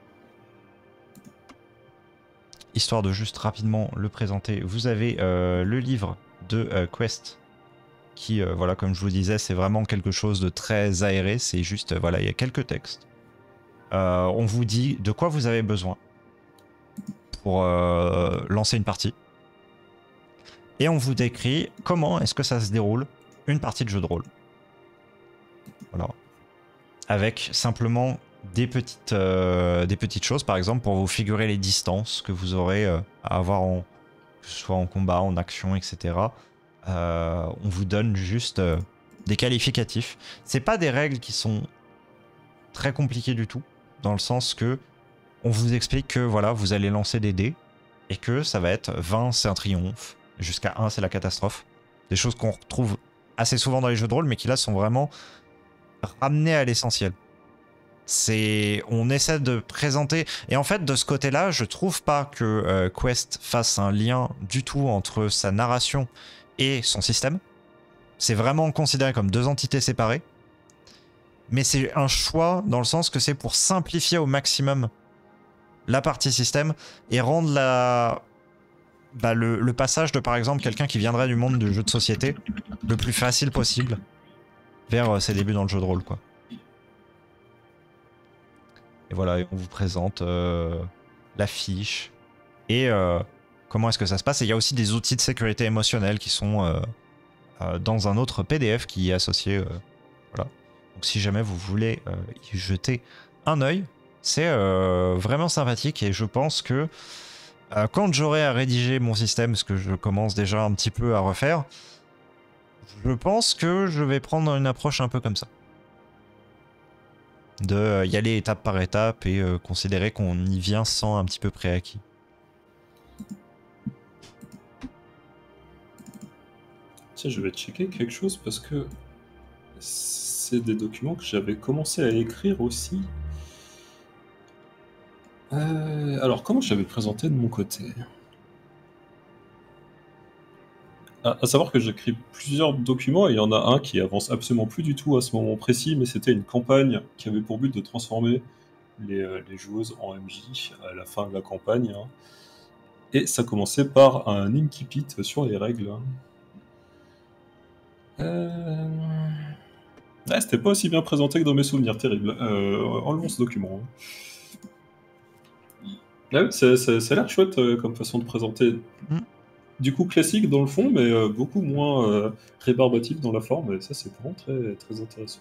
histoire de juste rapidement le présenter, vous avez euh, le livre de euh, Quest, qui, euh, voilà, comme je vous disais, c'est vraiment quelque chose de très aéré. C'est juste, euh, voilà, il y a quelques textes. Euh, on vous dit de quoi vous avez besoin pour euh, lancer une partie. Et on vous décrit comment est-ce que ça se déroule une partie de jeu de rôle. Voilà. Avec simplement des petites, euh, des petites choses, par exemple, pour vous figurer les distances que vous aurez euh, à avoir, en, que ce soit en combat, en action, et cetera. Euh, on vous donne juste euh, des qualificatifs. C'est pas des règles qui sont très compliquées du tout, dans le sens que on vous explique que voilà, vous allez lancer des dés et que ça va être vingt, c'est un triomphe, jusqu'à un, c'est la catastrophe. Des choses qu'on retrouve assez souvent dans les jeux de rôle, mais qui là sont vraiment ramenées à l'essentiel. C'est, on essaie de présenter, et en fait de ce côté-là, je trouve pas que euh, Quest fasse un lien du tout entre sa narration et son système. C'est vraiment considéré comme deux entités séparées, mais c'est un choix dans le sens que c'est pour simplifier au maximum la partie système et rendre la, bah, le, le passage de par exemple quelqu'un qui viendrait du monde du jeu de société le plus facile possible vers euh, ses débuts dans le jeu de rôle, quoi. Et voilà, et on vous présente euh, la fiche et euh, comment est-ce que ça se passe. Et il y a aussi des outils de sécurité émotionnelle qui sont euh, euh, dans un autre P D F qui est associé. Euh, voilà. Donc si jamais vous voulez euh, y jeter un œil, c'est euh, vraiment sympathique et je pense que euh, quand j'aurai à rédiger mon système, ce que je commence déjà un petit peu à refaire, je pense que je vais prendre une approche un peu comme ça. De euh, y aller étape par étape et euh, considérer qu'on y vient sans un petit peu préacquis. Tiens, je vais checker quelque chose parce que c'est des documents que j'avais commencé à écrire aussi. Euh, alors, comment j'avais présenté de mon côté? À, à savoir que j'écris plusieurs documents et il y en a un qui avance absolument plus du tout à ce moment précis, mais c'était une campagne qui avait pour but de transformer les, euh, les joueuses en M J à la fin de la campagne. Hein. Et ça commençait par un incipit sur les règles. Euh... Ah, c'était pas aussi bien présenté que dans mes souvenirs, terrible. Euh, enlevons ce document. Ah oui, ça, ça, ça a l'air chouette euh, comme façon de présenter. Mm. Du coup, classique dans le fond, mais euh, beaucoup moins euh, rébarbatif dans la forme, et ça, c'est vraiment très, très intéressant.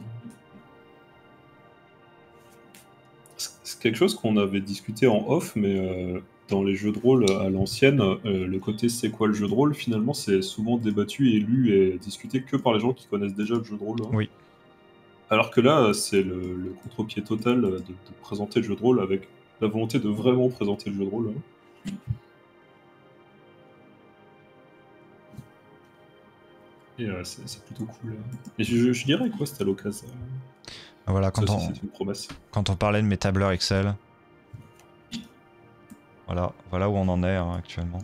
C'est quelque chose qu'on avait discuté en off, mais euh, dans les jeux de rôle à l'ancienne, euh, le côté c'est quoi le jeu de rôle, finalement, c'est souvent débattu et lu et discuté que par les gens qui connaissent déjà le jeu de rôle. Hein. Oui. Alors que là, c'est le, le contre-pied total de, de présenter le jeu de rôle avec la volonté de vraiment présenter le jeu de rôle. Hein. Et euh, c'est plutôt cool. Hein. Et je, je dirais quoi, c'était à l'occasion. Voilà, quand, ça, on, c'est une promesse. Quand on parlait de mes tableurs Excel, voilà, voilà où on en est hein, actuellement.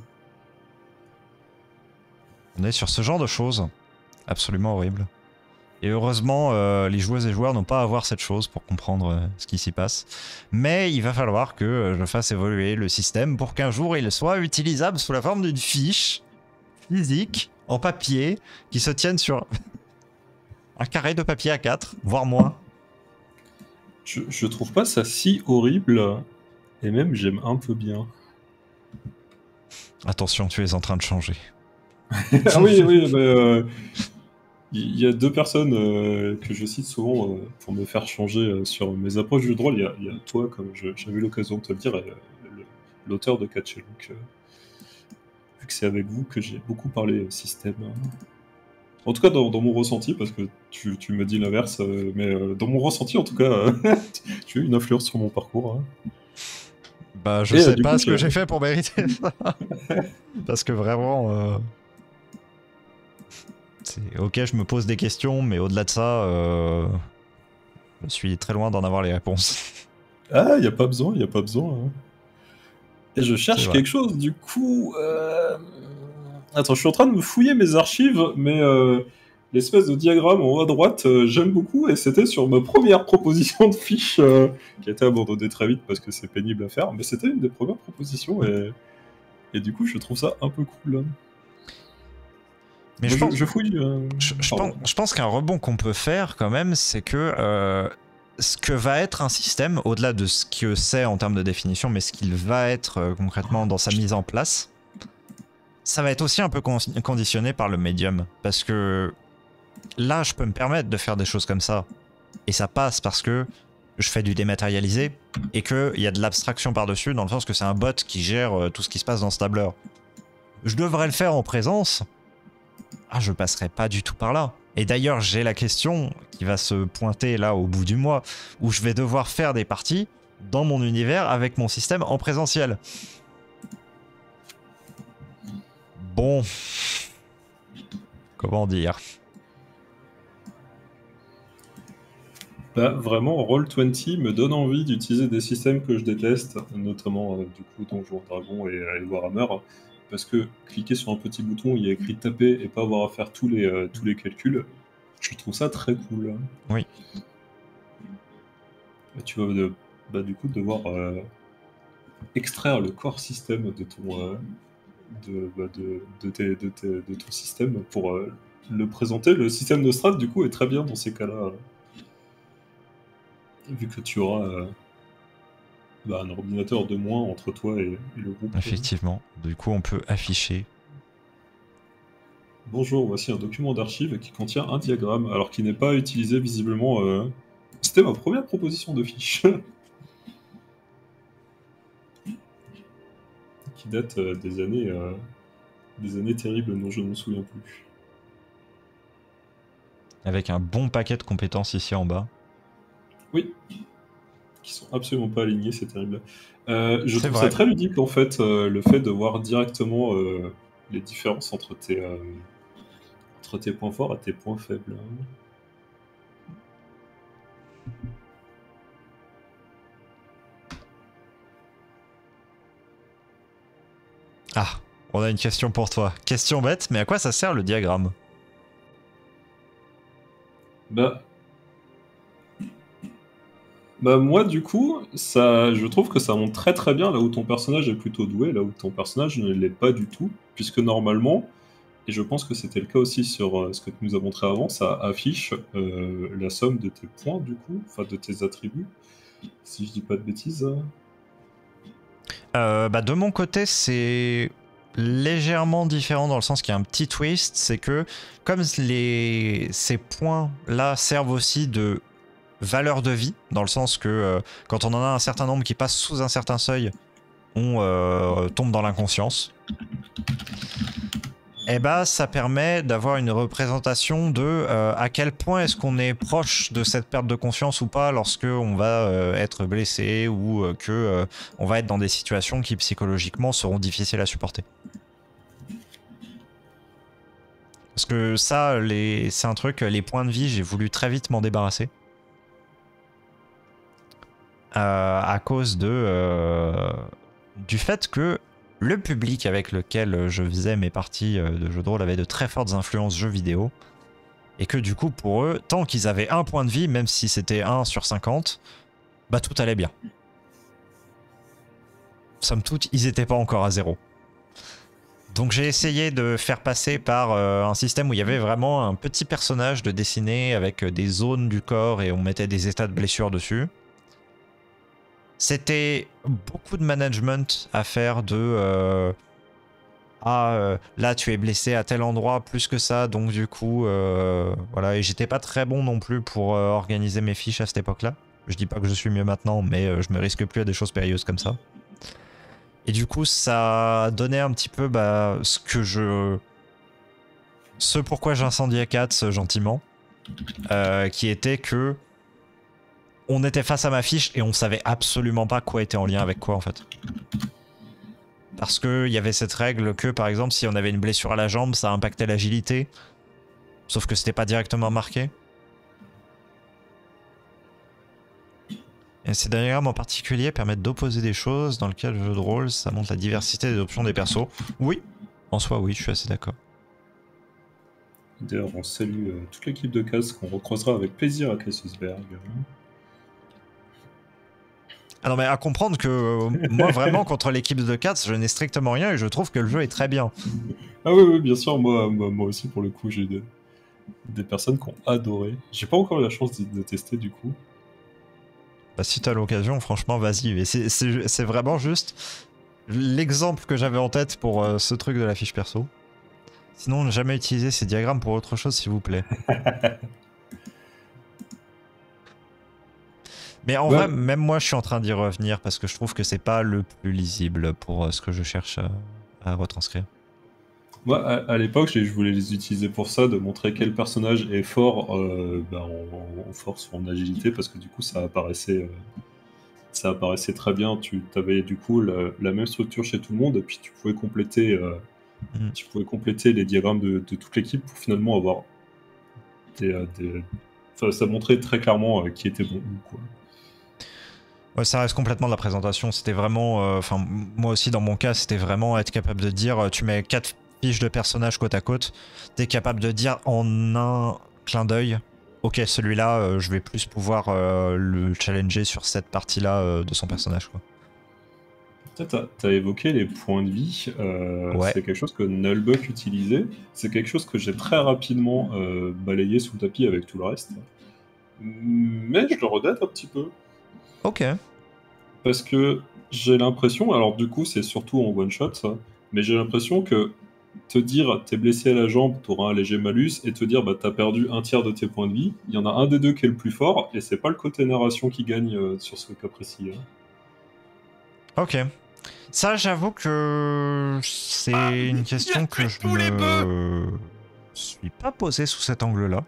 On est sur ce genre de choses absolument horribles. Et heureusement, euh, les joueuses et joueurs n'ont pas à voir cette chose pour comprendre euh, ce qui s'y passe. Mais il va falloir que euh, je fasse évoluer le système pour qu'un jour il soit utilisable sous la forme d'une fiche physique en papier qui se tienne sur un carré de papier A quatre, voire moins. Je, je trouve pas ça si horrible, et même j'aime un peu bien. Attention, tu es en train de changer. Ah oui, oui, mais euh, il y a deux personnes euh, que je cite souvent euh, pour me faire changer euh, sur mes approches du jeu de rôle. Il y, y a toi, comme j'avais eu l'occasion de te le dire, et euh, l'auteur de Catcheluk, euh, vu que c'est avec vous que j'ai beaucoup parlé système. Hein. En tout cas, dans, dans mon ressenti, parce que tu, tu me dis l'inverse, euh, mais euh, dans mon ressenti, en tout cas, euh, tu as eu une influence sur mon parcours. Hein. Bah, je Et, sais euh, pas coup, ce que j'ai fait pour mériter ça. Parce que vraiment... Euh... Ok, je me pose des questions, mais au-delà de ça, euh... je suis très loin d'en avoir les réponses. Ah, il n'y a pas besoin, il n'y a pas besoin. Hein. Et je cherche vrai. quelque chose, du coup... Euh... Attends, je suis en train de me fouiller mes archives, mais euh, l'espèce de diagramme en haut à droite, euh, j'aime beaucoup, et c'était sur ma première proposition de fiche, euh, qui a été abandonnée très vite parce que c'est pénible à faire, mais c'était une des premières propositions, et, et du coup, je trouve ça un peu cool. Mais Moi, je je, pense, je fouille... Euh... je, je Pardon. pense, je pense qu'un rebond qu'on peut faire quand même, c'est que euh, ce que va être un système, au-delà de ce que c'est en termes de définition, mais ce qu'il va être euh, concrètement dans sa mise en place, ça va être aussi un peu con conditionné par le médium. Parce que là, je peux me permettre de faire des choses comme ça. Et ça passe parce que je fais du dématérialisé et qu'il y a de l'abstraction par-dessus, dans le sens que c'est un bot qui gère euh, tout ce qui se passe dans ce tableur. Je devrais le faire en présence. Ah, je passerai pas du tout par là. Et d'ailleurs, j'ai la question qui va se pointer là au bout du mois, où je vais devoir faire des parties dans mon univers avec mon système en présentiel. Bon. Comment dire? Bah, vraiment, roll vingt me donne envie d'utiliser des systèmes que je déteste, notamment euh, du coup Donjons Dragon et, et Warhammer, parce que cliquer sur un petit bouton, il y a écrit taper et pas avoir à faire tous les, euh, tous les calculs, je trouve ça très cool. Oui. Et tu vas de, bah, du coup devoir euh, extraire le core système de ton, euh, de, bah, de, de, tes, de, tes, de ton système pour euh, le présenter. Le système de strat, du coup, est très bien dans ces cas-là, vu que tu auras... Euh, Bah, un ordinateur de moins entre toi et, et le groupe. Effectivement. Du coup, on peut afficher. Bonjour, voici un document d'archives qui contient un diagramme, alors qu'il n'est pas utilisé visiblement. Euh... C'était ma première proposition de fiche. qui date euh, des années euh, des années terribles dont je ne me souviens plus. Avec un bon paquet de compétences ici en bas. Oui. Qui sont absolument pas alignés, c'est terrible. Euh, je trouve vrai. ça très ludique en fait, euh, le fait de voir directement euh, les différences entre tes, euh, entre tes points forts et tes points faibles. Ah, on a une question pour toi. Question bête, mais à quoi ça sert le diagramme? Bah, Bah moi du coup, ça, je trouve que ça montre très très bien là où ton personnage est plutôt doué, là où ton personnage ne l'est pas du tout, puisque normalement, et je pense que c'était le cas aussi sur euh, ce que tu nous as montré avant, ça affiche euh, la somme de tes points du coup, enfin de tes attributs, si je dis pas de bêtises. Euh, bah de mon côté, c'est légèrement différent dans le sens qu'il y a un petit twist, c'est que comme les... ces points-là servent aussi de valeur de vie, dans le sens que euh, quand on en a un certain nombre qui passent sous un certain seuil, on euh, tombe dans l'inconscience. Et bah ça permet d'avoir une représentation de euh, à quel point est-ce qu'on est proche de cette perte de conscience ou pas lorsque on va euh, être blessé ou euh, que euh, on va être dans des situations qui psychologiquement seront difficiles à supporter. Parce que ça, les... c'est un truc, les points de vie, j'ai voulu très vite m'en débarrasser. Euh, à cause de euh, du fait que le public avec lequel je faisais mes parties de jeux de rôle avait de très fortes influences jeux vidéo. Et que du coup, pour eux, tant qu'ils avaient un point de vie, même si c'était un sur cinquante, bah tout allait bien. Somme toute, ils étaient pas encore à zéro. Donc j'ai essayé de faire passer par euh, un système où il y avait vraiment un petit personnage de dessiné avec des zones du corps et on mettait des états de blessure dessus. C'était beaucoup de management à faire de... Euh, ah, euh, là tu es blessé à tel endroit plus que ça, donc du coup... Euh, voilà, et j'étais pas très bon non plus pour euh, organiser mes fiches à cette époque-là. Je dis pas que je suis mieux maintenant, mais euh, je me risque plus à des choses périlleuses comme ça. Et du coup, ça donnait un petit peu bah, ce que je... Ce pourquoi j'incendiais Katz gentiment, euh, qui était que on était face à ma fiche et on savait absolument pas quoi était en lien avec quoi en fait. Parce qu'il y avait cette règle que par exemple si on avait une blessure à la jambe, ça impactait l'agilité, sauf que c'était pas directement marqué. Et ces diagrammes en particulier permettent d'opposer des choses dans le cas de jeu de rôle, ça montre la diversité des options des persos. Oui, en soi oui, je suis assez d'accord. D'ailleurs, on salue euh, toute l'équipe de Cass qu'on recroisera avec plaisir à Kaisersberg. Ah non mais à comprendre que euh, moi vraiment contre l'équipe de Cats, je n'ai strictement rien et je trouve que le jeu est très bien. Ah oui, oui, bien sûr, moi, moi, moi aussi pour le coup, j'ai des, des personnes qui ont adoré. J'ai pas encore eu la chance de, de tester du coup. Bah, si t'as l'occasion, franchement, vas-y. Mais c'est vraiment juste l'exemple que j'avais en tête pour euh, ce truc de la fiche perso. Sinon, ne jamais utiliser ces diagrammes pour autre chose, s'il vous plaît. Mais en Ouais. vrai, même moi, je suis en train d'y revenir parce que je trouve que c'est pas le plus lisible pour euh, ce que je cherche à, à retranscrire. Moi, à, à l'époque, je voulais les utiliser pour ça, de montrer quel personnage est fort euh, bah, en, en force ou en agilité, parce que du coup, ça apparaissait, euh, ça apparaissait très bien. Tu avais du coup la, la même structure chez tout le monde, et puis tu pouvais compléter, euh, mm. tu pouvais compléter les diagrammes de, de toute l'équipe pour finalement avoir des, des... Enfin, ça montrait très clairement euh, qui était bon ou quoi. Ouais, ça reste complètement de la présentation. C'était vraiment, enfin, euh, moi aussi dans mon cas, c'était vraiment être capable de dire, tu mets quatre fiches de personnages côte à côte, t'es capable de dire en un clin d'œil, ok, celui-là, euh, je vais plus pouvoir euh, le challenger sur cette partie-là euh, de son personnage, quoi. Tu as évoqué les points de vie, euh, ouais. c'est quelque chose que Nullbuck utilisait, c'est quelque chose que j'ai très rapidement euh, balayé sous le tapis avec tout le reste. Mais je le regrette un petit peu. Ok. Parce que j'ai l'impression, alors du coup c'est surtout en one shot, ça, mais j'ai l'impression que te dire t'es blessé à la jambe, t'auras un léger malus, et te dire bah t'as perdu un tiers de tes points de vie, il y en a un des deux qui est le plus fort, et c'est pas le côté narration qui gagne euh, sur ce cas précis. Hein. Ok. Ça, j'avoue que c'est ah, une question que je ne suis pas posée sous cet angle-là.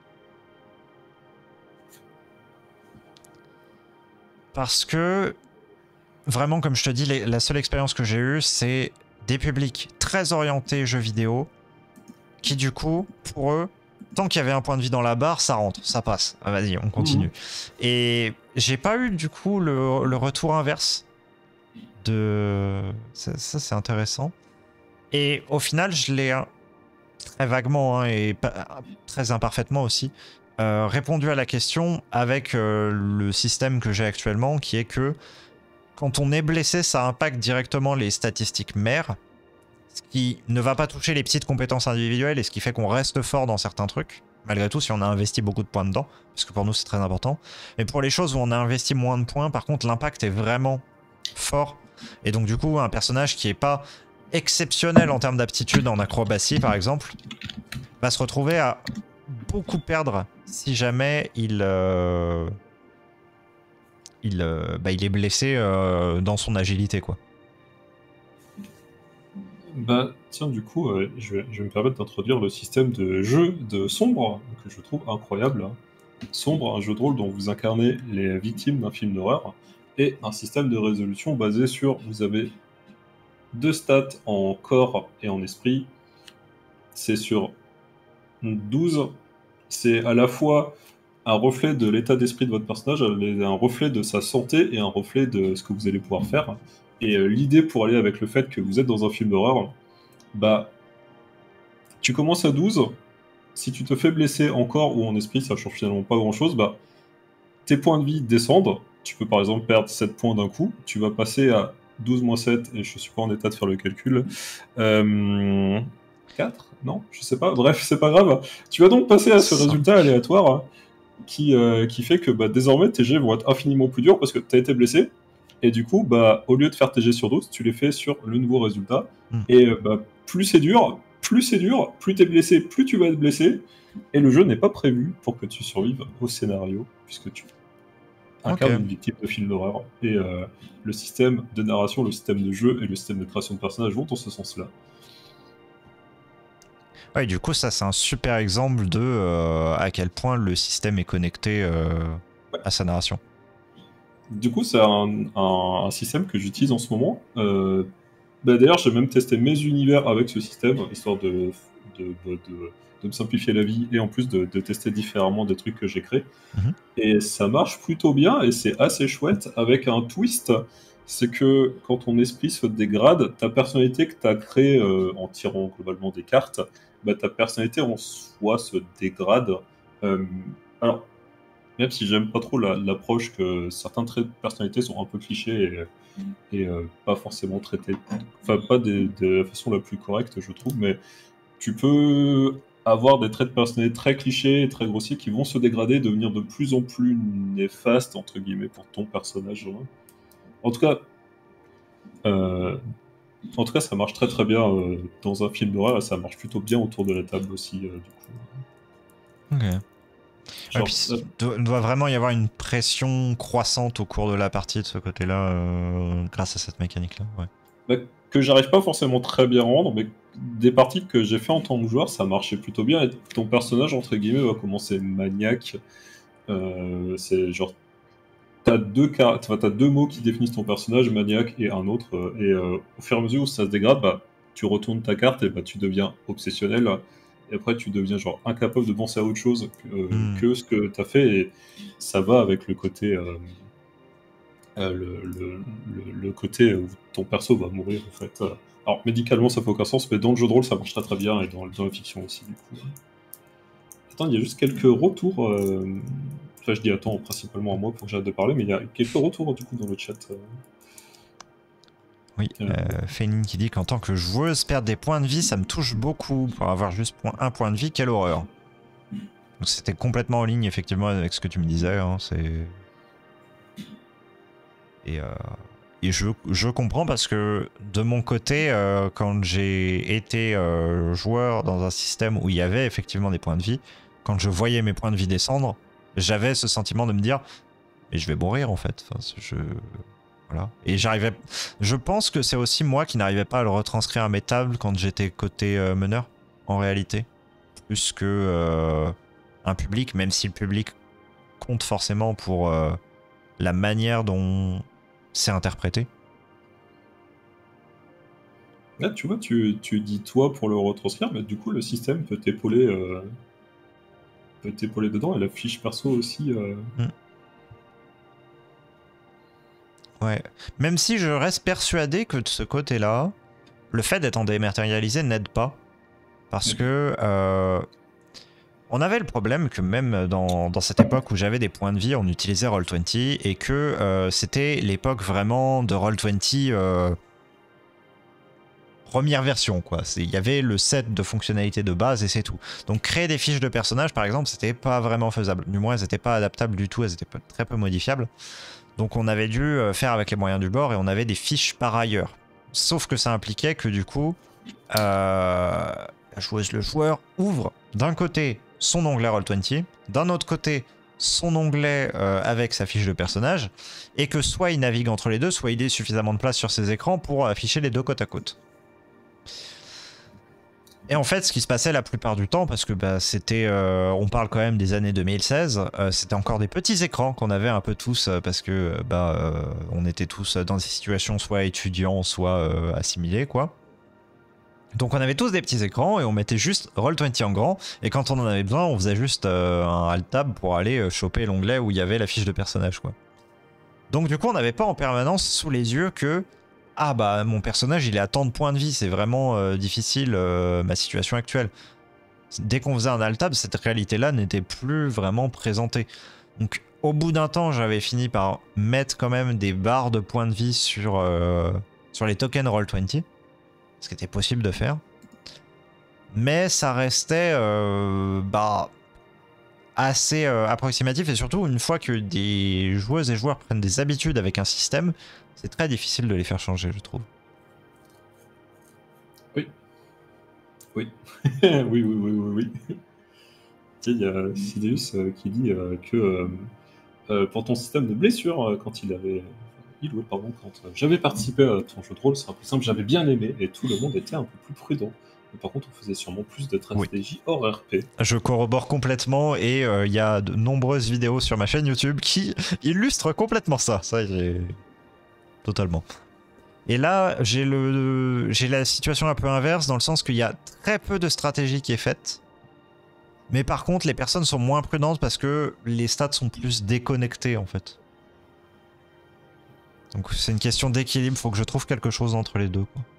Parce que, vraiment, comme je te dis, les, la seule expérience que j'ai eue, c'est des publics très orientés jeux vidéo, qui du coup, pour eux, tant qu'il y avait un point de vie dans la barre, ça rentre, ça passe. Ah, vas-y, on continue. Mmh. Et j'ai pas eu du coup le, le retour inverse de... Ça, ça c'est intéressant. Et au final, je l'ai très vaguement hein, et très imparfaitement aussi euh, répondu à la question avec euh, le système que j'ai actuellement, qui est que quand on est blessé, ça impacte directement les statistiques mères, ce qui ne va pas toucher les petites compétences individuelles et ce qui fait qu'on reste fort dans certains trucs, malgré tout si on a investi beaucoup de points dedans, parce que pour nous c'est très important. Et pour les choses où on a investi moins de points, par contre l'impact est vraiment fort. Et donc du coup un personnage qui est pas exceptionnel en termes d'aptitude en acrobatie par exemple, va se retrouver à beaucoup perdre si jamais il... Euh Il, euh, bah, il est blessé euh, dans son agilité, quoi. Bah, tiens, du coup, euh, je, vais, je vais me permettre d'introduire le système de jeu de Sombre, que je trouve incroyable. Sombre, un jeu de rôle dont vous incarnez les victimes d'un film d'horreur, et un système de résolution basé sur, vous avez deux stats en corps et en esprit. C'est sur douze. C'est à la fois un reflet de l'état d'esprit de votre personnage, un reflet de sa santé et un reflet de ce que vous allez pouvoir faire. Et euh, l'idée pour aller avec le fait que vous êtes dans un film d'horreur, bah, tu commences à douze, si tu te fais blesser en corps ou en esprit, ça change finalement pas grand chose, bah, tes points de vie descendent, tu peux par exemple perdre sept points d'un coup, tu vas passer à douze moins sept, et je suis pas en état de faire le calcul, euh, quatre? Non, je sais pas, bref, c'est pas grave. Tu vas donc passer à ce résultat aléatoire qui, euh, qui fait que bah, désormais tes jets vont être infiniment plus durs parce que tu as été blessé, et du coup, bah, au lieu de faire tes jets sur douze, tu les fais sur le nouveau résultat, mm. et bah, plus c'est dur, plus c'est dur, plus t'es blessé, plus tu vas être blessé, et le jeu n'est pas prévu pour que tu survives au scénario, puisque tu incarnes okay. une victime de film d'horreur, et euh, le système de narration, le système de jeu et le système de création de personnages vont dans ce sens-là. Ouais, du coup, ça, c'est un super exemple de euh, à quel point le système est connecté euh, ouais. à sa narration. Du coup, c'est un, un, un système que j'utilise en ce moment. Euh, bah, D'ailleurs, j'ai même testé mes univers avec ce système, histoire de, de, de, de, de me simplifier la vie et en plus de, de tester différemment des trucs que j'ai créés. Mhm. Et ça marche plutôt bien et c'est assez chouette avec un twist. C'est que quand ton esprit se dégrade, ta personnalité que tu as créée euh, en tirant globalement des cartes, bah, ta personnalité en soi se dégrade. Euh, alors, même si j'aime pas trop la- l'approche que certains traits de personnalité sont un peu clichés et, et, euh, pas forcément traités, enfin pas des- de la façon la plus correcte, je trouve, mais tu peux avoir des traits de personnalité très clichés et très grossiers qui vont se dégrader, devenir de plus en plus néfastes, entre guillemets, pour ton personnage. Hein. En tout cas, euh, en tout cas, ça marche très très bien euh, dans un film d'horreur et ça marche plutôt bien autour de la table aussi, euh, du coup. Ok. Genre, Ouais, puis euh, il doit, doit vraiment y avoir une pression croissante au cours de la partie de ce côté-là, euh, grâce à cette mécanique-là. Ouais. bah, que j'arrive pas forcément très bien à rendre, mais des parties que j'ai fait en tant que joueur, ça marchait plutôt bien. Et ton personnage, entre guillemets, va commencer maniaque. Euh, c'est genre, t'as deux, car... enfin, t'as deux mots qui définissent ton personnage, maniaque et un autre. euh, Et euh, au fur et à mesure où ça se dégrade, bah, tu retournes ta carte et bah, tu deviens obsessionnel. Et après, tu deviens genre incapable de penser à autre chose que, euh, Hmm. que ce que t'as fait. Et ça va avec le côté. Euh, euh, le, le, le, le côté où ton perso va mourir en fait. Euh, Alors médicalement ça fait aucun sens, mais dans le jeu de rôle ça marche très très bien et dans, dans la fiction aussi du coup. Attends, il y a juste quelques retours. Euh... Enfin, je dis attends principalement à moi pour que j'arrête de parler, mais il y a quelques retours du coup dans le chat. Euh... Oui, Euh, euh, Féline qui dit qu'en tant que joueuse, perdre des points de vie, ça me touche beaucoup. Pour avoir juste point, un point de vie, quelle horreur. Donc c'était complètement en ligne, effectivement, avec ce que tu me disais. Hein, c'est... Et, euh, et je, je comprends parce que de mon côté, euh, quand j'ai été euh, joueur dans un système où il y avait effectivement des points de vie, quand je voyais mes points de vie descendre, j'avais ce sentiment de me dire mais je vais mourir en fait. Enfin, je... Voilà. Et j'arrivais. Je pense que c'est aussi moi qui n'arrivais pas à le retranscrire à mes tables quand j'étais côté euh, meneur, en réalité. Plus que euh, un public, même si le public compte forcément pour euh, la manière dont c'est interprété. Là tu vois, tu, tu dis toi pour le retranscrire, mais du coup le système peut t'épauler, euh, peut t'épauler dedans et la fiche perso aussi. Euh... Mm. Ouais. Même si je reste persuadé que de ce côté-là, le fait d'être en dématérialisé n'aide pas. Parce que euh, on avait le problème que même dans, dans cette époque où j'avais des points de vie, on utilisait roll vingt et que euh, c'était l'époque vraiment de roll vingt euh, première version, quoi. Il y avait le set de fonctionnalités de base et c'est tout. Donc créer des fiches de personnages, par exemple, c'était pas vraiment faisable. Du moins, elles n'étaient pas adaptables du tout, elles étaient très peu modifiables. Donc on avait dû faire avec les moyens du bord et on avait des fiches par ailleurs. Sauf que ça impliquait que du coup, euh, la joueuse, le joueur ouvre d'un côté son onglet roll vingt, d'un autre côté son onglet euh, avec sa fiche de personnage, et que soit il navigue entre les deux, soit il ait suffisamment de place sur ses écrans pour afficher les deux côte à côte. Et en fait, ce qui se passait la plupart du temps, parce que bah, c'était, euh, on parle quand même des années deux mille seize, euh, c'était encore des petits écrans qu'on avait un peu tous, euh, parce que bah, euh, on était tous dans des situations soit étudiants, soit euh, assimilés, quoi. Donc on avait tous des petits écrans et on mettait juste roll vingt en grand, et quand on en avait besoin, on faisait juste euh, un alt tab pour aller euh, choper l'onglet où il y avait la fiche de personnage, quoi. Donc du coup, on n'avait pas en permanence sous les yeux que ah bah mon personnage il est à tant de points de vie, c'est vraiment euh, difficile euh, ma situation actuelle. Dès qu'on faisait un alt tab, cette réalité-là n'était plus vraiment présentée. Donc au bout d'un temps, j'avais fini par mettre quand même des barres de points de vie sur, euh, sur les tokens roll vingt, ce qui était possible de faire. Mais ça restait euh, bah, assez euh, approximatif, et surtout une fois que des joueuses et joueurs prennent des habitudes avec un système, c'est très difficile de les faire changer, je trouve. Oui. Oui. oui, oui, oui, oui, oui. Il y a Sideus euh, qui dit euh, que euh, euh, pour ton système de blessure, euh, quand il avait... Il, ouais, pardon, quand euh, j'avais participé à ton jeu de rôle, c'est un peu simple, j'avais bien aimé, et tout le monde était un peu plus prudent. Mais par contre, on faisait sûrement plus de stratégie oui. hors R P. Je corrobore complètement, et il euh, y a de nombreuses vidéos sur ma chaîne YouTube qui illustrent complètement ça. Ça, j'ai... Totalement. Et là, j'ai le, j'ai la situation un peu inverse, dans le sens qu'il y a très peu de stratégie qui est faite. Mais par contre, les personnes sont moins prudentes parce que les stats sont plus déconnectés en fait. Donc c'est une question d'équilibre, faut que je trouve quelque chose entre les deux, quoi.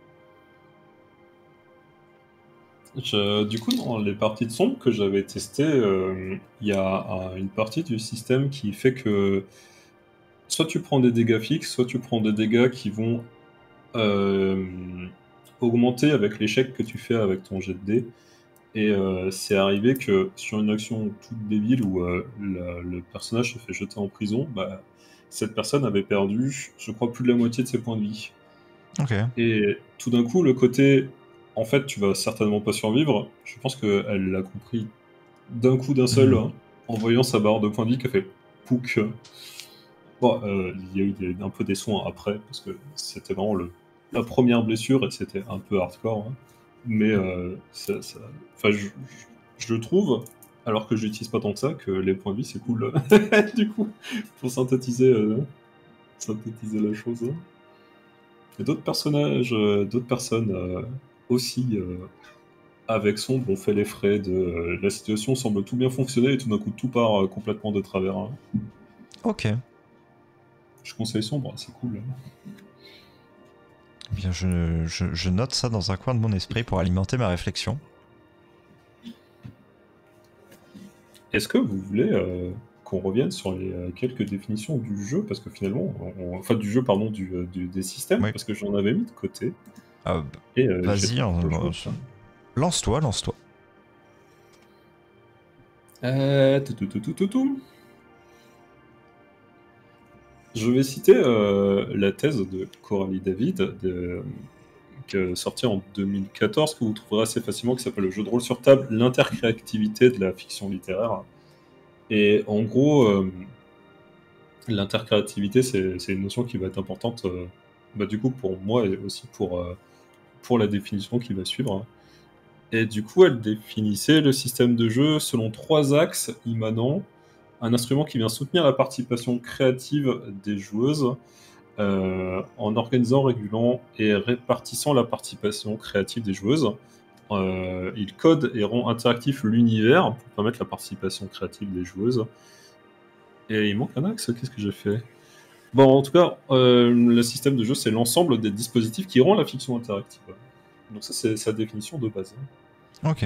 Je, du coup, dans les parties de sombre que j'avais testées, il euh, y a une partie du système qui fait que soit tu prends des dégâts fixes, soit tu prends des dégâts qui vont euh, augmenter avec l'échec que tu fais avec ton jet de dés. Et euh, c'est arrivé que sur une action toute débile où euh, la, le personnage se fait jeter en prison, bah, cette personne avait perdu, je crois, plus de la moitié de ses points de vie. Ok. Et tout d'un coup, le côté en fait, tu vas certainement pas survivre, je pense qu'elle l'a compris d'un coup d'un seul, Mmh. hein, en voyant sa barre de points de vie qui a fait pouc. Bon, euh, il y a eu des, un peu des soins après, parce que c'était vraiment le, la première blessure et c'était un peu hardcore. Hein. Mais euh, ça, ça, je, je trouve, alors que je n'utilise pas tant que ça, que les points de vie c'est cool. Du coup, pour synthétiser, euh, synthétiser la chose. Hein. Et d'autres personnages, euh, d'autres personnes euh, aussi euh, avec Sombre ont fait les frais de euh, la situation semble tout bien fonctionner et tout d'un coup tout part euh, complètement de travers. Hein. Ok. Je conseille Sombre, c'est cool. Eh bien, je, je, je note ça dans un coin de mon esprit pour alimenter ma réflexion. Est-ce que vous voulez euh, qu'on revienne sur les euh, quelques définitions du jeu, parce que finalement, on, enfin du jeu, pardon, du, euh, du- des systèmes, Oui. parce que j'en avais mis de côté. Euh, Et euh, Vas-y, j'ai- lance-toi, lance-toi. Euh, tout, tout, tout, tout, tout, tout. Je vais citer euh, la thèse de Coralie David, de, que, sortie en deux mille quatorze, que vous trouverez assez facilement, qui s'appelle le jeu de rôle sur table, l'intercréativité de la fiction littéraire. Et en gros, euh, l'intercréativité, c'est c'est une notion qui va être importante, euh, bah, du coup, pour moi et aussi pour, euh, pour la définition qui va suivre. Et du coup, elle définissait le système de jeu selon trois axes immanents. Un instrument qui vient soutenir la participation créative des joueuses euh, en organisant, régulant et répartissant la participation créative des joueuses. Euh, il code et rend interactif l'univers pour permettre la participation créative des joueuses. Et il manque un axe, qu'est-ce que j'ai fait? Bon, en tout cas, euh, le système de jeu, c'est l'ensemble des dispositifs qui rend la fiction interactive. Donc ça, c'est sa définition de base. Ok.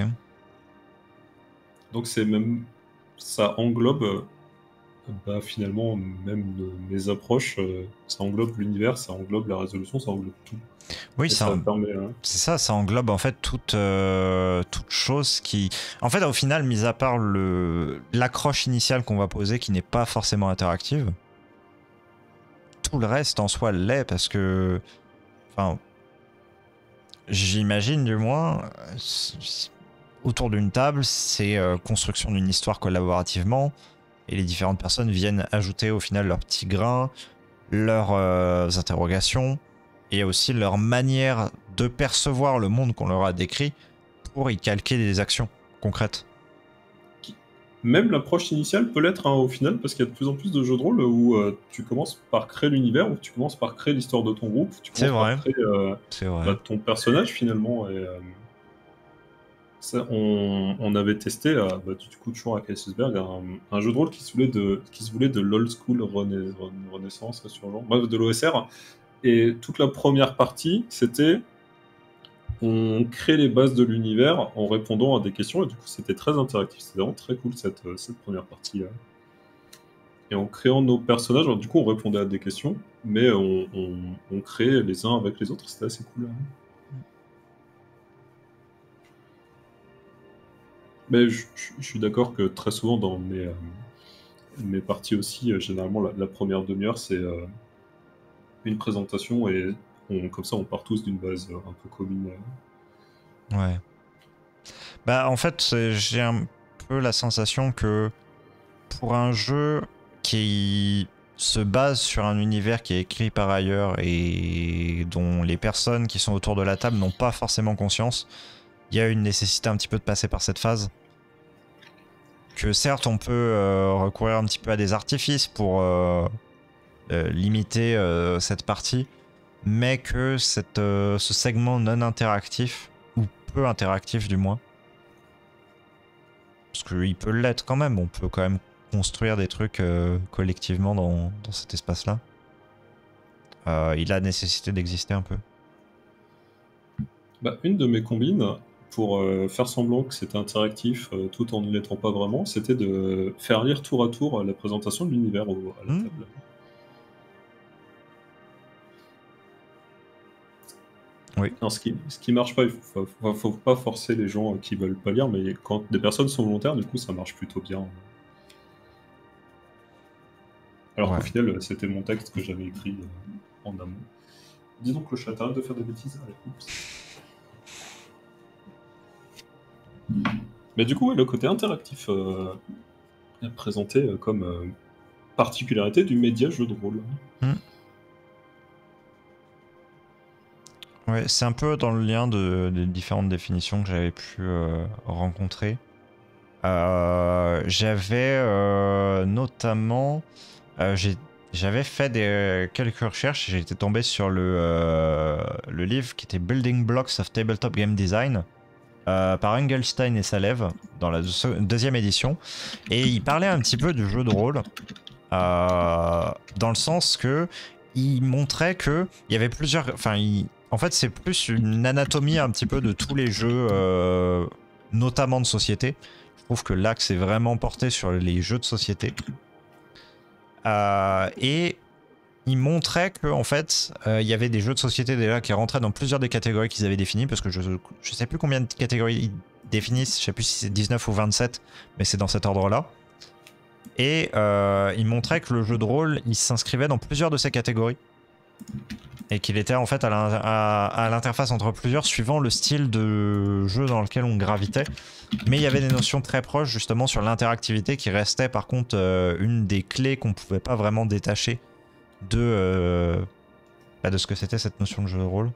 Donc c'est même... ça englobe... euh, bah, finalement, même de mes approches, euh, ça englobe l'univers, ça englobe la résolution, ça englobe tout. Oui, Et ça, ça permet... Hein. c'est ça, ça englobe en fait toute, euh, toute chose qui... En fait, au final, mis à part le l'accroche initiale qu'on va poser qui n'est pas forcément interactive, tout le reste en soi l'est parce que... Enfin, j'imagine du moins, autour d'une table, c'est euh, construction d'une histoire collaborativement et les différentes personnes viennent ajouter au final leurs petits grains, leurs euh, interrogations et aussi leur manière de percevoir le monde qu'on leur a décrit pour y calquer des actions concrètes. Même l'approche initiale peut l'être hein, au final, parce qu'il y a de plus en plus de jeux de rôle où euh, tu commences par créer l'univers, où tu commences par créer l'histoire de ton groupe, tu C'est commences vrai. par créer euh, C'est vrai. bah, ton personnage finalement. Et, euh, ça, on, on avait testé, euh, bah, du coup toujours à Kaisersberg, un, un jeu de rôle qui se voulait de, qui se voulait de l'old school rena, renaissance, resurgence, bref, de l'O S R. Et toute la première partie, c'était on crée les bases de l'univers en répondant à des questions, et du coup c'était très interactif, c'était vraiment très cool cette, cette première partie. Là. Et en créant nos personnages, alors, du coup on répondait à des questions, mais on, on, on créait les uns avec les autres, c'était assez cool. Là. Mais je, je, je suis d'accord que très souvent dans mes, euh, mes parties aussi, euh, généralement la, la première demi-heure c'est euh, une présentation et on, comme ça on part tous d'une base euh, un peu commune. Euh. Ouais. Bah en fait j'ai un peu la sensation que pour un jeu qui se base sur un univers qui est écrit par ailleurs et dont les personnes qui sont autour de la table n'ont pas forcément conscience, il y a une nécessité un petit peu de passer par cette phase. Que certes on peut euh, recourir un petit peu à des artifices pour euh, euh, limiter euh, cette partie, mais que cette, euh, ce segment non interactif, ou peu interactif du moins, Parce qu'il peut l'être quand même, on peut quand même construire des trucs euh, collectivement dans, dans cet espace-là. Euh, il a nécessité d'exister un peu. Bah, une de mes combines, pour euh, faire semblant que c'était interactif euh, tout en ne l'étant pas vraiment, c'était de faire lire tour à tour la présentation de l'univers au- à la Hmm. table. Oui. Alors, ce qui, ce qui marche pas, il faut, faut, faut pas forcer les gens qui veulent pas lire, mais quand des personnes sont volontaires, du coup, ça marche plutôt bien. Alors Ouais. qu'au final, c'était mon texte que j'avais écrit euh, en amont. Dis donc, le chat, arrête de faire des bêtises. Allez, oups. Mais du coup, ouais, le côté interactif euh, est présenté euh, comme euh, particularité du média jeu de rôle. Hmm. Ouais, c'est un peu dans le lien de, des différentes définitions que j'avais pu euh, rencontrer. Euh, j'avais euh, notamment... Euh, j'avais fait des, quelques recherches et j'ai été tombé sur le, euh, le livre qui était Building Blocks of Tabletop Game Design euh, par Engelstein et Salev dans la deuxième édition. Et il parlait un petit peu du jeu de rôle euh, dans le sens que il montrait que il y avait plusieurs... Enfin, il, en fait, c'est plus une anatomie un petit peu de tous les jeux, euh, notamment de société. Je trouve que l'axe est vraiment porté sur les jeux de société. Euh, et il montrait que en fait, euh, il y avait des jeux de société déjà qui rentraient dans plusieurs des catégories qu'ils avaient définies, parce que je je sais plus combien de catégories ils définissent, je sais plus si c'est dix-neuf ou vingt-sept, mais c'est dans cet ordre-là. Et euh, il montrait que le jeu de rôle, il s'inscrivait dans plusieurs de ces catégories. Et qu'il était en fait à l'interface entre plusieurs suivant le style de jeu dans lequel on gravitait. Mais il y avait des notions très proches justement sur l'interactivité qui restait par contre euh, une des clés qu'on pouvait pas vraiment détacher de, euh, bah, de ce que c'était cette notion de jeu de rôle.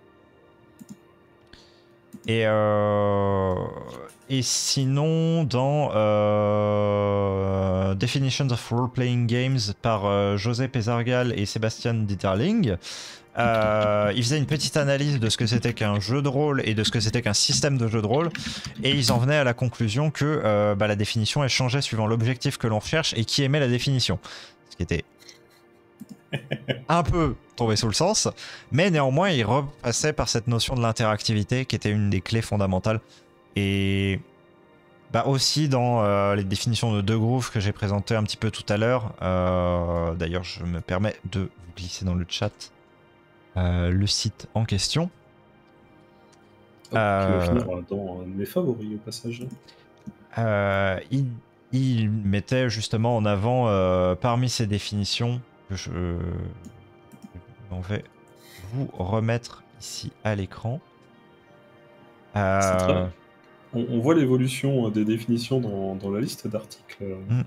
Et, euh, et sinon, dans euh, Definitions of Role-Playing Games par euh, José Pézargal et Sébastien Dieterling, euh, ils faisaient une petite analyse de ce que c'était qu'un jeu de rôle et de ce que c'était qu'un système de jeu de rôle, et ils en venaient à la conclusion que euh, bah, la définition elle changeait suivant l'objectif que l'on recherche et qui aimait la définition. Ce qui était un peu tombé sous le sens, mais néanmoins il repassait par cette notion de l'interactivité qui était une des clés fondamentales. Et bah aussi dans euh, les définitions de deux grooves que j'ai présentées un petit peu tout à l'heure, euh, d'ailleurs je me permets de vous glisser dans le chat euh, le site en question. Hop, euh, qui va finir dans mes favoris au passage. Euh, il, il mettait justement en avant euh, parmi ces définitions que je on vais vous remettre ici à l'écran. C'est très... Euh, on, on voit l'évolution des définitions dans, dans la liste d'articles. hmm.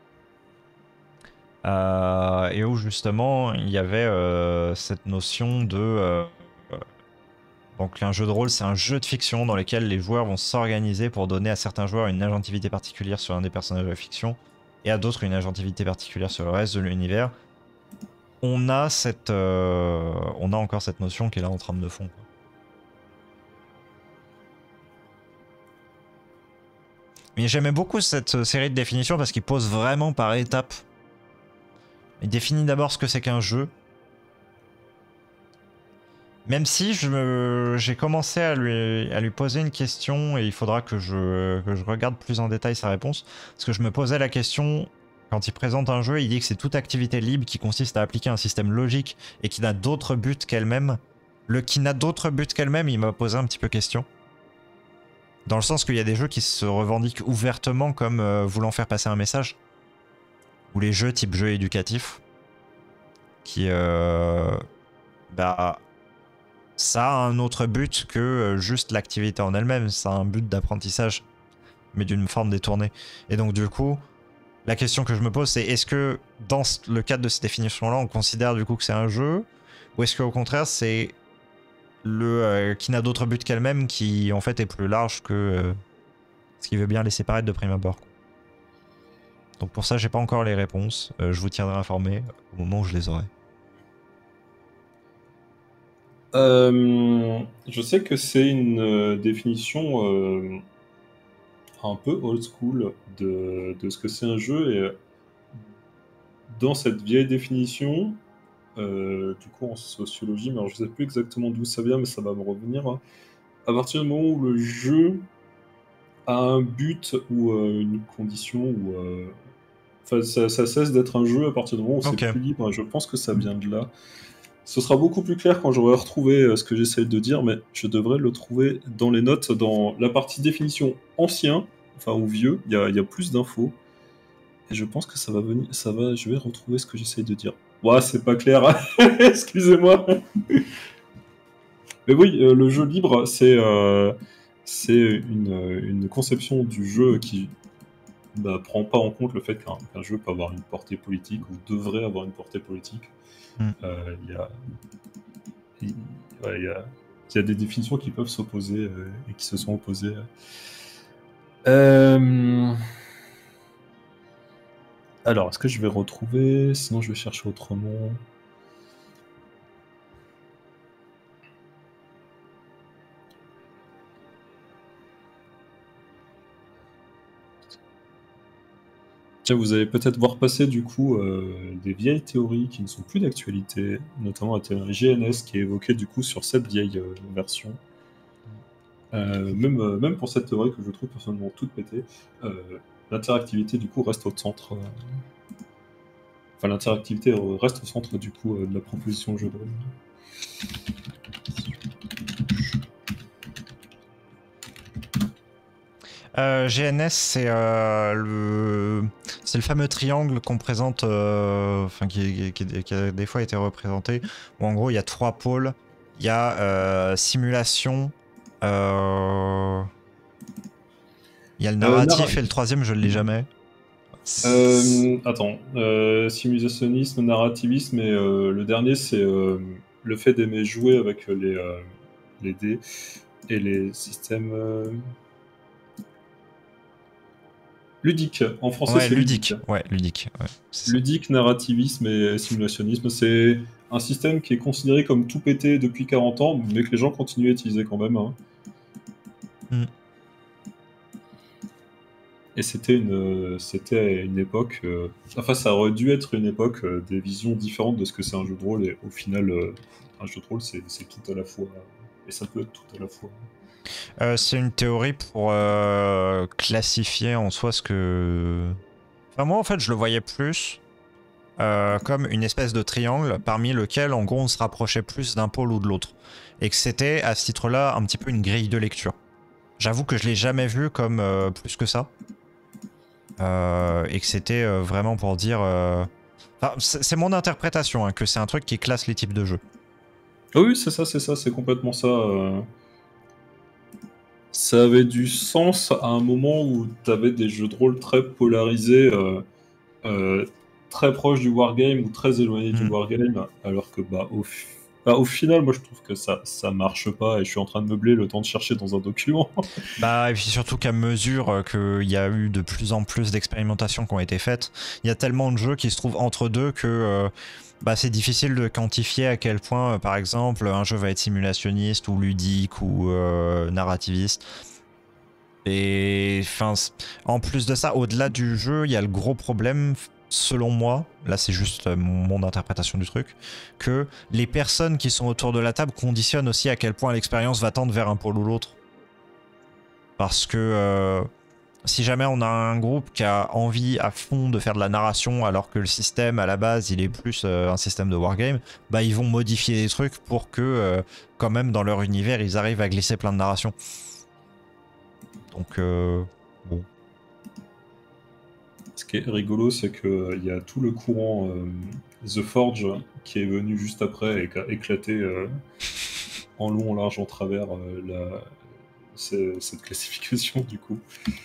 Euh, et où justement il y avait euh, cette notion de euh, donc un jeu de rôle c'est un jeu de fiction dans lequel les joueurs vont s'organiser pour donner à certains joueurs une agentivité particulière sur un des personnages de la fiction et à d'autres une agentivité particulière sur le reste de l'univers. On a cette euh, on a encore cette notion qui est là en trame de fond, quoi. Mais j'aimais beaucoup cette série de définitions parce qu'il pose vraiment par étapes. Il définit d'abord ce que c'est qu'un jeu. Même si j'ai commencé à lui, à lui poser une question et il faudra que je, que je regarde plus en détail sa réponse. Parce que je me posais la question, quand il présente un jeu, il dit que c'est toute activité libre qui consiste à appliquer un système logique et qui n'a d'autre but qu'elle-même. Le qui n'a d'autre but qu'elle-même, il m'a posé un petit peu question. Dans le sens qu'il y a des jeux qui se revendiquent ouvertement comme euh, voulant faire passer un message. Ou les jeux type jeux éducatifs. Qui, euh, bah, ça a un autre but que euh, juste l'activité en elle-même. Ça a un but d'apprentissage, mais d'une forme détournée. Et donc du coup, la question que je me pose, c'est est-ce que dans le cadre de cette définition-là, on considère du coup que c'est un jeu, ou est-ce qu'au contraire, c'est le euh, qui n'a d'autre but qu'elle-même qui en fait est plus large que euh, ce qui veut bien laisser paraître de prime abord. Donc pour ça, j'ai pas encore les réponses. Euh, je vous tiendrai informé au moment où je les aurai. Euh, je sais que c'est une euh, définition euh, un peu old school de, de ce que c'est un jeu. Et dans cette vieille définition, euh, du coup en sociologie, mais alors je sais plus exactement d'où ça vient, mais ça va me revenir. Hein. À partir du moment où le jeu a un but ou euh, une condition, ou euh, enfin, ça, ça cesse d'être un jeu à partir du moment où Ok. c'est plus libre. Je pense que ça vient de là. Ce sera beaucoup plus clair quand j'aurai retrouvé euh, ce que j'essaie de dire, mais je devrais le trouver dans les notes, dans la partie définition ancien, enfin ou vieux, il y a, y a plus d'infos. Et je pense que ça va venir, ça va, je vais retrouver ce que j'essaie de dire. Ouais, c'est pas clair, excusez-moi. Mais oui, euh, le jeu libre, c'est euh, c'est une, une conception du jeu qui bah, prend pas en compte le fait qu'un qu'un jeu peut avoir une portée politique ou devrait avoir une portée politique. Il Mm. euh, y a il ouais, y, a, y a des définitions qui peuvent s'opposer euh, et qui se sont opposées. Euh... Alors, est-ce que je vais retrouver? Sinon, je vais chercher autrement. Tiens, vous allez peut-être voir passer du coup euh, des vieilles théories qui ne sont plus d'actualité, notamment la théorie G N S qui est évoquée du coup sur cette vieille euh, version. Euh, même, euh, même pour cette théorie que je trouve personnellement toute pétée, euh, l'interactivité du coup reste au centre. Euh... Enfin, l'interactivité reste au centre du coup euh, de la proposition de jeu de rôle. Euh, G N S, c'est euh, le, c'est le fameux triangle qu'on présente, euh, enfin qui, qui, qui, a des fois été représenté. Où en gros, il y a trois pôles. Il y a euh, simulation, euh, il y a le narratif Euh, et le troisième, je ne l'ai jamais. Euh, attends, euh, simulationnisme, narrativisme, et euh, le dernier, c'est euh, le fait d'aimer jouer avec les, euh, les dés et les systèmes euh, ludiques. En français, Ouais, c'est ludique. ludique. Ouais, ludique. Ouais, Ludique, narrativisme et simulationnisme, c'est un système qui est considéré comme tout pété depuis quarante ans, mais que les gens continuent à utiliser quand même. Hein. Mm. Et c'était une, c'était une époque. Euh, enfin, ça aurait dû être une époque euh, des visions différentes de ce que c'est un jeu de rôle. Et au final, euh, un jeu de rôle, c'est, c'est tout à la fois. Et ça peut être tout à la fois. Euh, c'est une théorie pour euh, classifier en soi ce que. Enfin, moi, en fait, je le voyais plus euh, comme une espèce de triangle parmi lequel, en gros, on se rapprochait plus d'un pôle ou de l'autre. Et que c'était, à ce titre-là, un petit peu une grille de lecture. J'avoue que je l'ai jamais vu comme euh, plus que ça. Euh, et que c'était euh, vraiment pour dire. Euh... Enfin, c'est, c'est mon interprétation, hein, que c'est un truc qui classe les types de jeux. Ah oui, c'est ça, c'est ça, c'est complètement ça. Euh... Ça avait du sens à un moment où tu avais des jeux de rôle très polarisés, euh, euh, très proches du wargame ou très éloignés du Mm. wargame, alors que bah, au, fi- bah, au final, moi je trouve que ça, ça marche pas et je suis en train de meubler le temps de chercher dans un document. Bah, et puis surtout qu'à mesure qu'il y a eu de plus en plus d'expérimentations qui ont été faites, il y a tellement de jeux qui se trouvent entre deux que euh, bah, c'est difficile de quantifier à quel point, euh, par exemple, un jeu va être simulationniste ou ludique ou euh, narrativiste. Et enfin, en plus de ça, au-delà du jeu, il y a le gros problème, selon moi, là c'est juste mon interprétation du truc, que les personnes qui sont autour de la table conditionnent aussi à quel point l'expérience va tendre vers un pôle ou l'autre. Parce que euh, si jamais on a un groupe qui a envie à fond de faire de la narration alors que le système à la base il est plus euh, un système de wargame, bah ils vont modifier des trucs pour que euh, quand même dans leur univers ils arrivent à glisser plein de narration. Donc euh, bon. Ce qui est rigolo, c'est qu'il y a tout le courant euh, The Forge qui est venu juste après et qui a éclaté euh, en long, en large, en travers euh, la... cette classification du coup.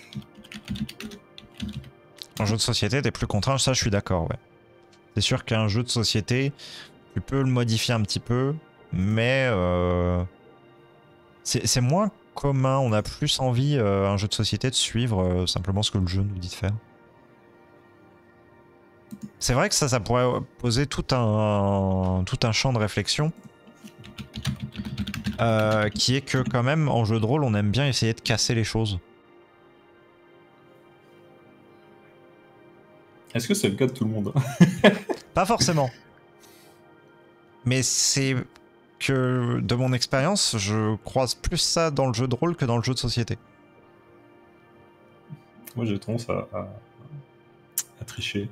Un jeu de société, t'es plus contraint, ça je suis d'accord, ouais. C'est sûr qu'un jeu de société, tu peux le modifier un petit peu, mais euh, c'est moins commun, on a plus envie, euh, un jeu de société, de suivre euh, simplement ce que le jeu nous dit de faire. C'est vrai que ça, ça pourrait poser tout un, tout un champ de réflexion, euh, qui est que quand même, en jeu de rôle, on aime bien essayer de casser les choses. Est-ce que c'est le cas de tout le monde? Pas forcément. Mais c'est que, de mon expérience, je croise plus ça dans le jeu de rôle que dans le jeu de société. Moi, j'ai tendance à, à, à tricher.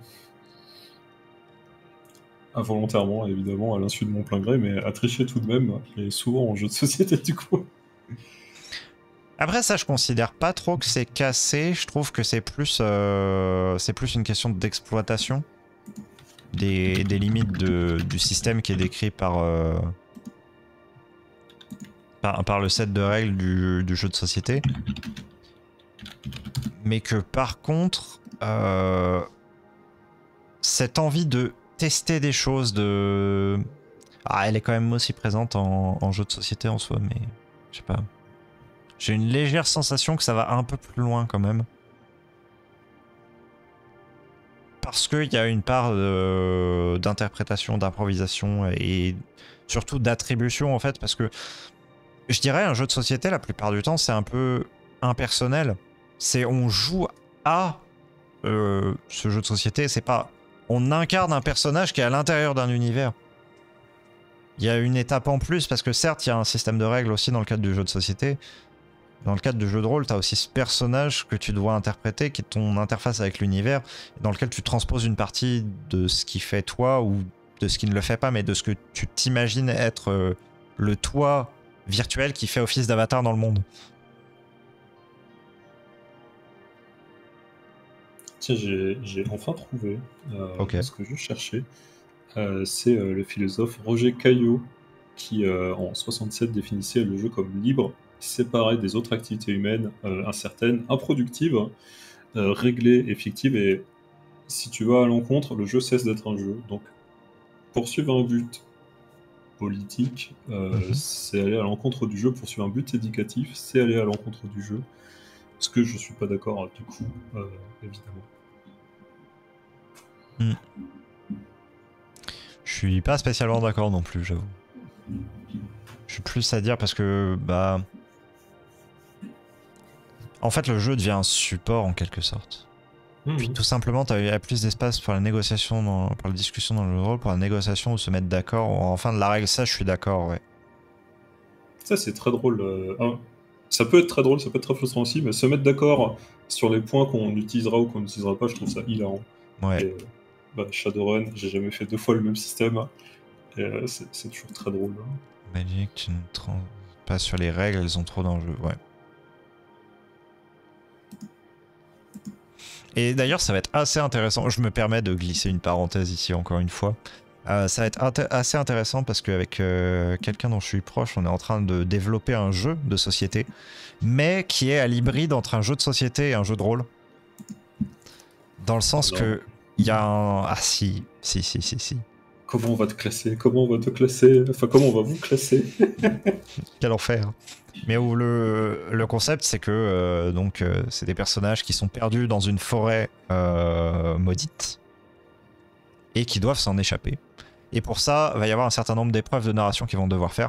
Involontairement, évidemment, à l'insu de mon plein gré, mais à tricher tout de même, et souvent en jeu de société, du coup. Après ça, je considère pas trop que c'est cassé. Je trouve que c'est plus, euh, c'est plus une question d'exploitation des, des limites de, du système qui est décrit par, euh, par, par le set de règles du, du jeu de société. Mais que par contre, euh, cette envie de tester des choses, de... Ah, elle est quand même aussi présente en, en jeu de société en soi, mais je sais pas. J'ai une légère sensation que ça va un peu plus loin quand même. Parce qu'il y a une part d'interprétation, d'improvisation et surtout d'attribution en fait. Parce que je dirais un jeu de société la plupart du temps c'est un peu impersonnel. C'est on joue à euh, ce jeu de société. C'est pas on incarne un personnage qui est à l'intérieur d'un univers. Il y a une étape en plus parce que certes il y a un système de règles aussi dans le cadre du jeu de société. Dans le cadre du jeu de rôle, tu as aussi ce personnage que tu dois interpréter, qui est ton interface avec l'univers, dans lequel tu transposes une partie de ce qui fait toi, ou de ce qui ne le fait pas, mais de ce que tu t'imagines être euh, le toi virtuel qui fait office d'avatar dans le monde. Tiens, j'ai enfin trouvé euh, Okay. ce que je cherchais. Euh, C'est euh, le philosophe Roger Caillot qui, euh, en soixante-sept, définissait le jeu comme libre, séparé des autres activités humaines, euh, incertaines, improductives, euh, réglées et fictives. Et si tu vas à l'encontre, le jeu cesse d'être un jeu. Donc, poursuivre un but politique, euh, mm-hmm. c'est aller à l'encontre du jeu. Poursuivre un but éducatif, c'est aller à l'encontre du jeu. Ce que je suis pas d'accord, du coup, euh, évidemment. Mm. Je suis pas spécialement d'accord non plus, j'avoue. Je suis plus à dire parce que, bah... En fait, le jeu devient un support en quelque sorte. Mmh. Puis tout simplement, il y a plus d'espace pour la négociation, dans, pour la discussion dans le jeu de rôle, pour la négociation ou se mettre d'accord. En fin de la règle, ça, je suis d'accord, ouais. Ça, c'est très drôle. Euh, hein. Ça peut être très drôle, ça peut être très frustrant aussi, mais se mettre d'accord sur les points qu'on utilisera ou qu'on n'utilisera pas, je trouve ça hilarant. Ouais. Et, bah, Shadowrun, j'ai jamais fait deux fois le même système. Et euh, c'est toujours très drôle. Hein. Magic, tu ne trans... pas sur les règles, elles ont trop d'enjeux, ouais. Et d'ailleurs, ça va être assez intéressant. Je me permets de glisser une parenthèse ici, encore une fois. Euh, ça va être int assez intéressant parce qu'avec euh, quelqu'un dont je suis proche, on est en train de développer un jeu de société, mais qui est à l'hybride entre un jeu de société et un jeu de rôle. Dans le sens oh que il y a un... Ah si, si, si, si, si. Comment on va te classer? Comment on va te classer? Enfin, comment on va vous classer? Quel enfer. Mais où le, le concept, c'est que euh, donc euh, c'est des personnages qui sont perdus dans une forêt euh, maudite et qui doivent s'en échapper. Et pour ça, il va y avoir un certain nombre d'épreuves de narration qu'ils vont devoir faire.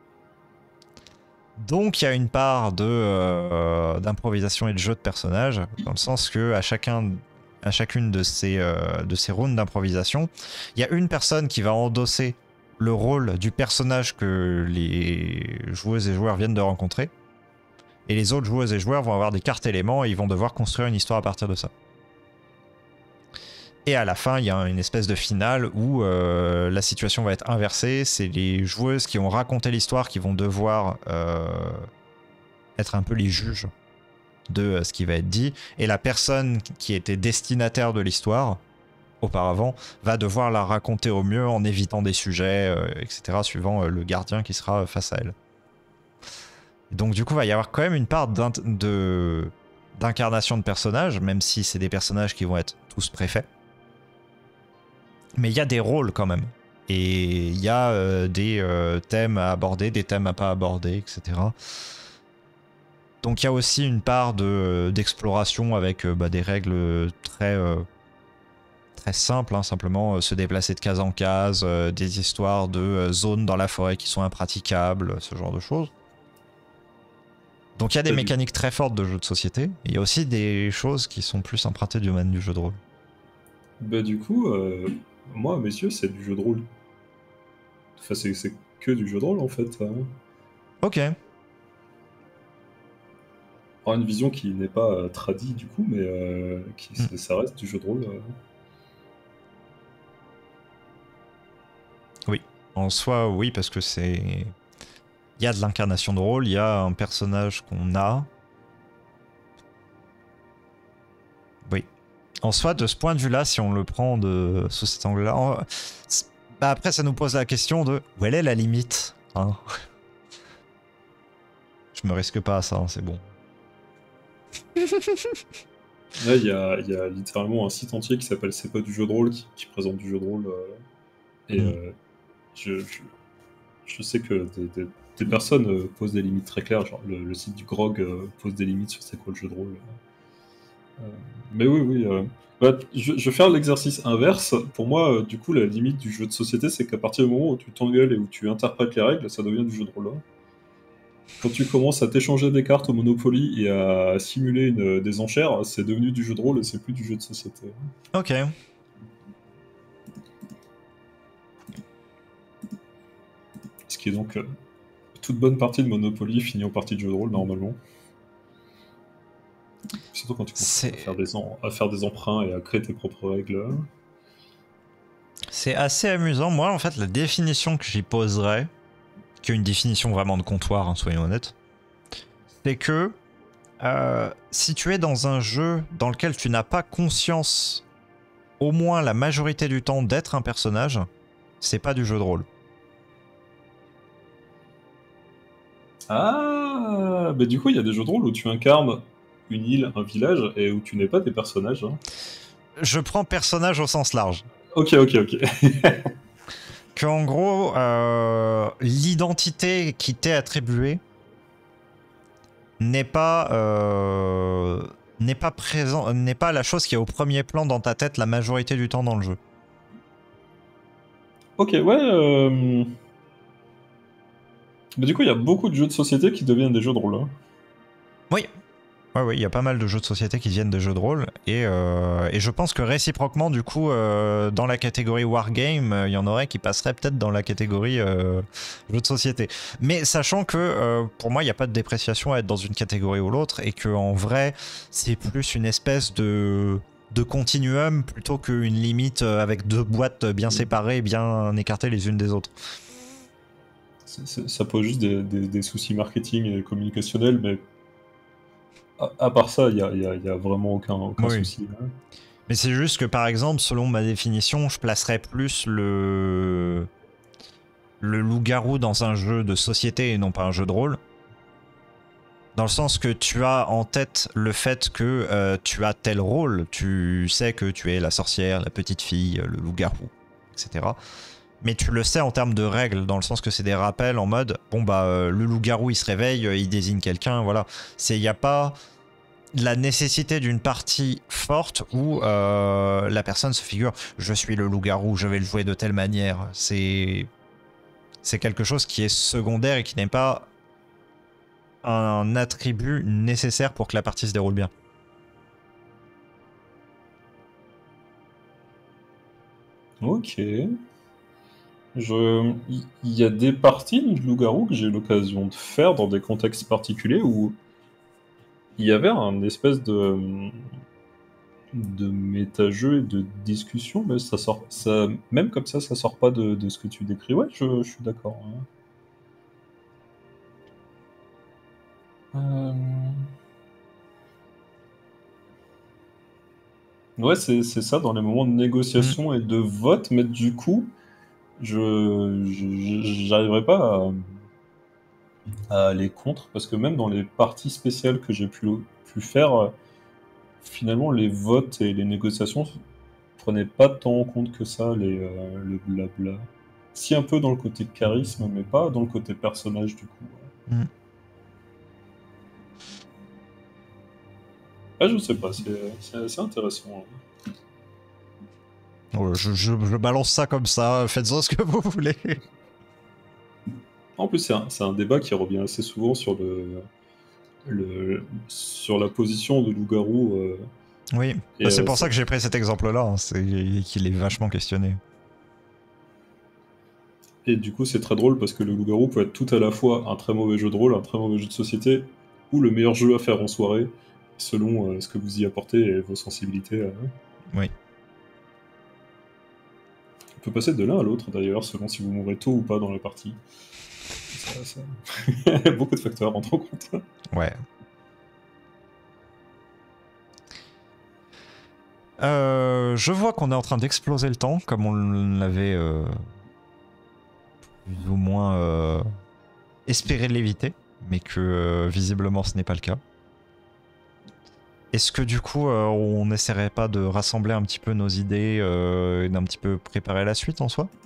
Donc il y a une part de euh, d'improvisation et de jeu de personnages, dans le sens que à chacun, à chacune de ces euh, de ces rounds d'improvisation, il y a une personne qui va endosser le rôle du personnage que les joueuses et joueurs viennent de rencontrer. Et les autres joueuses et joueurs vont avoir des cartes éléments et ils vont devoir construire une histoire à partir de ça. Et à la fin, il y a une espèce de finale où euh, la situation va être inversée. C'est les joueuses qui ont raconté l'histoire qui vont devoir euh, être un peu les juges de euh, ce qui va être dit. Et la personne qui était destinataire de l'histoire auparavant va devoir la raconter au mieux en évitant des sujets, euh, et cetera, suivant euh, le gardien qui sera face à elle. Et donc du coup, il va y avoir quand même une part d'incarnation de, de personnages, même si c'est des personnages qui vont être tous préfaits. Mais il y a des rôles quand même. Et il y a euh, des euh, thèmes à aborder, des thèmes à pas aborder, et cetera. Donc il y a aussi une part de, d'exploration avec euh, bah, des règles très... Euh, très simple, hein, simplement euh, se déplacer de case en case, euh, des histoires de euh, zones dans la forêt qui sont impraticables, ce genre de choses. Donc il y a des Salut. mécaniques très fortes de jeux de société, et il y a aussi des choses qui sont plus empruntées du domaine du jeu de rôle. Bah du coup, euh, moi, messieurs, c'est du jeu de rôle. Enfin, c'est c'est que du jeu de rôle, en fait. Hein. Ok. Alors, une vision qui n'est pas euh, tradie, du coup, mais euh, qui, Hmm. c'est- ça reste du jeu de rôle. euh. Oui. En soi, oui, parce que c'est... Il y a de l'incarnation de rôle, il y a un personnage qu'on a. Oui. En soi, de ce point de vue-là, si on le prend de, sous cet angle-là, on- bah après, ça nous pose la question de où elle est la limite, hein. Je me risque pas à ça, hein, c'est bon. Là, il y a, il y a littéralement un site entier qui s'appelle C'est pas du jeu de rôle, qui, qui présente du jeu de rôle. euh, et Mm. euh, je, je, je sais que des, des- des personnes euh, posent des limites très claires. Genre, le, le site du Grog euh, pose des limites sur c'est quoi le jeu de rôle. Euh, mais oui, oui. euh, bah, je, je vais faire l'exercice inverse. Pour moi, euh, du coup, la limite du jeu de société, c'est qu'à partir du moment où tu t'engueules et où tu interprètes les règles, ça devient du jeu de rôle. Hein. Quand tu commences à t'échanger des cartes au Monopoly et à simuler une, des enchères, c'est devenu du jeu de rôle et c'est plus du jeu de société. Ok. Ce qui est donc euh, toute bonne partie de Monopoly finit en partie de jeu de rôle normalement. Surtout quand tu commences à faire C'est des, en- à faire des emprunts et à créer tes propres règles. c'est assez amusant. Moi, en fait, la définition que j'y poserais, qui est une définition vraiment de comptoir, hein, soyons honnêtes, c'est que euh, si tu es dans un jeu dans lequel tu n'as pas conscience, au moins la majorité du temps, d'être un personnage, c'est pas du jeu de rôle. Ah, bah du coup, il y a des jeux de rôle où tu incarnes une île, un village, et où tu n'es pas des personnages. Hein. Je prends personnage au sens large. Ok, ok, ok. Que en gros, euh, l'identité qui t'est attribuée n'est pas euh, n'est pas présent, n'est pas la chose qui est au premier plan dans ta tête la majorité du temps dans le jeu. Ok, ouais. euh, Bah, du coup, il y a beaucoup de jeux de société qui deviennent des jeux de rôle. Hein. Oui. Ouais, oui, il y a pas mal de jeux de société qui viennent de jeux de rôle et, euh, et je pense que réciproquement, du coup, euh, dans la catégorie wargame, euh, il y en aurait qui passeraient peut-être dans la catégorie euh, jeux de société. Mais sachant que euh, pour moi, il n'y a pas de dépréciation à être dans une catégorie ou l'autre et que en vrai, c'est plus une espèce de de continuum plutôt qu'une limite euh, avec deux boîtes bien séparées, bien écartées les unes des autres. C'est- c'est- ça pose juste des, des- des soucis marketing et communicationnels, mais à, à part ça, il n'y a, il y a- il y a vraiment aucun, aucun Oui. souci. Hein. Mais c'est juste que par exemple, selon ma définition, je placerais plus le le loup-garou dans un jeu de société et non pas un jeu de rôle. Dans le sens que tu as en tête le fait que euh, tu as tel rôle, tu sais que tu es la sorcière, la petite fille, le loup-garou, et cetera. Mais tu le sais en termes de règles, dans le sens que c'est des rappels en mode, bon bah euh, le loup-garou il se réveille, il désigne quelqu'un, voilà. Il n'y a pas la nécessité d'une partie forte où euh, la personne se figure, je suis le loup-garou, je vais le jouer de telle manière. C'est c'est quelque chose qui est secondaire et qui n'est pas un attribut nécessaire pour que la partie se déroule bien. Ok. Je... Il il y a des parties de loup-garou que j'ai eu l'occasion de faire dans des contextes particuliers où il y avait un espèce de, de méta-jeu et de discussion, mais ça sort, ça, même comme ça, ça sort pas de, de ce que tu décris. Ouais, je, je suis d'accord. Hein. Euh, Ouais, c'est c'est ça, dans les moments de Mm. négociation et de vote, mais du coup, je je- j'arriverai pas à, à aller contre, parce que même dans les parties spéciales que j'ai pu, pu faire, euh, finalement, les votes et les négociations prenaient pas tant en compte que ça, les, euh, le blabla. Si un peu dans le côté charisme, mais pas dans le côté personnage, du coup. Mm. Ah, je sais pas, c'est c'est assez intéressant. Hein. Ouais, je, je, je balance ça comme ça, faites-en ce que vous voulez. En plus, c'est un, c'est un débat qui revient assez souvent sur le, le, sur la position de loup-garou. euh, Oui, bah, c'est euh, pour ça que j'ai pris cet exemple-là, hein, c'est qu'il est vachement questionné. Et du coup, c'est très drôle parce que le loup-garou peut être tout à la fois un très mauvais jeu de rôle, un très mauvais jeu de société, ou le meilleur jeu à faire en soirée, selon euh, ce que vous y apportez et vos sensibilités. Euh. Oui. On peut passer de l'un à l'autre d'ailleurs, selon si vous mourrez tôt ou pas dans la partie. Ça, ça... Il y a beaucoup de facteurs à rendre en compte. Ouais. Euh, je vois qu'on est en train d'exploser le temps, comme on l'avait euh, plus ou moins euh, espéré l'éviter, mais que euh, visiblement ce n'est pas le cas. Est-ce que du coup euh, on n'essaierait pas de rassembler un petit peu nos idées euh, et d'un petit peu préparer la suite en soi?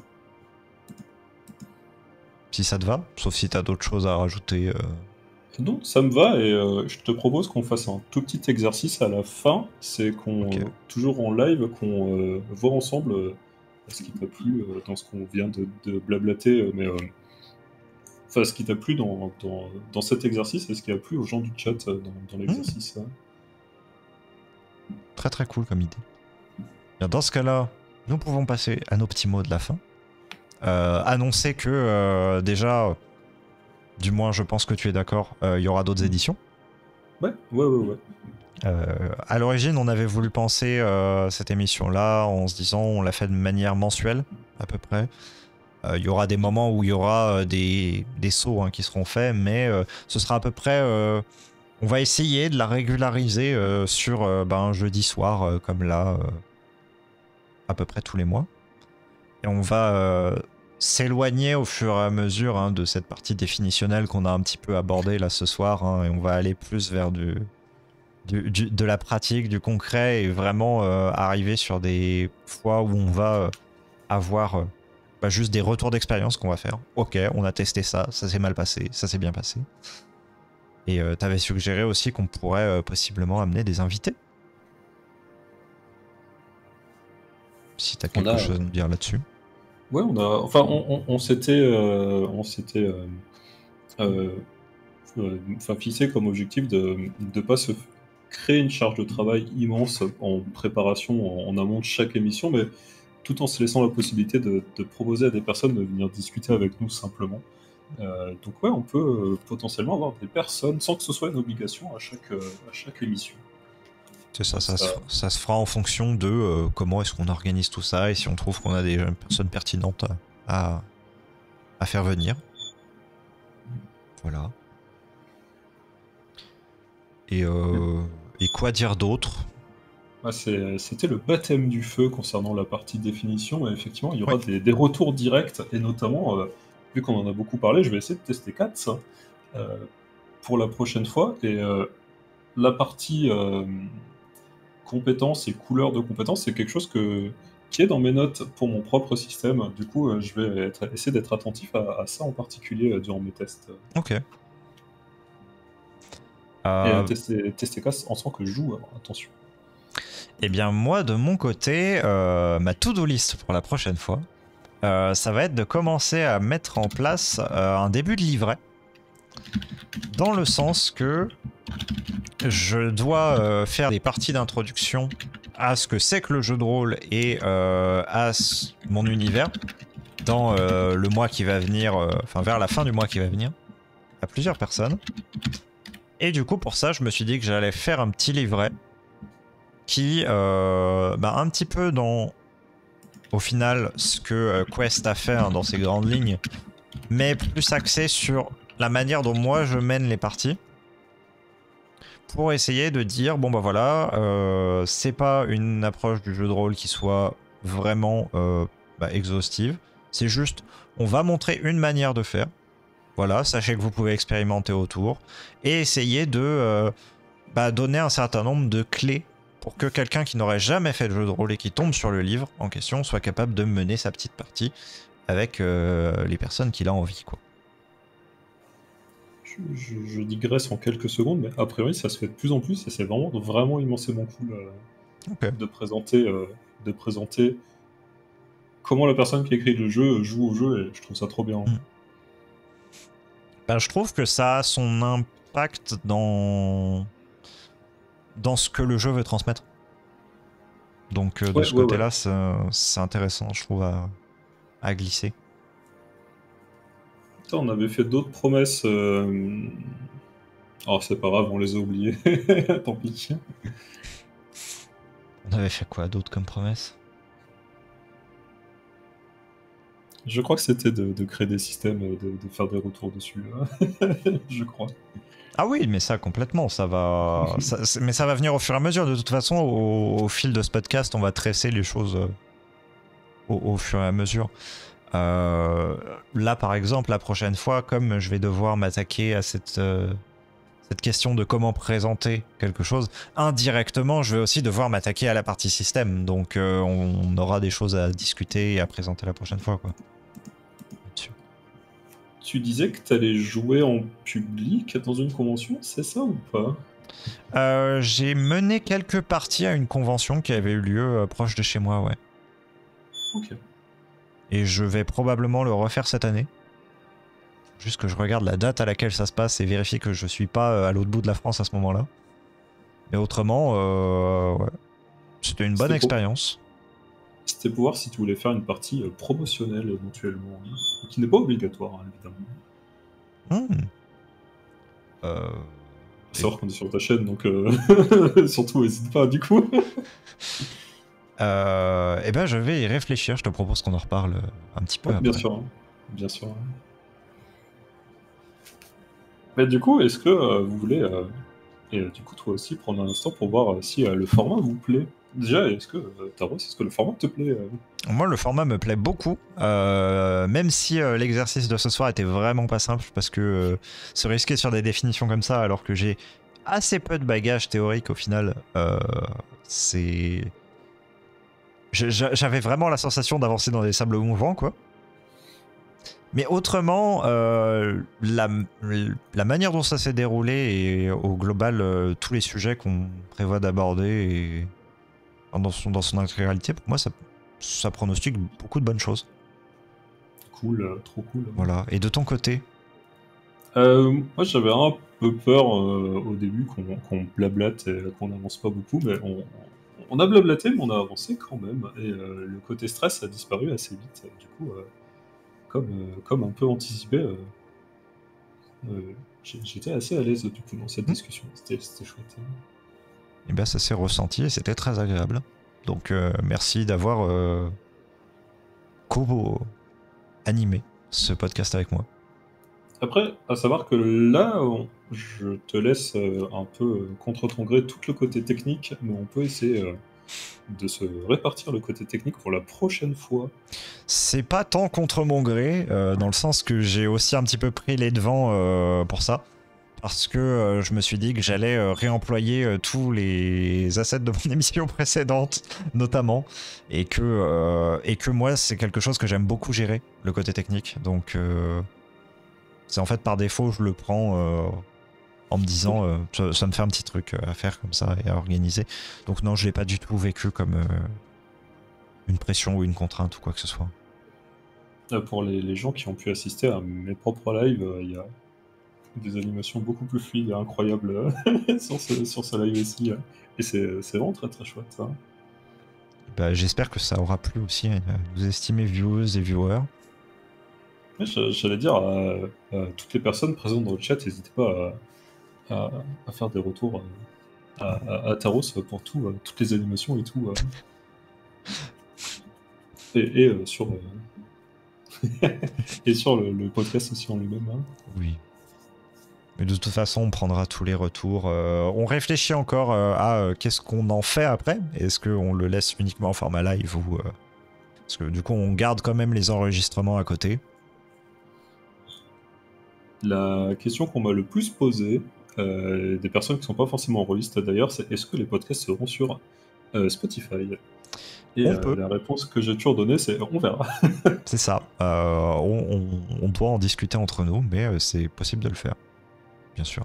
Si ça te va, sauf si t'as d'autres choses à rajouter. Euh... Non, ça me va et euh, je te propose qu'on fasse un tout petit exercice à la fin, c'est qu'on, okay. euh, toujours en live, qu'on euh, voit ensemble euh, ce qui t'a plu euh, dans ce qu'on vient de, de blablater, euh, mais euh, enfin ce qui t'a plu dans, dans, dans cet exercice et ce qui a plu aux gens du chat euh, dans, dans l'exercice. Mmh. Hein. Très très cool comme idée. Bien, dans ce cas-là, nous pouvons passer à nos petits mots de la fin. Euh, annoncer que euh, déjà, du moins je pense que tu es d'accord, il euh, y aura d'autres éditions. Ouais, ouais, ouais, ouais. Euh, à l'origine, on avait voulu penser euh, cette émission-là en se disant on l'a fait de manière mensuelle, à peu près. Il euh, y aura des moments où il y aura euh, des, des sauts hein, qui seront faits, mais euh, ce sera à peu près... Euh, on va essayer de la régulariser euh, sur euh, ben, un jeudi soir, euh, comme là, euh, à peu près tous les mois. Et on va euh, s'éloigner au fur et à mesure hein, de cette partie définitionnelle qu'on a un petit peu abordée là ce soir, hein, et on va aller plus vers du... Du, du, de la pratique, du concret et vraiment euh, arriver sur des fois où on va euh, avoir euh, bah, juste des retours d'expérience qu'on va faire. Ok, on a testé ça, ça s'est mal passé, ça s'est bien passé. Et euh, t'avais suggéré aussi qu'on pourrait euh, possiblement amener des invités. Si t'as quelque a... chose à nous dire là-dessus. Ouais, on a. Enfin, on, on, on s'était, euh, on s'était, euh, euh, enfin fixé comme objectif de ne pas se créer une charge de travail immense en préparation en, en amont de chaque émission, mais tout en se laissant la possibilité de, de proposer à des personnes de venir discuter avec nous simplement. Euh, donc ouais, on peut euh, potentiellement avoir des personnes sans que ce soit une obligation à chaque, euh, à chaque émission. C'est ça, ça, ça, se, ça se fera en fonction de euh, comment est-ce qu'on organise tout ça et si on trouve qu'on a des personnes pertinentes à, à, à faire venir. Voilà. Et, euh, et quoi dire d'autre? Ah, c'était le baptême du feu concernant la partie définition, et effectivement il y aura ouais. des, des retours directs, et notamment, euh, vu qu'on en a beaucoup parlé, je vais essayer de tester Katz euh, pour la prochaine fois, et euh, la partie euh, compétences et couleurs de compétences, c'est quelque chose que, qui est dans mes notes pour mon propre système, du coup euh, je vais être, essayer d'être attentif à, à ça en particulier euh, durant mes tests. Ok. Et euh, tester, tester Katz en tant que joueur, attention. Eh bien moi de mon côté, euh, ma to-do list pour la prochaine fois, euh, ça va être de commencer à mettre en place euh, un début de livret. Dans le sens que je dois euh, faire des parties d'introduction à ce que c'est que le jeu de rôle et euh, à mon univers dans euh, le mois qui va venir, enfin euh, vers la fin du mois qui va venir, à plusieurs personnes. Et du coup pour ça je me suis dit que j'allais faire un petit livret qui, euh, bah, un petit peu dans, au final, ce que euh, Quest a fait hein, dans ses grandes lignes, mais plus axé sur la manière dont moi je mène les parties, pour essayer de dire, bon bah voilà, euh, c'est pas une approche du jeu de rôle qui soit vraiment euh, bah, exhaustive, c'est juste, on va montrer une manière de faire, voilà, sachez que vous pouvez expérimenter autour, et essayer de euh, bah, donner un certain nombre de clés pour que quelqu'un qui n'aurait jamais fait de jeu de rôle et qui tombe sur le livre en question soit capable de mener sa petite partie avec euh, les personnes qu'il a envie, quoi. Je, je, je digresse en quelques secondes, mais a priori ça se fait de plus en plus et c'est vraiment, vraiment immensément cool euh, okay. de, présenter, euh, de présenter comment la personne qui écrit le jeu joue au jeu, et je trouve ça trop bien. Mmh. Ben, je trouve que ça a son impact dans... dans ce que le jeu veut transmettre. Donc euh, de Ouais, ce ouais, côté-là, ouais. c'est c'est intéressant, je trouve, à, à glisser. Putain, on avait fait d'autres promesses. Euh... Alors c'est pas grave, on les a oubliées. Tant pis. On avait fait quoi d'autre comme promesse? Je crois que c'était de, de créer des systèmes, de, de faire des retours dessus. Là. Je crois. Ah oui, mais ça complètement, ça va. Ça, mais ça va venir au fur et à mesure. De toute façon, au, au fil de ce podcast, on va tresser les choses euh, au, au fur et à mesure. Euh, là, par exemple, la prochaine fois, comme je vais devoir m'attaquer à cette, euh, cette question de comment présenter quelque chose, indirectement, je vais aussi devoir m'attaquer à la partie système. Donc, euh, on aura des choses à discuter et à présenter la prochaine fois, quoi. Là-dessus. Tu disais que tu allais jouer en public dans une convention, c'est ça ou pas? Euh, j'ai mené quelques parties à une convention qui avait eu lieu euh, proche de chez moi, ouais. Ok. Et je vais probablement le refaire cette année. Juste que je regarde la date à laquelle ça se passe et vérifier que je suis pas euh, à l'autre bout de la France à ce moment-là. Mais autrement, euh, ouais. C'était une bonne C'était pour... expérience. C'était pour voir si tu voulais faire une partie euh, promotionnelle éventuellement, hein, qui n'est pas obligatoire, hein, évidemment. Hmm. Euh... Faut savoir qu'on est sur ta chaîne, donc euh... surtout n'hésite pas du coup. Euh... Eh ben, je vais y réfléchir. Je te propose qu'on en reparle un petit peu Ouais, après. bien sûr, hein. Bien sûr. Hein. Mais du coup, est-ce que euh, vous voulez, euh, et euh, du coup toi aussi, prendre un instant pour voir euh, si euh, le format vous plaît? Déjà, est-ce que, euh, Taros, est-ce que le format te plaît euh Moi, le format me plaît beaucoup, euh, même si euh, l'exercice de ce soir était vraiment pas simple, parce que euh, se risquer sur des définitions comme ça, alors que j'ai assez peu de bagages théoriques au final, euh, c'est... J'avais vraiment la sensation d'avancer dans des sables mouvants, quoi. Mais autrement, euh, la, la manière dont ça s'est déroulé et au global, euh, tous les sujets qu'on prévoit d'aborder et dans son, dans son intégralité, pour moi, ça, ça pronostique beaucoup de bonnes choses. Cool, euh, trop cool. Voilà. Et de ton côté? Euh, moi, j'avais un peu peur euh, au début qu'on qu'on blablate et qu'on n'avance pas beaucoup, mais on, on a blablaté, mais on a avancé quand même. Et euh, le côté stress a disparu assez vite. Du coup, euh, comme, euh, comme un peu anticipé, euh, euh, j'étais assez à l'aise du coup dans cette Hmm. discussion. C'était chouette. Et bien, ça s'est ressenti et c'était très agréable. Donc, euh, merci d'avoir euh, co-animé ce podcast avec moi. Après, à savoir que là, on- je te laisse euh, un peu euh, contre ton gré tout le côté technique, mais on peut essayer euh, de se répartir le côté technique pour la prochaine fois. C'est pas tant contre mon gré, euh, dans le sens que j'ai aussi un petit peu pris les devants euh, pour ça. Parce que euh, je me suis dit que j'allais euh, réemployer euh, tous les assets de mon émission précédente, notamment, et que, euh, et que moi, c'est quelque chose que j'aime beaucoup gérer, le côté technique. Donc, euh, c'est en fait par défaut, je le prends euh, en me disant, euh, ça, ça me fait un petit truc à faire comme ça et à organiser. Donc non, je l'ai pas du tout vécu comme euh, une pression ou une contrainte ou quoi que ce soit. Euh, Pour les, les gens qui ont pu assister à mes propres lives, euh, il y a des animations beaucoup plus fluides et incroyables euh, sur, ce, sur ce live aussi. euh. Et c'est c'est vraiment très très chouette. Ça. Bah, j'espère que ça aura plu aussi à nos estimés viewers et viewers. Mais je- J'allais dire à, à toutes les personnes présentes dans le chat, n'hésitez pas à, à- à faire des retours euh, à, à, à Taros pour tout, euh, toutes les animations et tout. euh. Et, et, euh, sur, euh, et sur le, le podcast aussi en lui-même. Hein. Oui. Mais de toute façon, on prendra tous les retours. Euh, on réfléchit encore euh, à euh, qu'est-ce qu'on en fait après. Est-ce qu'on le laisse uniquement en format live ou... Euh... Parce que du coup, on garde quand même les enregistrements à côté. La question qu'on m'a le plus posée, euh, des personnes qui ne sont pas forcément rôlistes d'ailleurs, c'est est-ce que les podcasts seront sur euh, Spotify? Et On euh, peut. la réponse que j'ai toujours donnée, c'est on verra. C'est ça. Euh, on, on, on doit en discuter entre nous, mais euh, c'est possible de le faire. Bien sûr.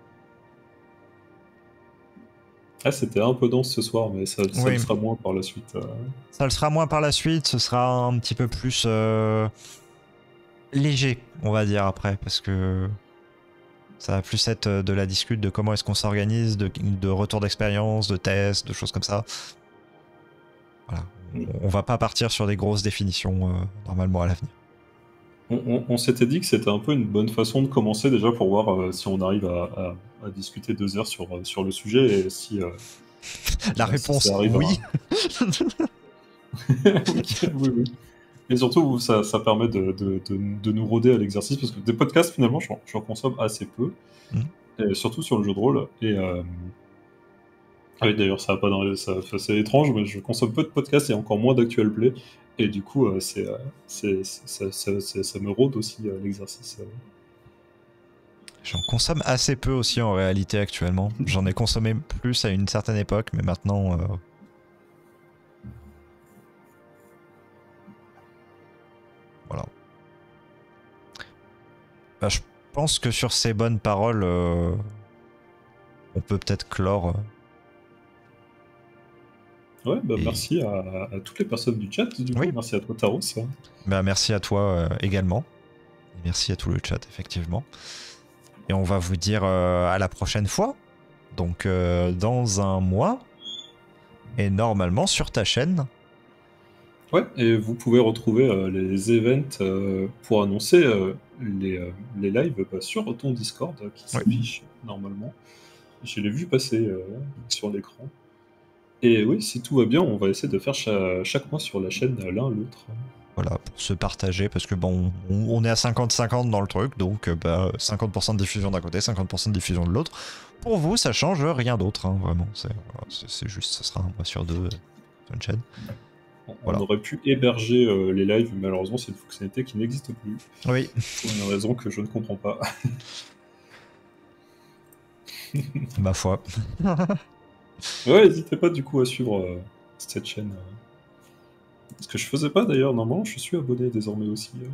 Ah, c'était un peu dense ce soir, mais ça, ça Oui. le sera moins par la suite. euh. Ça le sera moins par la suite. Ce sera un petit peu plus euh, léger, on va dire, après. Parce que Ça va plus être de la discute de comment est-ce qu'on s'organise, de, de retour d'expérience, de tests, de choses comme ça. Voilà. On, on va pas partir sur des grosses définitions euh, normalement à l'avenir. On, on, on s'était dit que c'était un peu une bonne façon de commencer déjà pour voir euh, si on arrive à, à, à discuter deux heures sur, sur le sujet et si... Euh, la bah, réponse, si oui. À... oui, oui, oui. Et surtout, ça, ça permet de, de, de, de nous rôder à l'exercice, parce que des podcasts, finalement, j'en consomme assez peu, mmh. et surtout sur le jeu de rôle. Et euh... ah oui, d'ailleurs, ça va pas dans ça, c'est étrange, mais je consomme peu de podcasts et encore moins d'actual play, et du coup, euh, c'est, c'est, ça, ça, ça, ça me rôde aussi à l'exercice. J'en consomme assez peu aussi en réalité actuellement. J'en ai consommé plus à une certaine époque, mais maintenant... Euh... Voilà. Bah, je pense que sur ces bonnes paroles, euh, on peut peut-être clore. Euh... Ouais, bah Et... merci à, à toutes les personnes du chat, du coup. Oui. Merci à toi, Taros. Bah, merci à toi euh, également. Et merci à tout le chat, effectivement. Et on va vous dire euh, à la prochaine fois. Donc, euh, dans un mois. Et normalement, sur ta chaîne. Ouais, et vous pouvez retrouver euh, les events euh, pour annoncer euh, les, euh, les lives bah, sur ton Discord euh, qui s'affiche ouais. normalement. Je l'ai vu passer euh, sur l'écran. Et oui, si tout va bien, on va essayer de faire cha chaque mois sur la chaîne l'un l'autre. Voilà, pour se partager, parce que bon, on, on est à cinquante cinquante dans le truc, donc bah, cinquante pour cent de diffusion d'un côté, cinquante pour cent de diffusion de l'autre. Pour vous, ça change rien d'autre, hein, vraiment. C'est voilà, juste, ça sera un mois sur deux sur une chaîne. Voilà. On aurait pu héberger euh, les lives, mais malheureusement, c'est une fonctionnalité qui n'existe plus. Oui. Pour une raison que je ne comprends pas. Ma foi. Ouais, n'hésitez pas du coup à suivre euh, cette chaîne. Euh... Ce que je faisais pas d'ailleurs, normalement, je suis abonné désormais aussi. Euh...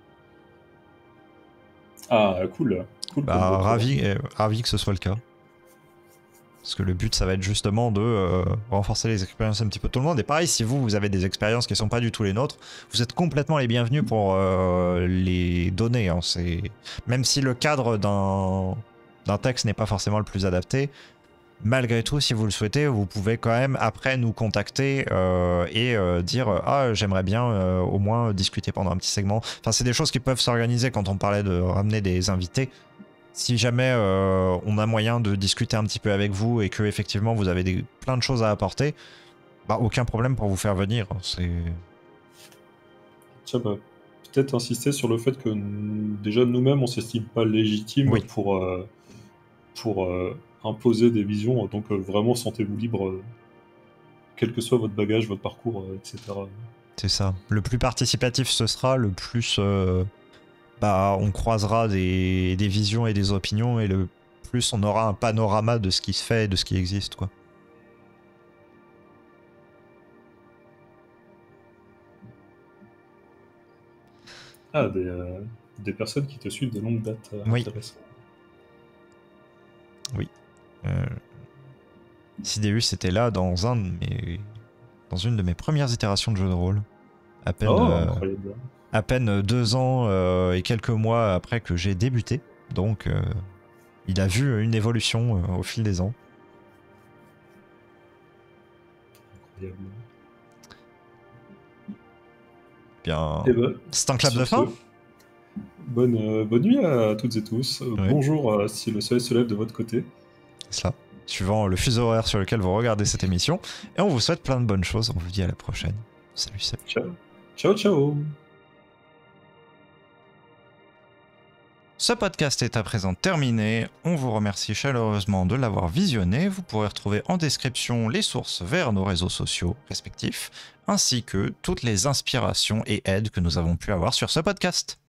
Ah, cool. cool bah, ravi, euh, ravi que ce soit le cas. Parce que le but, ça va être justement de euh, renforcer les expériences un petit peu de tout le monde. Et pareil, si vous, vous avez des expériences qui ne sont pas du tout les nôtres, vous êtes complètement les bienvenus pour euh, les donner. Hein. Même si le cadre d'un texte n'est pas forcément le plus adapté, malgré tout, si vous le souhaitez, vous pouvez quand même après nous contacter euh, et euh, dire « Ah, j'aimerais bien euh, au moins discuter pendant un petit segment ». Enfin, c'est des choses qui peuvent s'organiser quand on parlait de ramener des invités. Si jamais euh, on a moyen de discuter un petit peu avec vous et que effectivement vous avez des, plein de choses à apporter, bah aucun problème pour vous faire venir. C'est. Tiens, bah, peut-être insister sur le fait que déjà nous-mêmes on s'estime pas légitime oui. pour euh, pour euh, imposer des visions. Donc euh, vraiment sentez-vous libre, euh, quel que soit votre bagage, votre parcours, euh, et cetera. C'est ça. Le plus participatif ce sera, le plus. Euh... Bah, on croisera des, des visions et des opinions et le plus on aura un panorama de ce qui se fait et de ce qui existe, quoi. Ah, des, euh, des personnes qui te suivent de longue date. Euh, oui. Intéressant. Oui. Euh... Sideus était là dans, un de mes... dans une de mes premières itérations de jeu de rôle. À peine... Oh, euh... incroyable. À peine deux ans euh, et quelques mois après que j'ai débuté. Donc, euh, il a vu une évolution euh, au fil des ans. Incroyable. Bien. Eh ben, c'est un clap de fin. Bonne, euh, bonne nuit à toutes et tous. Oui. Bonjour euh, si le soleil se lève de votre côté. C'est ça. Suivant le fuseau horaire sur lequel vous regardez cette émission. Et on vous souhaite plein de bonnes choses. On vous dit à la prochaine. Salut, salut. Ciao. Ciao, ciao. Ce podcast est à présent terminé, on vous remercie chaleureusement de l'avoir visionné, vous pourrez retrouver en description les sources vers nos réseaux sociaux respectifs, ainsi que toutes les inspirations et aides que nous avons pu avoir sur ce podcast.